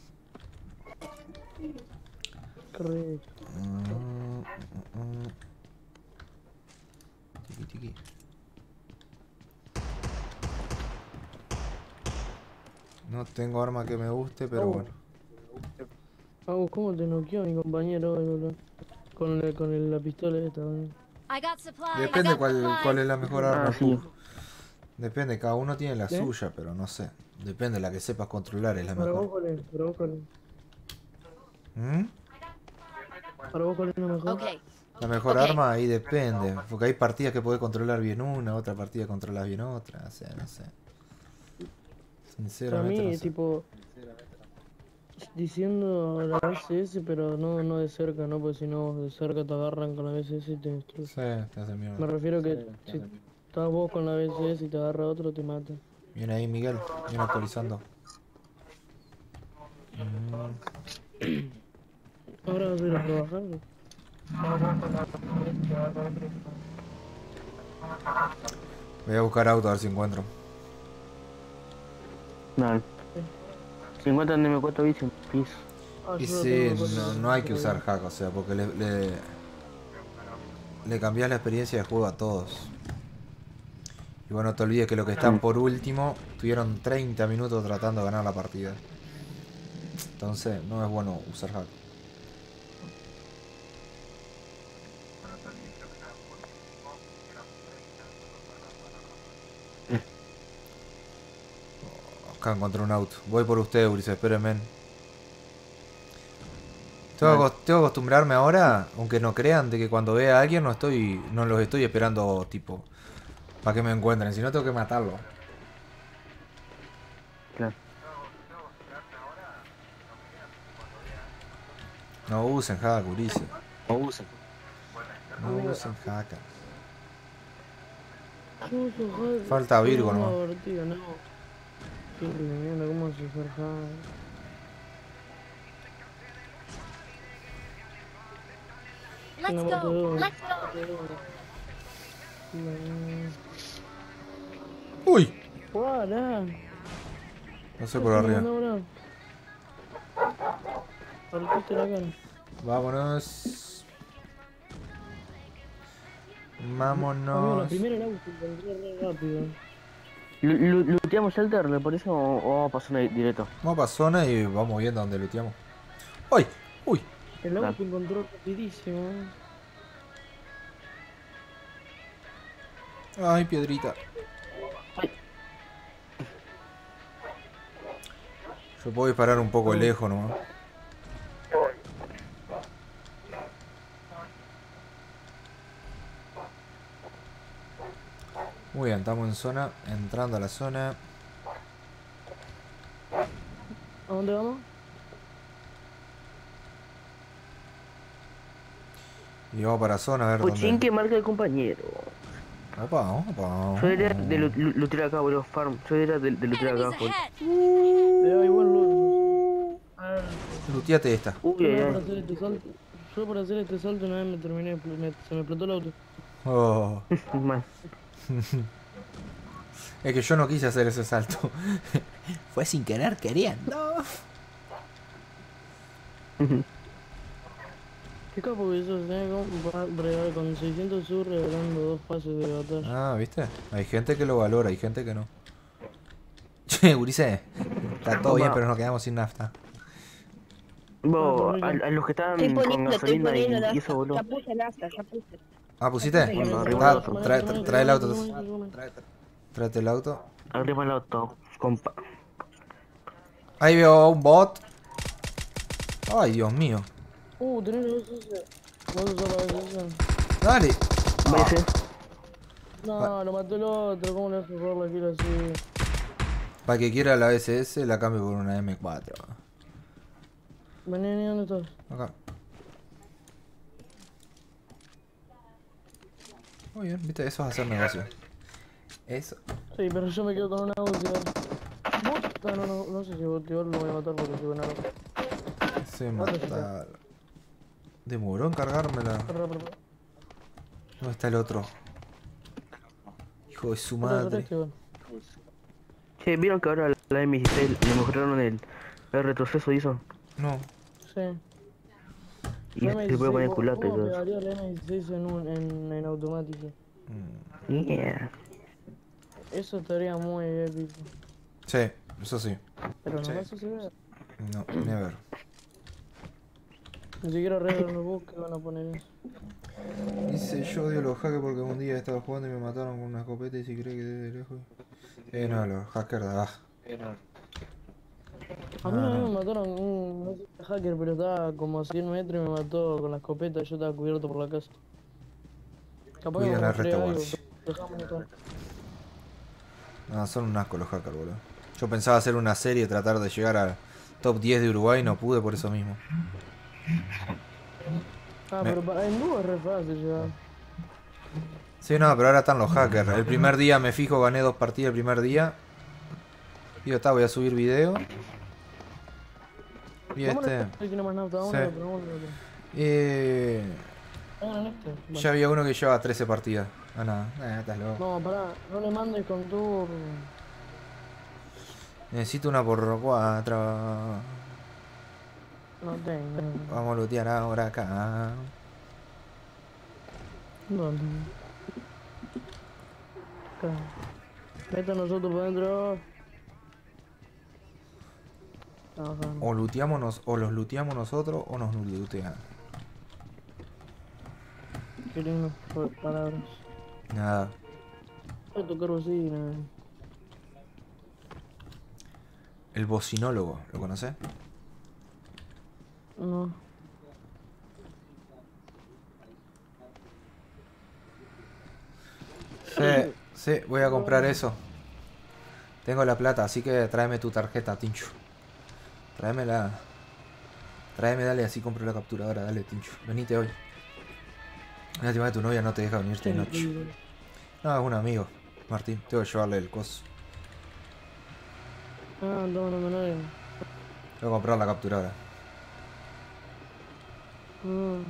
qué rico. Mm, mm, mm. Tiki tiki. No tengo arma que me guste, pero Oh. bueno. Agus, ¿cómo te noqueó mi compañero hoy, boludo? Con, el, con el- la pistola esta, boludo. I got supplies. Depende cuál, cuál es la mejor arma. Ah, sí. Pug. Depende, cada uno tiene la ¿Eh? suya, pero no sé. Depende, la que sepas controlar es la Para vos, mejor. ¿cuál es? Para vos, ¿cuál es? ¿Mm? Para vos, ¿cuál es la mejor? Okay. La mejor Ok. arma ahí depende, porque hay partidas que podés controlar bien una, otra partida controlas bien otra, o sea, no sé. Para Sinceramente mí, no sé. tipo, diciendo la B S S, pero no, no de cerca, ¿no? Porque si no, de cerca te agarran con la B S S y te destruyen. Sí, te hace Me mierda. refiero que si estás vos con la B S S y te agarra otro, te mata. Viene ahí Miguel, viene actualizando. Mm, Ahora vas a ir a trabajar. Voy a buscar auto a ver si encuentro. Dale. cincuenta en M cuatro bici, piso. Ah, Y yo no sí, tengo no, cosas no hay que de- usar hack, o sea, porque le, le, le cambias la experiencia de juego a todos. Y bueno, no te olvides que los que están por último tuvieron treinta minutos tratando de ganar la partida. Entonces, no es bueno usar hack. Acá encontré un auto. Voy por usted, Ulises, espérenme. Tengo, que acos- tengo que acostumbrarme ahora, aunque no crean, de que cuando vea a alguien no estoy, no los estoy esperando tipo para que me encuentren, si no tengo que matarlo. Claro. No usen hack, Ulises. O usa. No usen hack. Yo uso hack. Falta Virgo no, nomás. divertido, no. Qué mierda, ¿cómo se usa hack? Let's No, go. boludo. Let's go. Uy, Guarda. no sé por arriba. Partiste la cara. Vámonos. Amigo, la Vámonos. primera era auto, encontré re rápido. Lu- lu- ¿Looteamos shelter, le parece? O, o vamos a pasar ahí directo. Vamos para zona y vamos viendo dónde looteamos. ¡Uy! ¡Uy! El auto encontró rapidísimo. ¡Ay, piedrita! Yo puedo disparar un poco lejos nomás. Muy bien, estamos en zona, entrando a la zona. ¿A dónde vamos? Y vamos para zona a ver Puchín dónde. que marca el compañero. Opa, opa. Yo era de lu- lu- lootear acá, boludo. Farm. Yo era de, de lootear acá, boludo. Eh, hay buen loot. A ver. Luteate esta. Uy, Yo ay, para ay. hacer este salto, yo para hacer este salto una vez me terminé, me- se me explotó el auto. Oh. Mal. Es que yo no quise hacer ese salto. Fue sin querer queriendo. Qué capo que sos, eh, como para regalar con seiscientos sur regalando dos pases de batalla. Ah, ¿viste? Hay gente que lo valora, hay gente que no. Che, Ulises. Está todo bien, pero nos quedamos sin nafta. Vos, a, a los que están Estoy con poniendo, estoy gasolina y, poniendo y eso, boludo. Ya puse nafta, ya puse. Ah, ¿pusiste? Bueno, arriba Ah, el auto. trae, trae- trae el auto. Tráete el auto. Arriba el auto, compa. Ahí veo un bot. Ay, Dios mío. Uh, tenés la vez ese. ¿Vos usás la vez ese? Dale. ¿Ves? No, lo mató el otro, ¿cómo le vas a jugar la kill así? Para que quiera la S S, la cambio por una M cuatro. Vení, vení, ¿dónde estás? Acá. Muy bien, viste, eso es hacer negocio. Eso. Sí, pero yo me quedo con una ulti. ¿Vos? No, no, no, no sé si vos lo voy a matar porque si van a... Se matar. Demoró en cargármela. Pará, pará, pará. ¿Dónde está el otro? Hijo de su Pará, pará, madre. este, bueno. Che, ¿vieron que ahora la M dieciséis le mejoraron el, el retroceso y eso? No. Sí. Y La se puede M dieciséis, poner ¿cómo- culata y ¿Cómo todo eso. pegaría la M dieciséis en, un, en, en automático? Yeah. Eso estaría muy épico. Sí, eso sí. Pero Sí. no eso se ve. No, ni a ver. Ni siquiera arreglan los bugs que van a poner eso. Dice, yo odio los hackers porque un día estaba jugando y me mataron con una escopeta y si cree que desde lejos. Eh, no, los hackers de abajo. A mí No, una vez no. me mataron un no sé qué hacker, pero estaba como a cien metros y me mató con la escopeta y yo estaba cubierto por la casa. Capaz que Cuidan me al mostré algo, retaguardia. dejamos notar. No, son un asco los hackers, boludo. Yo pensaba hacer una serie, tratar de llegar al top diez de Uruguay y no pude por eso mismo. Ah, Me- pero para en dúo es re fácil llegar. Sí, no, pero ahora están los hackers. El primer día me fijo, gané dos partidas el primer día. Digo, está, voy a subir video. Y Vámonos, este... este tiene más nafta, vámonos, Sí. pero vámonos, vámonos. Eh... Hagan este. Vale. Ya había uno que llevaba trece partidas. Ah, nada, eh, estás loco. No, pará, no le mandes con tu... Necesito una por cuatro. No tengo. Vamos a lootear ahora acá. ¿Dónde? Acá. Meta nosotros por dentro. Ajá. O looteamos nos- o los looteamos nosotros o nos lootean. Qué lindo palabras. Nada. Voy a tocar bocina. El bocinólogo, ¿lo conoces? No. Sí, sí, voy a comprar eso. Tengo la plata, así que tráeme tu tarjeta, Tincho. Tráemela. Tráeme, dale, así compro la capturadora, dale, Tincho. Venite hoy. Lástima que tu novia no te deja venirte de noche. No, es un amigo, Martín. Tengo que llevarle el coso. Ah, no, no, no, no. Tengo que comprar la capturadora. Mm.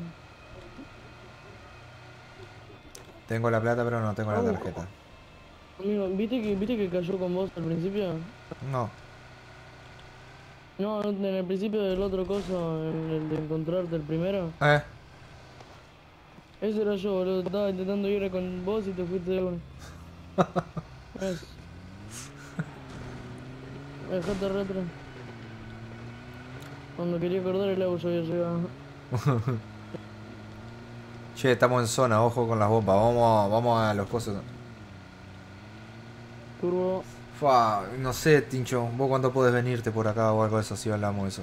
Tengo la plata, pero no tengo la Oh. tarjeta. Amigo, ¿viste que, ¿viste que cayó con vos al principio? No. No, en el principio del otro coso, en el de encontrarte el primero. Eh. Ese era yo, boludo. Estaba intentando ir con vos y te fuiste de uno. Eso. Me dejaste retro. Cuando quería acordar el agua yo había llegado. Che, estamos en zona, ojo con las bombas. Vamos, vamos a los cosos. Turbo. Fua, no sé, Tincho. ¿Vos cuándo podés venirte por acá o algo de eso? Si hablamos de eso.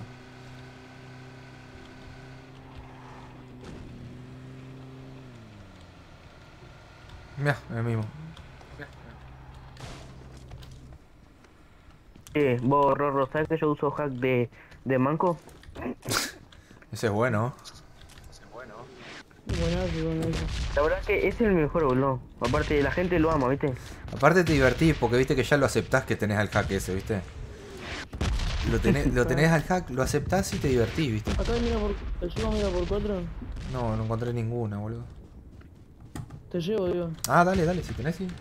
Mira, el mismo. Eh, vos, Rorro, ¿sabes que yo uso hack de, de manco? Ese es bueno. Buenazo, buenazo. La verdad que ese es el mejor, boludo. Aparte, la gente lo ama, ¿viste? Aparte te divertís porque viste que ya lo aceptás que tenés al hack ese, ¿viste? Lo tenés, lo tenés al hack, lo aceptás y te divertís, ¿viste? Acá mira por... ¿Te llevo mira por cuatro? No, no encontré ninguna, boludo. Te llevo, digo. Ah, dale, dale, si tenés, sí.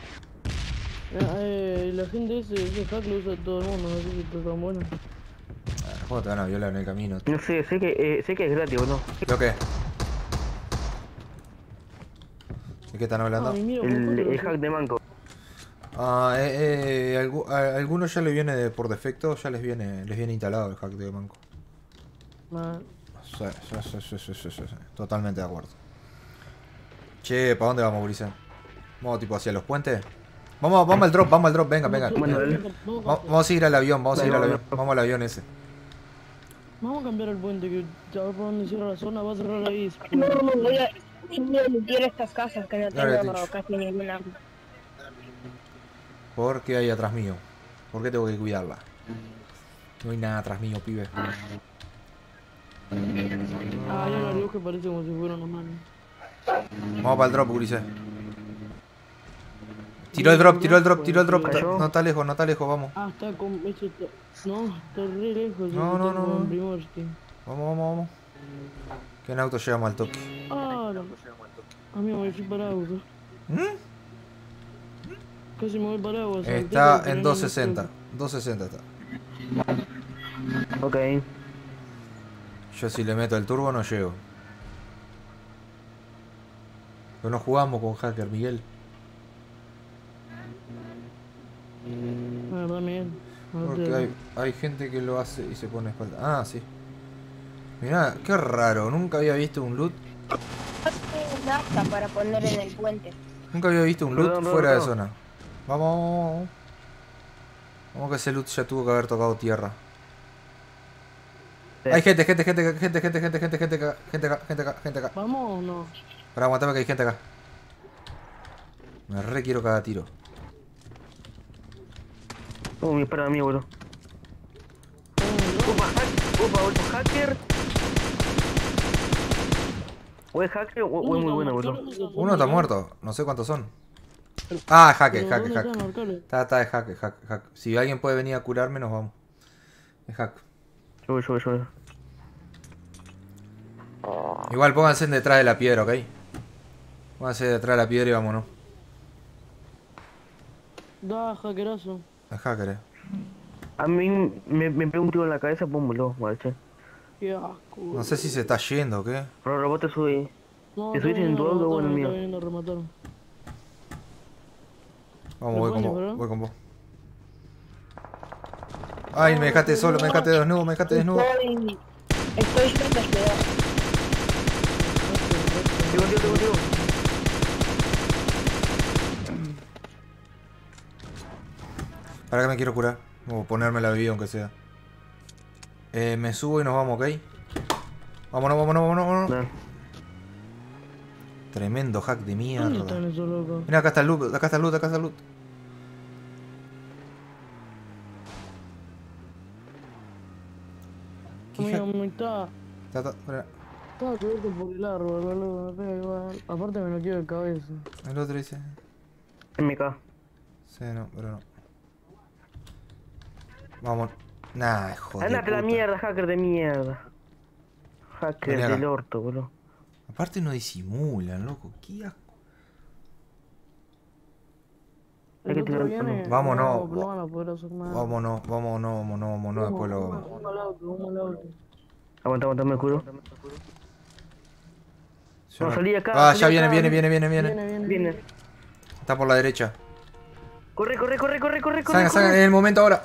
Eh, la gente ese, ese hack lo usa todo el mundo, no sé si está tan bueno. Ah, ¿cómo te van a violar en el camino? No sé, sé que, eh, sé que es gratis, boludo. ¿Lo qué? ¿De qué están hablando? Ay, mira, por El, cuatro, el sí. hack de manco. Ah, eh, eh, algu- a algunos ya les viene de- por defecto, ya les viene les viene instalado el hack de manco. Man. Sí, sí, sí, sí, sí, sí, sí, sí. Totalmente de acuerdo. Che, ¿para dónde vamos, Ulises? ¿Vamos tipo hacia los puentes? Vamos, vamos al drop, vamos al drop, venga, venga. Bueno, dale. Va- Vamos a ir al avión, vamos a ir al avión. Vamos al avión ese. Vamos a cambiar el puente, que ya ver por dónde cierra la zona, va a cerrar ahí. No, voy a, voy a limpiar estas casas que no Dale, tengo Ticho. casi ninguna. ¿Por qué hay atrás mío? ¿Por qué tengo que cuidarla? No hay nada atrás mío, pibe. Ah, hay una luz que parece como si fuera una mano. Vamos para el drop, Ulises. Tiró el drop, tiró el drop, tiró el drop. ¿Cayó? No está lejos, no está lejos, vamos. Ah, está con... Esto está... No, está re lejos. No, no, no, no. Primorsky. Vamos, vamos, vamos. Que en auto llegamos al toque. Ah, no. Amigo, me fui para auto. ¿Mm? Casi me voy para agua. Está en doscientos sesenta. doscientos sesenta está. Ok. Yo si le meto el turbo no llego. Pero no jugamos con hacker, Miguel. La verdad, Miguel. No Porque te- hay, hay gente que lo hace y se pone espalda. Ah, sí. Mirá, qué raro. Nunca había visto un loot. Nafta para poner en el puente. Nunca había visto un loot Perdón, perdón, fuera de perdón. zona. Vamos, vamos, vamos. Vamos que ese loot ya tuvo que haber tocado tierra. Sí. Hay gente, gente, gente, gente, gente, gente, gente, gente acá, gente acá, gente acá, gente acá. ¿Vamos o no? Para aguantarme que hay gente acá. Me re quiero cada tiro. Oh, me espera a mí, boludo. Upa, hack, upa, boludo, hacker. O es hacker o, o es muy bueno, boludo. Uno está muerto, no sé cuántos son. Ah, hacker, Pero hacker, ¿dónde hacker. están, Arcale? Está, está, es hacker, hacker, hacker. Si alguien puede venir a curarme, nos vamos. Es hack. Yo voy, yo voy, yo voy. Igual pónganse detrás de la piedra, ¿ok? Pónganse detrás de la piedra y vámonos. Da, hackerazo. Es hacker, eh. A mí me, me pegó un tiro en la cabeza, pum, boludo, guache. Qué asco. No sé si se está yendo o qué. Pero vos te subí. No, ¿Te está subiste en tu viniendo a auto o en el rematar, mío? está viniendo a rematar. Vamos, ¿Lo voy con pones, vos, verdad? voy con vos. Ay, me dejaste solo, me dejaste desnudo, me dejaste desnudo. Estoy, estoy yendo a quedar. Digo, digo, digo, digo. Para que me quiero curar. O ponerme la bebida aunque sea. Eh, me subo y nos vamos, ¿ok? Vámonos, vámonos, vámonos, vámonos. Dale. Tremendo hack de ¿Dónde mierda. están esos locos? Mira, acá está el loot, acá está el loot, acá está el loot. ¿Qué Amigo, hack? me está... Está, está, espera. Estaba cubierto por el árbol, boludo. Me pega igual. Aparte me lo quiero de cabeza. El otro dice. M K. Sí, no, pero no. Vamos. Nah, joder. Andate la mierda, hacker de mierda. Hacker Vení acá. del orto, boludo. Aparte no disimulan, loco. Qué asco. Hay que El otro tirar- viene... Vámonos. No, no van a poder hacer nada. Vámonos, vámonos, vámonos, vámonos. Después lo. Vamos al auto, vamos al auto. Aguanta, aguanta, me curo. Yo No, salí acá, Ah, salí ya viene, acá, viene, viene, viene, Viene, viene. viene. Viene. Está por la derecha. Corre, corre, corre, corre, corre, corre. Salgan, salgan, en corre. el momento ahora.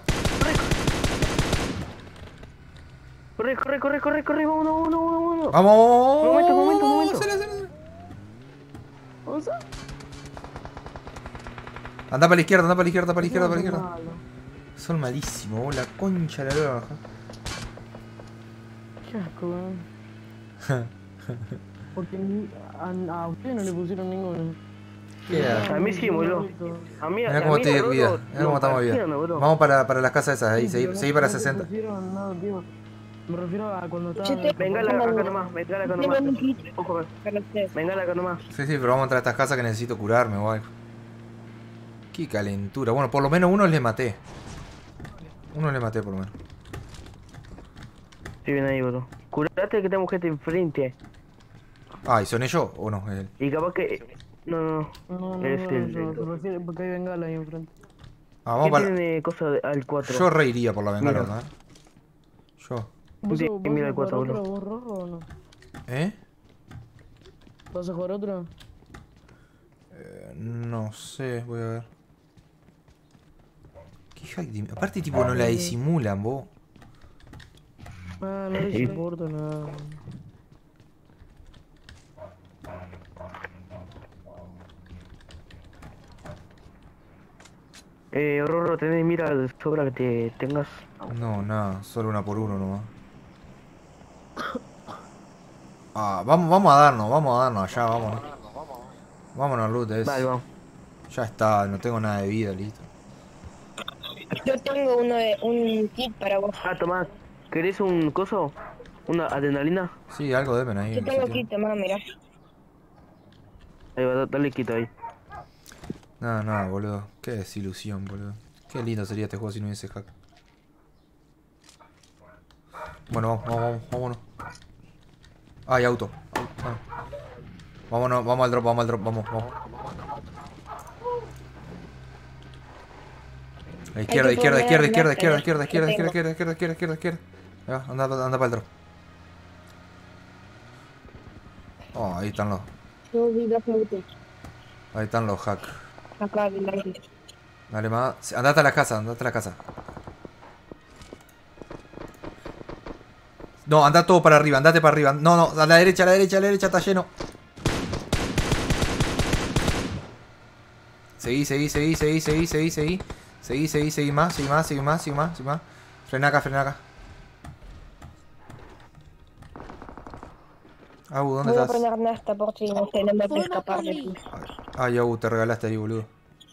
Corre, corre, corre, corre, corre, vámonos, vámonos, vámonos. Vamos. Momento, momento, momento. Sale, sale, sale. ¿Vamos a? Anda para la izquierda, anda para la izquierda, para la izquierda, para la No, izquierda. malo. Son malísimos, vos, la concha de la lora. Qué asco, weón. Porque ni- a, a ustedes no le pusieron ninguno. ¿Qué A haces? mí sí, boludo. A mí, Mirá a cómo mí, te boludo, cuida. Mirá cómo nos estamos bien. partían, boludo. Vamos para, para las casas esas, ahí, seguí, pero seguí no- para no te sesenta. pusieron nada, tío. Me refiero a cuando Yo estaban... te Vengala acá nomás, vengala acá nomás. tengo un kit Ojo, para ustedes. vengala acá nomás. Sí, sí, pero vamos a entrar a estas casas que necesito curarme o algo. Qué calentura. Bueno, por lo menos uno le maté. Uno le maté por lo menos. Sí, bien ahí, boludo. Curate que tenemos gente enfrente. Ah, ¿y son ellos o no? Es él. Y capaz que... No, no, No, no, es no, el... no, el- se refiere porque hay bengala ahí enfrente. Ah, vamos ¿Quién para... tiene cosa de- al cuatro? Yo reiría por la bengala, Mira. ¿verdad? Yo. ¿Vos, Sí, vas mira a el jugar cuatro, otra boludo. vos, Rojo, o no? ¿Eh? ¿Vas a jugar otra? Eh, No sé, voy a ver. ¿Qué hack de- Aparte, tipo, no la disimulan, vos. Ah, no les importa nada. Eh, Rorro, tenés mira de sobra que te tengas. No, nada, solo una por uno nomás. Ah, vamos, vamos a darnos, vamos a darnos allá, vámonos. Vámonos, loot, es. Vale, vamos. Ya está, no tengo nada de vida, listo. Yo tengo uno de, un kit para vos. Ah, Tomás, ¿querés un coso? ¿Una adrenalina? Sí, algo deben ahí. Yo no sé, tengo tío. kit, toma, mira. Ahí va, da- dale quito ahí. Nada, nada, boludo. Qué desilusión, boludo. Qué lindo sería este juego si no hubiese hack. Bueno, vamos, vamos, vamos, vámonos. Ah, hay auto. Ah. Vámonos, vamos al drop, vamos al drop, vamos, vamos. A la izquierda, que izquierda, poner izquierda, izquierda, máscara, izquierda, izquierda, izquierda, lo izquierda, tengo. izquierda, izquierda, izquierda, izquierda, izquierda. Ya, anda, anda para el drop. Oh, ahí están los. Yo vi dos autos. Ahí están los hacks. Acá, delante. Dale más. Andate a la casa, andate a la casa. No, anda todo para arriba, andate para arriba. No, no, a la derecha, a la derecha, a la derecha, está lleno. Seguí, seguí, seguí, seguí, seguí, seguí, seguí. Seguí, seguí, seguí más, seguí más, seguí más, seguí más, seguí más. Frena acá, frena acá. Abu, ¿dónde Voy a estás? poner Nasta por si no sé, no me puedo escapar de aquí. Ay, Abu, te regalaste ahí, boludo.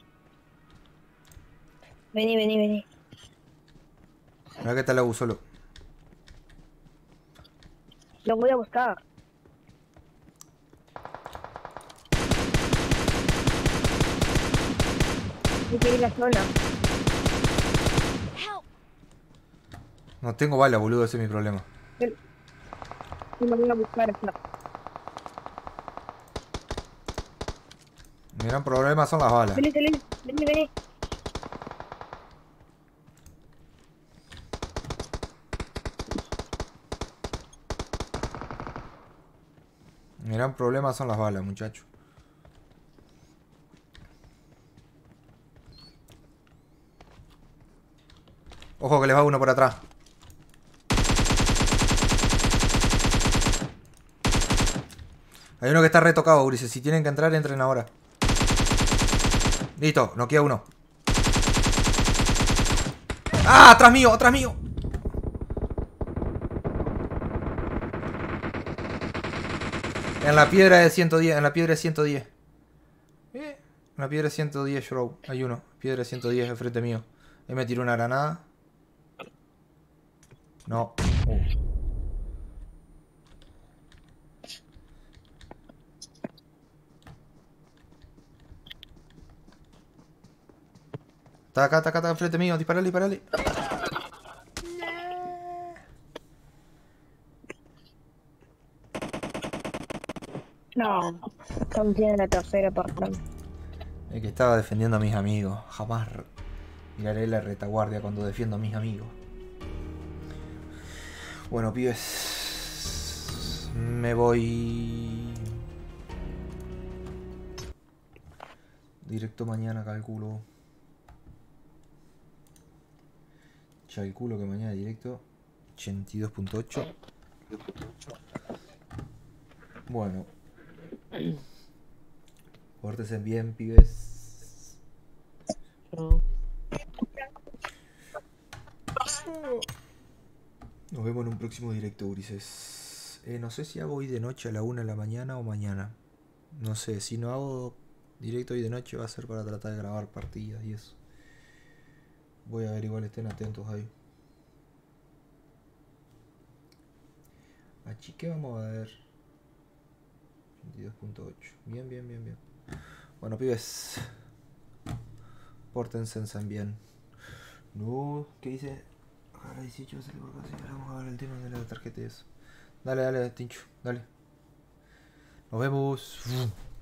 Vení, vení, vení. Mirá que está el Abu solo. Lo voy a buscar. Hay que ir a la zona. No tengo bala, boludo, ese es mi problema. Yo yo lo voy a buscar. acá. Mi gran problema son las balas. Vení, vení, vení, vení. Mi gran problema son las balas, muchacho. Ojo que les va uno por atrás. Hay uno que está retocado, Ulises. Si tienen que entrar, entren ahora. Listo, no queda uno. ¡Ah! ¡Atrás mío! ¡Atrás mío! En la piedra de ciento diez, en la piedra de ciento diez. Eh, en la piedra de ciento diez, Shroud. Hay uno. Piedra de ciento diez enfrente mío. Ahí me tiró una granada. No. Uh. Está acá, está acá, está enfrente mío. Disparale, disparale. No, estamos en la tercera parte. El que estaba defendiendo a mis amigos. Jamás miraré la retaguardia cuando defiendo a mis amigos. Bueno, pibes. Me voy. Directo mañana, calculo. Calculo que mañana directo. ochenta y dos punto ocho. Bueno. Pórtense bien, pibes. Chao. Nos vemos en un próximo directo, Ulises. Eh, no sé si hago hoy de noche a la una de la mañana o mañana. No sé, si no hago Directo hoy de noche va a ser para tratar de grabar partidas y eso. Voy a ver, igual estén atentos ahí. Aquí que vamos a ver. veintidós punto ocho. Bien, bien, bien, bien. Bueno, pibes. Pórtense bien. No, ¿qué dice? Ahora dieciocho va a salir por acá. Sí, vamos a ver el tema de la tarjeta y eso. Dale, dale, Tincho, dale. Nos vemos.